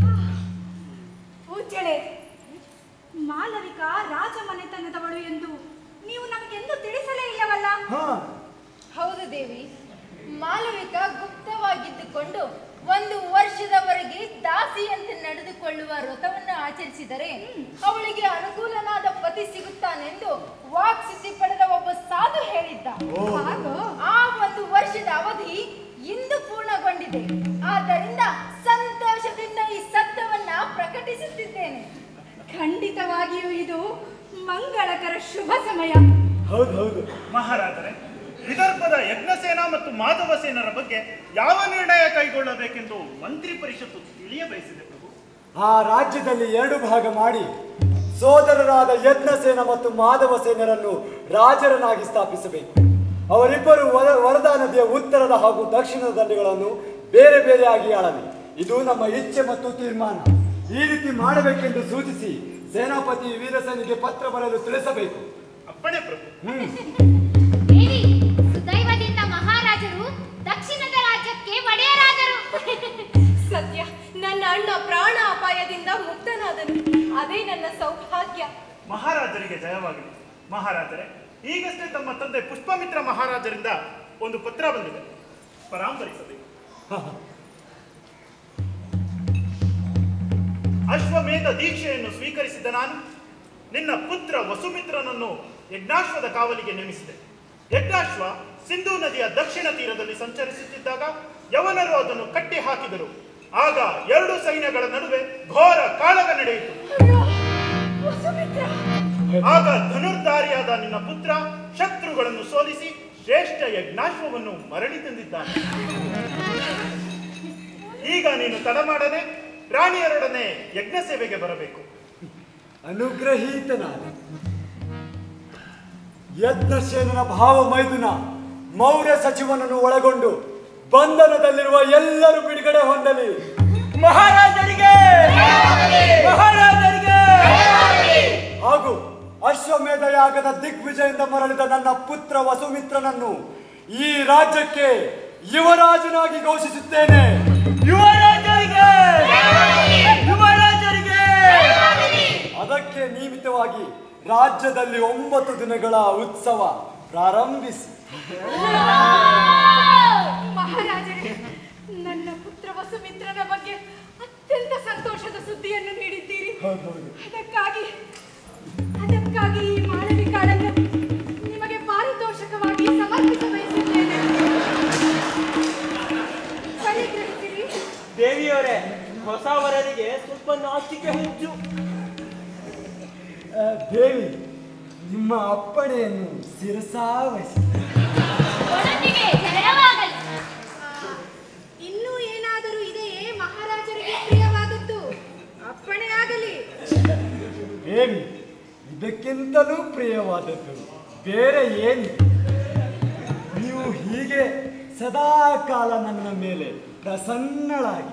ಪೂಜ್ಯಳೆ, ಮಾಲವಿಕಾ ರಾಜಮನೆತನದವಳು ಎಂದು ನೀವು ನಮಗೆಂದು ತಿಳಿಸಲೇ ಇಲ್ಲವಲ್ಲ? ಹಾ, ಹೌದು ದೇವಿ. ಮಾಲವಿಕಾ ಗುಪ್ತವಾಗಿದ್ದುಕೊಂಡು ಒಂದು ವರ್ಷದವರೆಗೆ ದಾಸಿಯಂತೆ ನಡೆದುಕೊಳ್ಳುವ ವ್ರತವನ್ನು ಆಚರಿಸಿದರೆ ಅವಳಿಗೆ ಅನುಕೂಲನಾದ ಪತಿ ಸಿಗುತ್ತಾನೆಂದು ವಾಕ್ಸಿದ್ಧಿ ಪಡೆದ ಒಬ್ಬ ಸಾಧು ಹೇಳಿದ್ದ. ಹಾಗೂ ಆ ಒಂದು ವರ್ಷದ ಅವಧಿ ಇಂದು ಪೂರ್ಣಗೊಂಡಿದೆ. ಆದ್ದರಿಂದ ಸಂತೋಷದಿಂದ ಈ ಸತ್ಯವನ್ನ ಪ್ರಕಟಿಸುತ್ತಿದ್ದೇನೆ. ಖಂಡಿತವಾಗಿಯೂ ಇದು ಮಂಗಳಕರ ಶುಭ ಸಮಯ. ಹೌದು ಹೌದು. ಮಹಾರಾಜರೇ, ವಿದರ್ಭದ ಯಜ್ಞಸೇನ ಮತ್ತು ಮಾಧವಸೇನರ ಬಗ್ಗೆ ಯಾವ ನಿರ್ಣಯ ಕೈಗೊಳ್ಳಬೇಕೆಂದು ಮಂತ್ರಿ ಪರಿಷತ್ತು ತಿಳಿಯ ಬಯಸಿದೆ ಪ್ರಭು. ಆ ರಾಜ್ಯದಲ್ಲಿ ಎರಡು ಭಾಗ ಮಾಡಿ ಸೋದರರಾದ ಯಜ್ಞಸೇನ ಮತ್ತು ಮಾಧವಸೇನರನ್ನು ರಾಜರನ್ನಾಗಿ ಸ್ಥಾಪಿಸಬೇಕು. ಅವರಿಬ್ಬರು ವರ ವರದಾ ನದಿಯ ಉತ್ತರದ ಹಾಗೂ ದಕ್ಷಿಣದ ದಂಡೆಗಳನ್ನು ಬೇರೆ ಬೇರೆಯಾಗಿ ಆಳಲಿ. ಇದು ನಮ್ಮ ಇಚ್ಛೆ ಮತ್ತು ತೀರ್ಮಾನ. ಈ ರೀತಿ ಮಾಡಬೇಕೆಂದು ಸೂಚಿಸಿ ಸೇನಾಪತಿ ವೀರಸೇನಿಗೆ ಪತ್ರ ಬರೆಯಲು ತಿಳಿಸಬೇಕು. ಅಪ್ಪಣೆ ಪ್ರಭು. ದೇವಿ, ಸುದೈವದಿಂದ ಮಹಾರಾಜರು ದಕ್ಷಿಣದ ರಾಜ್ಯಕ್ಕೆ ಒಡೆಯರಾದರು. ಸತ್ಯ, ನನ್ನ ಅಣ್ಣ ಪ್ರಾಣ ಅಪಾಯದಿಂದ ಮುಕ್ತನಾದನು. ಅದೇ ನನ್ನ ಸೌಭಾಗ್ಯ. ಮಹಾರಾಜರಿಗೆ ಜಯವಾಗಲಿ. ಮಹಾರಾಜರೇ, ಈಗಷ್ಟೇ ತಮ್ಮ ತಂದೆ ಪುಷ್ಪಮಿತ್ರ ಮಹಾರಾಜರಿಂದ ಒಂದು ಪತ್ರ ಬಂದಿದೆ, ಪರಾಂಬರಿಸಬೇಕು. ಅಶ್ವಮೇಧ ದೀಕ್ಷೆಯನ್ನು ಸ್ವೀಕರಿಸಿದ ನಾನು ನಿನ್ನ ಪುತ್ರ ವಸುಮಿತ್ರನನ್ನು ಯಜ್ಞಾಶ್ವದ ಕಾವಲಿಗೆ ನೇಮಿಸಿದೆ. ಯಜ್ಞಾಶ್ವ ಸಿಂಧೂ ನದಿಯ ದಕ್ಷಿಣ ತೀರದಲ್ಲಿ ಸಂಚರಿಸುತ್ತಿದ್ದಾಗ ಯವನರು ಅದನ್ನು ಕಟ್ಟಿ ಹಾಕಿದರು. ಆಗ ಎರಡು ಸೈನ್ಯಗಳ ನಡುವೆ ಘೋರ ಕಾಳಗ ನಡೆಯಿತು. ಆಗ ಧನುರ್ಧಾರಿಯಾದ ನಿನ್ನ ಪುತ್ರ ಶತ್ರುಗಳನ್ನು ಸೋಲಿಸಿ ಶ್ರೇಷ್ಠ ಯಜ್ಞಾಶ್ವವನ್ನು ಮರಳಿ ತಂದಿದ್ದಾನೆ. ಈಗ ನೀನು ತಡ ಮಾಡದೆ ರಾಣಿಯರೊಡನೆ ಯಜ್ಞ ಸೇವೆಗೆ ಬರಬೇಕು. ಅನುಗ್ರಹೀತನಾದ ಯಜ್ಞಸೇನನ ಭಾವ ಮೈದುನ ಮೌರ್ಯ ಸಚಿವನನ್ನು ಒಳಗೊಂಡು ಬಂಧನದಲ್ಲಿರುವ ಎಲ್ಲರೂ ಬಿಡುಗಡೆ ಹೊಂದಲಿ. ಮಹಾರಾಜರಿಗೆ ಮಹಾರಾಜರಿಗೆ ಹಾಗೂ ಅಶ್ವಮೇಧ ಯಾಗದ ದಿಗ್ವಿಜಯದಿಂದ ಮರಳಿದ ನನ್ನ ಪುತ್ರ ವಸುಮಿತ್ರನನ್ನು ಈ ರಾಜ್ಯಕ್ಕೆ ಯುವರಾಜನಾಗಿ ಘೋಷಿಸುತ್ತೇನೆ. ಯುವರಾಜರಿಗೆ ಯುವರಾಜರಿಗೆ ಅದಕ್ಕೆ ನಿಯಮಿತವಾಗಿ ರಾಜ್ಯದಲ್ಲಿ ಒಂಬತ್ತು ದಿನಗಳ ಉತ್ಸವ ಪ್ರಾರಂಭಿಸಿ. ಮಹಾರಾಜರೇ, ನನ್ನ ಪುತ್ರ ವಸುಮಿತ್ರನ ಬಗ್ಗೆ ಅತ್ಯಂತ ಸಂತೋಷದ ಸುದ್ದಿಯನ್ನು ನೀಡಿದ್ದೀರಿ. ಅದಕ್ಕಾಗಿ ಆಚಿಕೆ ಹುಚ್ಚು. ಆ, ದೇವಿ ನಿಮ್ಮ ಅಪ್ಪಣೆಯನ್ನು ಶಿರಸಾವಹಿಸಿ. ಒಡತಿಗೆ ಜಯವಾಗಲಿ. ಇನ್ನೂ ಏನಾದರೂ ಇದೆಯೇ ಮಹಾರಾಜರಿಗೆ ಪ್ರಿಯವಾದದ್ದು? ಅಪ್ಪಣೆ ಆಗಲಿ. ದೇವಿ ಇದಕ್ಕಿಂತಲೂ ಪ್ರಿಯವಾದದ್ದು ಬೇರೆ ಏನು? ನೀವು ಹೀಗೆ ಸದಾ ಕಾಲ ನನ್ನ ಮೇಲೆ ಪ್ರಸನ್ನಳಾಗಿ.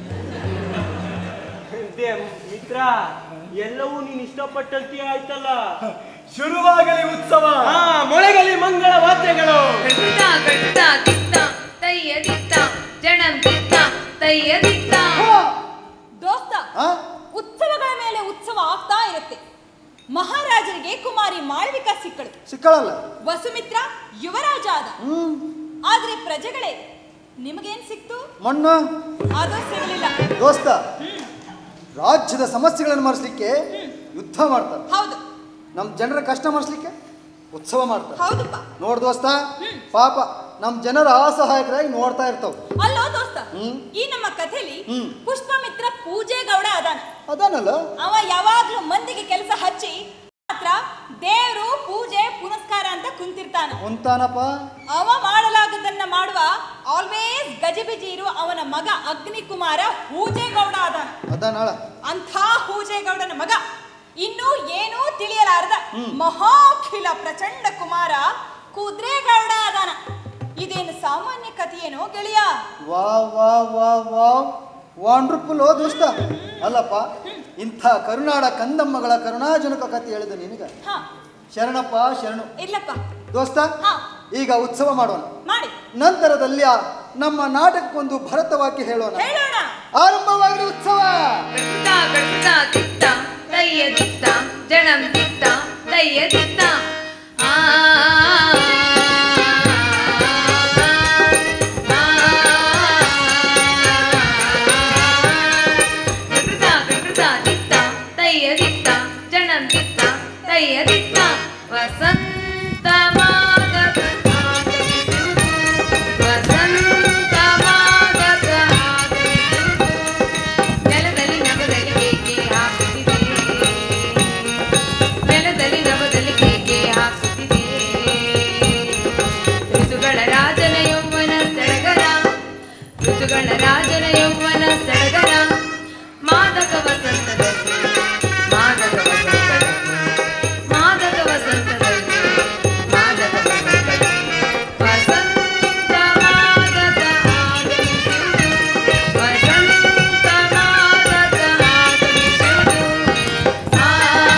ದೇ ಮಿತ್ರ, ಎಲ್ಲವೂ ನೀನು ಇಷ್ಟಪಟ್ಟಂತೆ ಆಯ್ತಲ್ಲ. ಶುರುವಾಗಲಿ ಉತ್ಸವ. ಹಾ, ಮೊಳೆಗಲಿ ಮಂಗಳ ವಾದ್ಯಗಳು. ಕಡ್ತ ಕಡ್ತ ದಿತ್ತ ತಯ್ಯ ದಿತ್ತ ಜಣಂ ದಿತ್ತ ತಯ್ಯ ದಿತ್ತ. ದೋಸ್ತ, ಉತ್ಸವಗಳ ಮೇಲೆ ಉತ್ಸವ ಆಗ್ತಾ ಇರುತ್ತೆ. ಮಹಾರಾಜರಿಗೆ ಕುಮಾರಿ ಮಾಳ್ವಿಕಾ ಸಿಕ್ಕಳು. ಸಿಕ್ಕಳಲ್ಲ. ವಸುಮಿತ್ರ ಯುವರಾಜ ಆದ. ಆದ್ರೆ ಪ್ರಜೆಗಳೇ, ನಿಮಗೇನ್ ಸಿಕ್ತು? ಮಣ್ಣು. ಅದು ಸಿಗಲಿಲ್ಲ. ದೋಸ್ತ, ರಾಜ್ಯದ ಸಮಸ್ಯೆಗಳನ್ನು ಮರೆಸಲಿಕ್ಕೆ ಯುದ್ಧ ಮಾಡ್ತಾರೆ. ಹೌದು. ನಮ್ಮ ಜನರ ಕಷ್ಟ ಮರೆಸಲಿಕ್ಕೆ ಉತ್ಸವ ಮಾಡ್ತಾರೆ. ಹೌದಪ್ಪ. ನೋಡ್ ದೋಸ್ತ, ಪಾಪ ನಮ್ಮ ಜನರ ಅಸಹಾಯಕರಾಗಿ ನೋಡ್ತಾ ಇರ್ತಾವ. ಅಲ್ಲೋ ದೋಸ್ತ, ಈ ನಮ್ಮ ಕಥೆಯಲ್ಲಿ ಪುಷ್ಪಮಿತ್ರ ಪೂಜೆ ಗೌಡ ಅದಾನ. ಅದಾನಲ್ಲ. ಅವ ಯಾವಾಗ್ಲೂ ಮಂದಿಗೆ ಕೆಲಸ ಹಚ್ಚಿ ಮಾತ್ರ ದೇವ್ರು ಪೂಜೆ ಪುನಸ್ಕಾರ ಅಂತ ಕುಂತಿರ್ತಾನ. ಕುಂತಾನಪ್ಪ. ಅವ ಮಾಡಲಾಗದನ್ನ ಮಾಡುವ ಆಲ್ವೇಸ್ ಗಜಿಬಿಜಿ ಇರುವ ಅವನ ಮಗ ಅಗ್ನಿಕುಮಾರ ಹೂಜೇಗೌಡ ಅದಾನ. ಅದಾನಳ. ಅಂಥ ಹೂಜೇಗೌಡನ ಮಗ ಇನ್ನೂ ಏನೂ ತಿಳಿಯಲಾರದ ಮಹಾಖಿಲ ಪ್ರಚಂಡ ಕುಮಾರ ಕುದ್ರೇಗೌಡ ಅದಾನ. ಇದೇನು ಸಾಮಾನ್ಯ ಕಥೆಯೇನೋ ಗೆಳೆಯ? ವಾ ವಾ ವಾ ವಾ ವಂಡರ್ಫುಲ್. ಓ ದೋಸ್ತ, ಅಲ್ಲಪ್ಪ, ಇಂಥ ಕರುನಾಡ ಕಂದಮ್ಮಗಳ ಕರುಣಾಜನಕ ಕಥೆ ಹೇಳಿದ ನಿನಗ ಶರಣಪ್ಪ ಶರಣು. ಇಲ್ಲಪ್ಪ ದೋಸ್ತ, ಈಗ ಉತ್ಸವ ಮಾಡೋಣ. ಮಾಡಿ ನಂತರದಲ್ಲಿ ಆ ನಮ್ಮ ನಾಟಕಕ್ಕೊಂದು ಭರತವಾಕ್ಯ ಹೇಳೋಣ. ಹೇಳೋಣ. ಆರಂಭವಾಗಲಿ ಉತ್ಸವ. ಕಡ್ತ ಕಡ್ತ ದಿತ್ತ ತಯ್ಯ ದಿತ್ತ ಜಣಂ ದಿತ್ತ ತಯ್ಯ ದಿತ್ತ. ಆ ವಸಂತ ಮಾಗದ ವಸಂತ ಮಾಗದ ನೆಲದಲ್ಲಿ ನವದಲ್ಲಿ ಕೇಕೆ ಹಾಕುತ್ತಿದೆ, ನೆಲದಲ್ಲಿ ನವದಲ್ಲಿ ಕೇಕೆ ಹಾಕುತ್ತಿದೆ. ಋತುಗಳ ರಾಜನ ಯೌವನ ಸಡಗರ, ಋತುಗಳ ರಾಜನ ಯೌವನ ಸಡಗರ. ಮಾದಕ ವಸಂತದಲ್ಲಿ ಮಾದಕ ವಸಂತದಲ್ಲಿ ಮಾದಕ ವಸಂತದಲ್ಲಿ ಮಾದಕ ವಸಂತದಲ್ಲಿ ವಸಂತ ಮಾದಕ ಆಗಮಿಸುವುದು, ವಸಂತ ಮಾದಕ ಆಗಮಿಸುವುದು. ಆ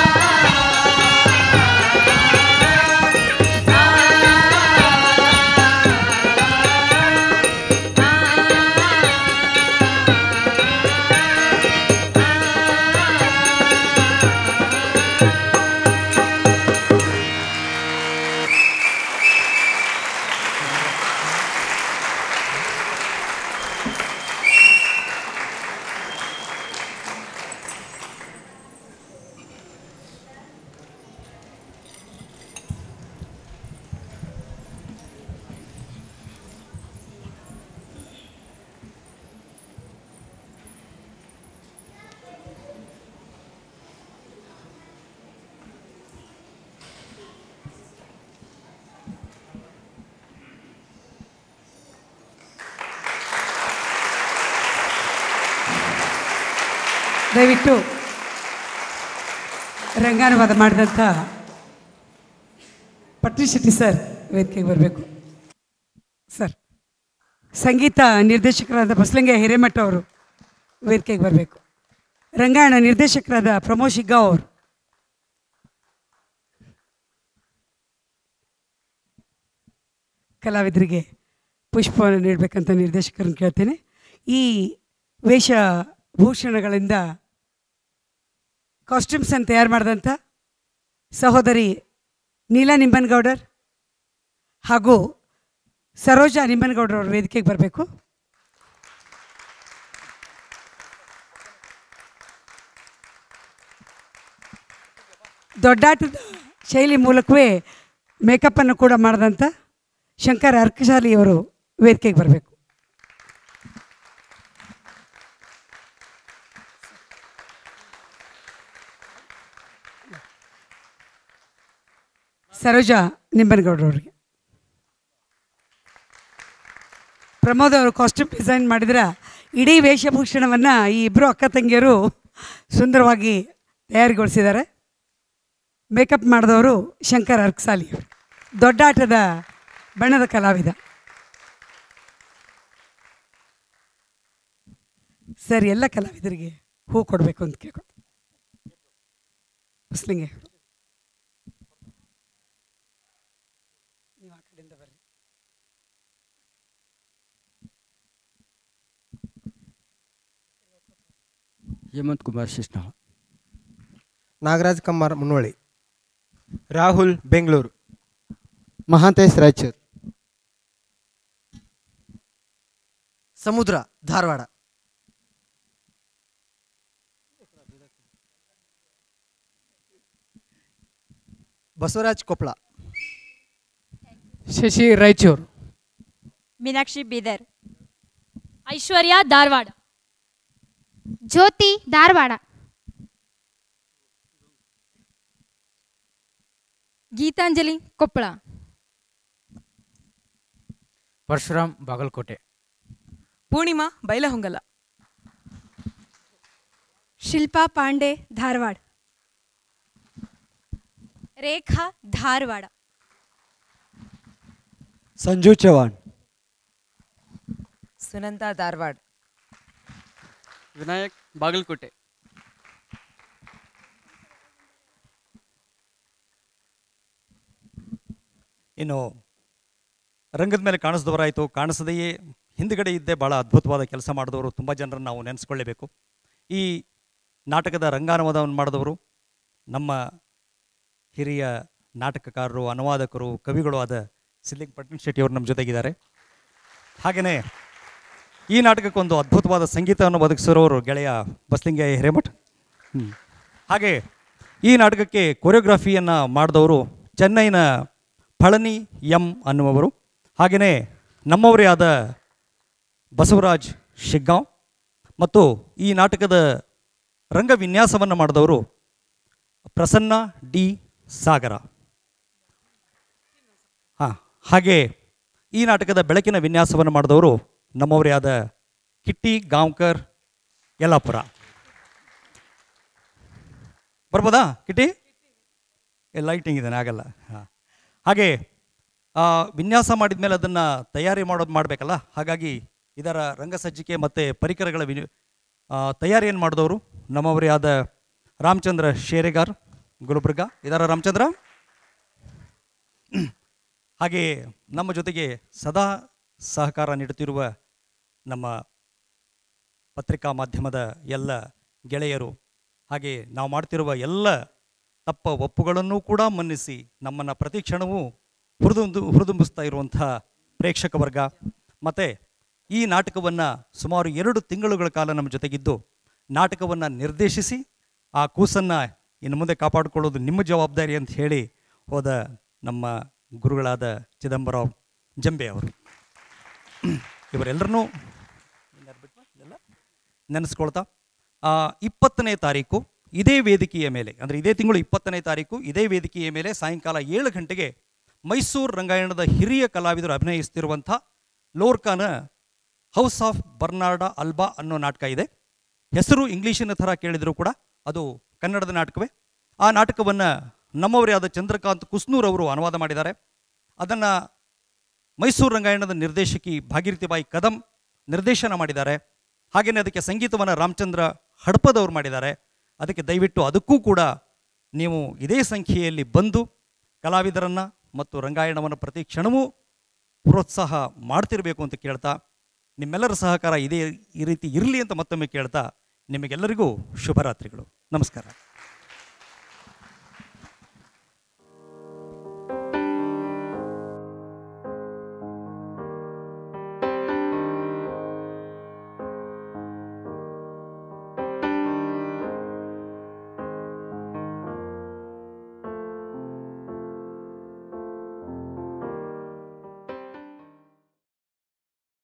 ದಯವಿಟ್ಟು ರಂಗಾನುವಾದ ಮಾಡಿದಂಥ ಪಟ್ರಿ ಶೆಟ್ಟಿ ಸರ್ ವೇದಿಕೆಗೆ ಬರಬೇಕು. ಸರ್, ಸಂಗೀತ ನಿರ್ದೇಶಕರಾದ ಬಸಲಿಂಗ ಹಿರೇಮಠ ಅವರು ವೇದಿಕೆಗೆ ಬರಬೇಕು. ರಂಗಾಯಣ ನಿರ್ದೇಶಕರಾದ ಪ್ರಮೋದ್ ಶಿಗ್ಗಾಂವ್ ಅವರು, ಕಲಾವಿದರಿಗೆ ಪುಷ್ಪವನ್ನು ನೀಡಬೇಕಂತ ನಿರ್ದೇಶಕರನ್ನು ಕೇಳ್ತೇನೆ. ಈ ವೇಷಭೂಷಣಗಳಿಂದ ಕಾಸ್ಟ್ಯೂಮ್ಸನ್ನು ತಯಾರು ಮಾಡಿದಂಥ ಸಹೋದರಿ ನೀಲಾ ನಿಂಬನಗೌಡರ್ ಹಾಗೂ ಸರೋಜಾ ನಿಂಬನಗೌಡರವ್ರ ವೇದಿಕೆಗೆ ಬರಬೇಕು. ದೊಡ್ಡಾಟದ ಶೈಲಿ ಮೂಲಕವೇ ಮೇಕಪ್ಪನ್ನು ಕೂಡ ಮಾಡಿದಂಥ ಶಂಕರ್ ಅರ್ಕಶಾಲಿಯವರು ವೇದಿಕೆಗೆ ಬರಬೇಕು. ಸರೋಜಾ ನಿಂಬನಗೌಡರವ್ರಿಗೆ. ಪ್ರಮೋದ್ ಅವರು ಕಾಸ್ಟ್ಯೂಮ್ ಡಿಸೈನ್ ಮಾಡಿದ್ರೆ ಇಡೀ ವೇಷಭೂಷಣವನ್ನು ಈ ಇಬ್ಬರು ಅಕ್ಕ ತಂಗಿಯರು ಸುಂದರವಾಗಿ ತಯಾರಿಗೊಳಿಸಿದ್ದಾರೆ. ಮೇಕಪ್ ಮಾಡಿದವರು ಶಂಕರ್ ಅರ್ಕ್ಸಾಲಿ ಅವರು, ದೊಡ್ಡಾಟದ ಬಣ್ಣದ ಕಲಾವಿದ. ಸರ್, ಎಲ್ಲ ಕಲಾವಿದರಿಗೆ ಹೂ ಕೊಡಬೇಕು ಅಂತ ಕೇಳ್ಕೊಂಡು ಮುಸ್ಲಿಂಗೆ ನೀವು ಆ ಕಡೆಯಿಂದ ಬರ್ರಿ. ಹೇಮಂತ್ ಕುಮಾರ್ ಶಿಷ್ಣ, ನಾಗರಾಜ್ ಕಮ್ಮಾರ್ ಮುನ್ನೋಳಿ, ರಾಹುಲ್ ಬೆಂಗಳೂರು, ಮಹಾಂತೇಶ್ ರಾಯಚೂರು, ಸಮುದ್ರ ಧಾರವಾಡ, ಬಸವರಾಜ್ ಕೊಪ್ಪಳ, ಶಶಿ ರಾಯಚೂರು, ಮೀನಾಕ್ಷಿ ಬೀದರ್, ಐಶ್ವರ್ಯ ಧಾರವಾಡ, ಜ್ಯೋತಿ ಧಾರವಾಡ, ಗೀತಾಂಜಲಿ ಕೊಪ್ಪಳ, ಪರಶುರಾಮ್ ಬಾಗಲಕೋಟೆ, ಪೂರ್ಣಿಮಾ ಬೈಲಹೊಂಗಲ, ಶಿಲ್ಪಾ ಪಾಂಡೆ ಧಾರವಾಡ, ರೇಖಾ ಧಾರವಾಡ, ಸಂಜು ಚವಾಣ್, ಸುನಂದ ಧಾರವಾಡ, ವಿನಾಯಕ್ ಬಾಗಲಕೋಟೆ, ಇನ್ನು ರಂಗದ ಮೇಲೆ ಕಾಣಿಸಿದವರಾಯಿತು, ಕಾಣಿಸದೆಯೇ ಹಿಂದುಗಡೆ ಇದ್ದೇ ಭಾಳ ಅದ್ಭುತವಾದ ಕೆಲಸ ಮಾಡಿದವರು ತುಂಬ ಜನರನ್ನು ನಾವು ನೆನೆಸ್ಕೊಳ್ಳೇಬೇಕು. ಈ ನಾಟಕದ ರಂಗಾನುವಾದವನ್ನು ಮಾಡಿದವರು ನಮ್ಮ ಹಿರಿಯ ನಾಟಕಕಾರರು, ಅನುವಾದಕರು, ಕವಿಗಳು ಆದ ಸಿದ್ಲಿಂಗ್ ಪಟ್ಟಣ ಶೆಟ್ಟಿಯವರು ನಮ್ಮ ಜೊತೆಗಿದ್ದಾರೆ. ಹಾಗೆಯೇ ಈ ನಾಟಕಕ್ಕೊಂದು ಅದ್ಭುತವಾದ ಸಂಗೀತವನ್ನು ಒದಗಿಸಿರೋರು ಗೆಳೆಯ ಬಸಲಿಂಗ ಹಿರೇಮಠ್. ಹಾಗೆ ಈ ನಾಟಕಕ್ಕೆ ಕೊರಿಯೋಗ್ರಫಿಯನ್ನು ಮಾಡಿದವರು ಚೆನ್ನೈನ ಫಳನಿ ಎಂ ಅನ್ನುವರು. ಹಾಗೆಯೇ ನಮ್ಮವರೇ ಆದ ಬಸವರಾಜ್ ಶಿಗ್ಗಾಂವ್ ಮತ್ತು ಈ ನಾಟಕದ ರಂಗ ವಿನ್ಯಾಸವನ್ನು ಮಾಡಿದವರು ಪ್ರಸನ್ನ ಡಿ ಸಾಗರ. ಹಾಂ, ಹಾಗೆ ಈ ನಾಟಕದ ಬೆಳಕಿನ ವಿನ್ಯಾಸವನ್ನು ಮಾಡಿದವರು ನಮ್ಮವರೇ ಆದ ಕಿಟ್ಟಿ ಗಾಂವ್ಕರ್ ಯಲ್ಲಾಪುರ. ಬರ್ಬೋದಾ ಕಿಟ್ಟಿ? ಲೈಟಿಂಗ್ ಇದ್ದಾನೆ, ಆಗಲ್ಲ. ಹಾಂ, ಹಾಗೆ ವಿನ್ಯಾಸ ಮಾಡಿದ ಮೇಲೆ ಅದನ್ನು ತಯಾರಿ ಮಾಡೋದು ಮಾಡಬೇಕಲ್ಲ, ಹಾಗಾಗಿ ಇದರ ರಂಗಸಜ್ಜಿಕೆ ಮತ್ತು ಪರಿಕರಗಳ ವಿ ತಯಾರಿಯನ್ನು ಮಾಡಿದವರು ನಮ್ಮವರೇ ಆದ ರಾಮಚಂದ್ರ ಶೇರೆಗಾರ್ ಗುಲ್ಬರ್ಗ. ಇದರ ರಾಮಚಂದ್ರ. ಹಾಗೆ ನಮ್ಮ ಜೊತೆಗೆ ಸದಾ ಸಹಕಾರ ನೀಡುತ್ತಿರುವ ನಮ್ಮ ಪತ್ರಿಕಾ ಮಾಧ್ಯಮದ ಎಲ್ಲ ಗೆಳೆಯರು, ಹಾಗೆ ನಾವು ಮಾಡ್ತಿರುವ ಎಲ್ಲ ತಪ್ಪ ಒಪ್ಪುಗಳನ್ನು ಕೂಡ ಮನ್ನಿಸಿ ನಮ್ಮನ್ನು ಪ್ರತಿ ಕ್ಷಣವೂ ಹುರಿದು ಹುರಿದುಂಬಿಸ್ತಾ ಇರುವಂಥ ಪ್ರೇಕ್ಷಕ ವರ್ಗ, ಮತ್ತು ಈ ನಾಟಕವನ್ನು ಸುಮಾರು ಎರಡು ತಿಂಗಳುಗಳ ಕಾಲ ನಮ್ಮ ಜೊತೆಗಿದ್ದು ನಾಟಕವನ್ನು ನಿರ್ದೇಶಿಸಿ ಆ ಕೂಸನ್ನು ಇನ್ನು ಮುಂದೆ ಕಾಪಾಡಿಕೊಳ್ಳೋದು ನಿಮ್ಮ ಜವಾಬ್ದಾರಿ ಅಂತ ಹೇಳಿ ಹೋದ ನಮ್ಮ ಗುರುಗಳಾದ ಚಿದಂಬರಾವ್ ಜಂಬೆ ಅವರು. ಇವರೆಲ್ಲರನ್ನೂ ನೆನೆಸ್ಕೊಳ್ತಾ ಇಪ್ಪತ್ತನೇ ತಾರೀಕು ಇದೇ ವೇದಿಕೆಯ ಮೇಲೆ, ಅಂದರೆ ಇದೇ ತಿಂಗಳು ಇಪ್ಪತ್ತನೇ ತಾರೀಕು ಇದೇ ವೇದಿಕೆಯ ಮೇಲೆ ಸಾಯಂಕಾಲ ಏಳು ಗಂಟೆಗೆ ಮೈಸೂರು ರಂಗಾಯಣದ ಹಿರಿಯ ಕಲಾವಿದರು ಅಭಿನಯಿಸ್ತಿರುವಂಥ ಲೋರ್ಕಾನ ಹೌಸ್ ಆಫ್ ಬರ್ನಾರ್ಡ ಅಲ್ಬಾ ಅನ್ನೋ ನಾಟಕ ಇದೆ. ಹೆಸರು ಇಂಗ್ಲೀಷಿನ ಥರ ಕೇಳಿದರೂ ಕೂಡ ಅದು ಕನ್ನಡದ ನಾಟಕವೇ. ಆ ನಾಟಕವನ್ನು ನಮ್ಮವರೇ ಆದ ಚಂದ್ರಕಾಂತ್ ಕುಸ್ನೂರ್ ಅವರು ಅನುವಾದ ಮಾಡಿದ್ದಾರೆ. ಅದನ್ನು ಮೈಸೂರು ರಂಗಾಯಣದ ನಿರ್ದೇಶಕಿ ಭಾಗೀರಥಿಬಾಯಿ ಕದಂ ನಿರ್ದೇಶನ ಮಾಡಿದ್ದಾರೆ. ಹಾಗೆಯೇ ಅದಕ್ಕೆ ಸಂಗೀತವನ್ನು ರಾಮಚಂದ್ರ ಹಡಪದವರು ಮಾಡಿದ್ದಾರೆ. ಅದಕ್ಕೆ ದಯವಿಟ್ಟು ಅದಕ್ಕೂ ಕೂಡ ನೀವು ಇದೇ ಸಂಖ್ಯೆಯಲ್ಲಿ ಬಂದು ಕಲಾವಿದರನ್ನು ಮತ್ತು ರಂಗಾಯಣವನ್ನು ಪ್ರತಿ ಕ್ಷಣವೂ ಪ್ರೋತ್ಸಾಹ ಮಾಡ್ತಿರಬೇಕು ಅಂತ ಕೇಳ್ತಾ, ನಿಮ್ಮೆಲ್ಲರ ಸಹಕಾರ ಇದೇ ಈ ರೀತಿ ಇರಲಿ ಅಂತ ಮತ್ತೊಮ್ಮೆ ಕೇಳ್ತಾ, ನಿಮಗೆಲ್ಲರಿಗೂ ಶುಭರಾತ್ರಿಗಳು. ನಮಸ್ಕಾರ.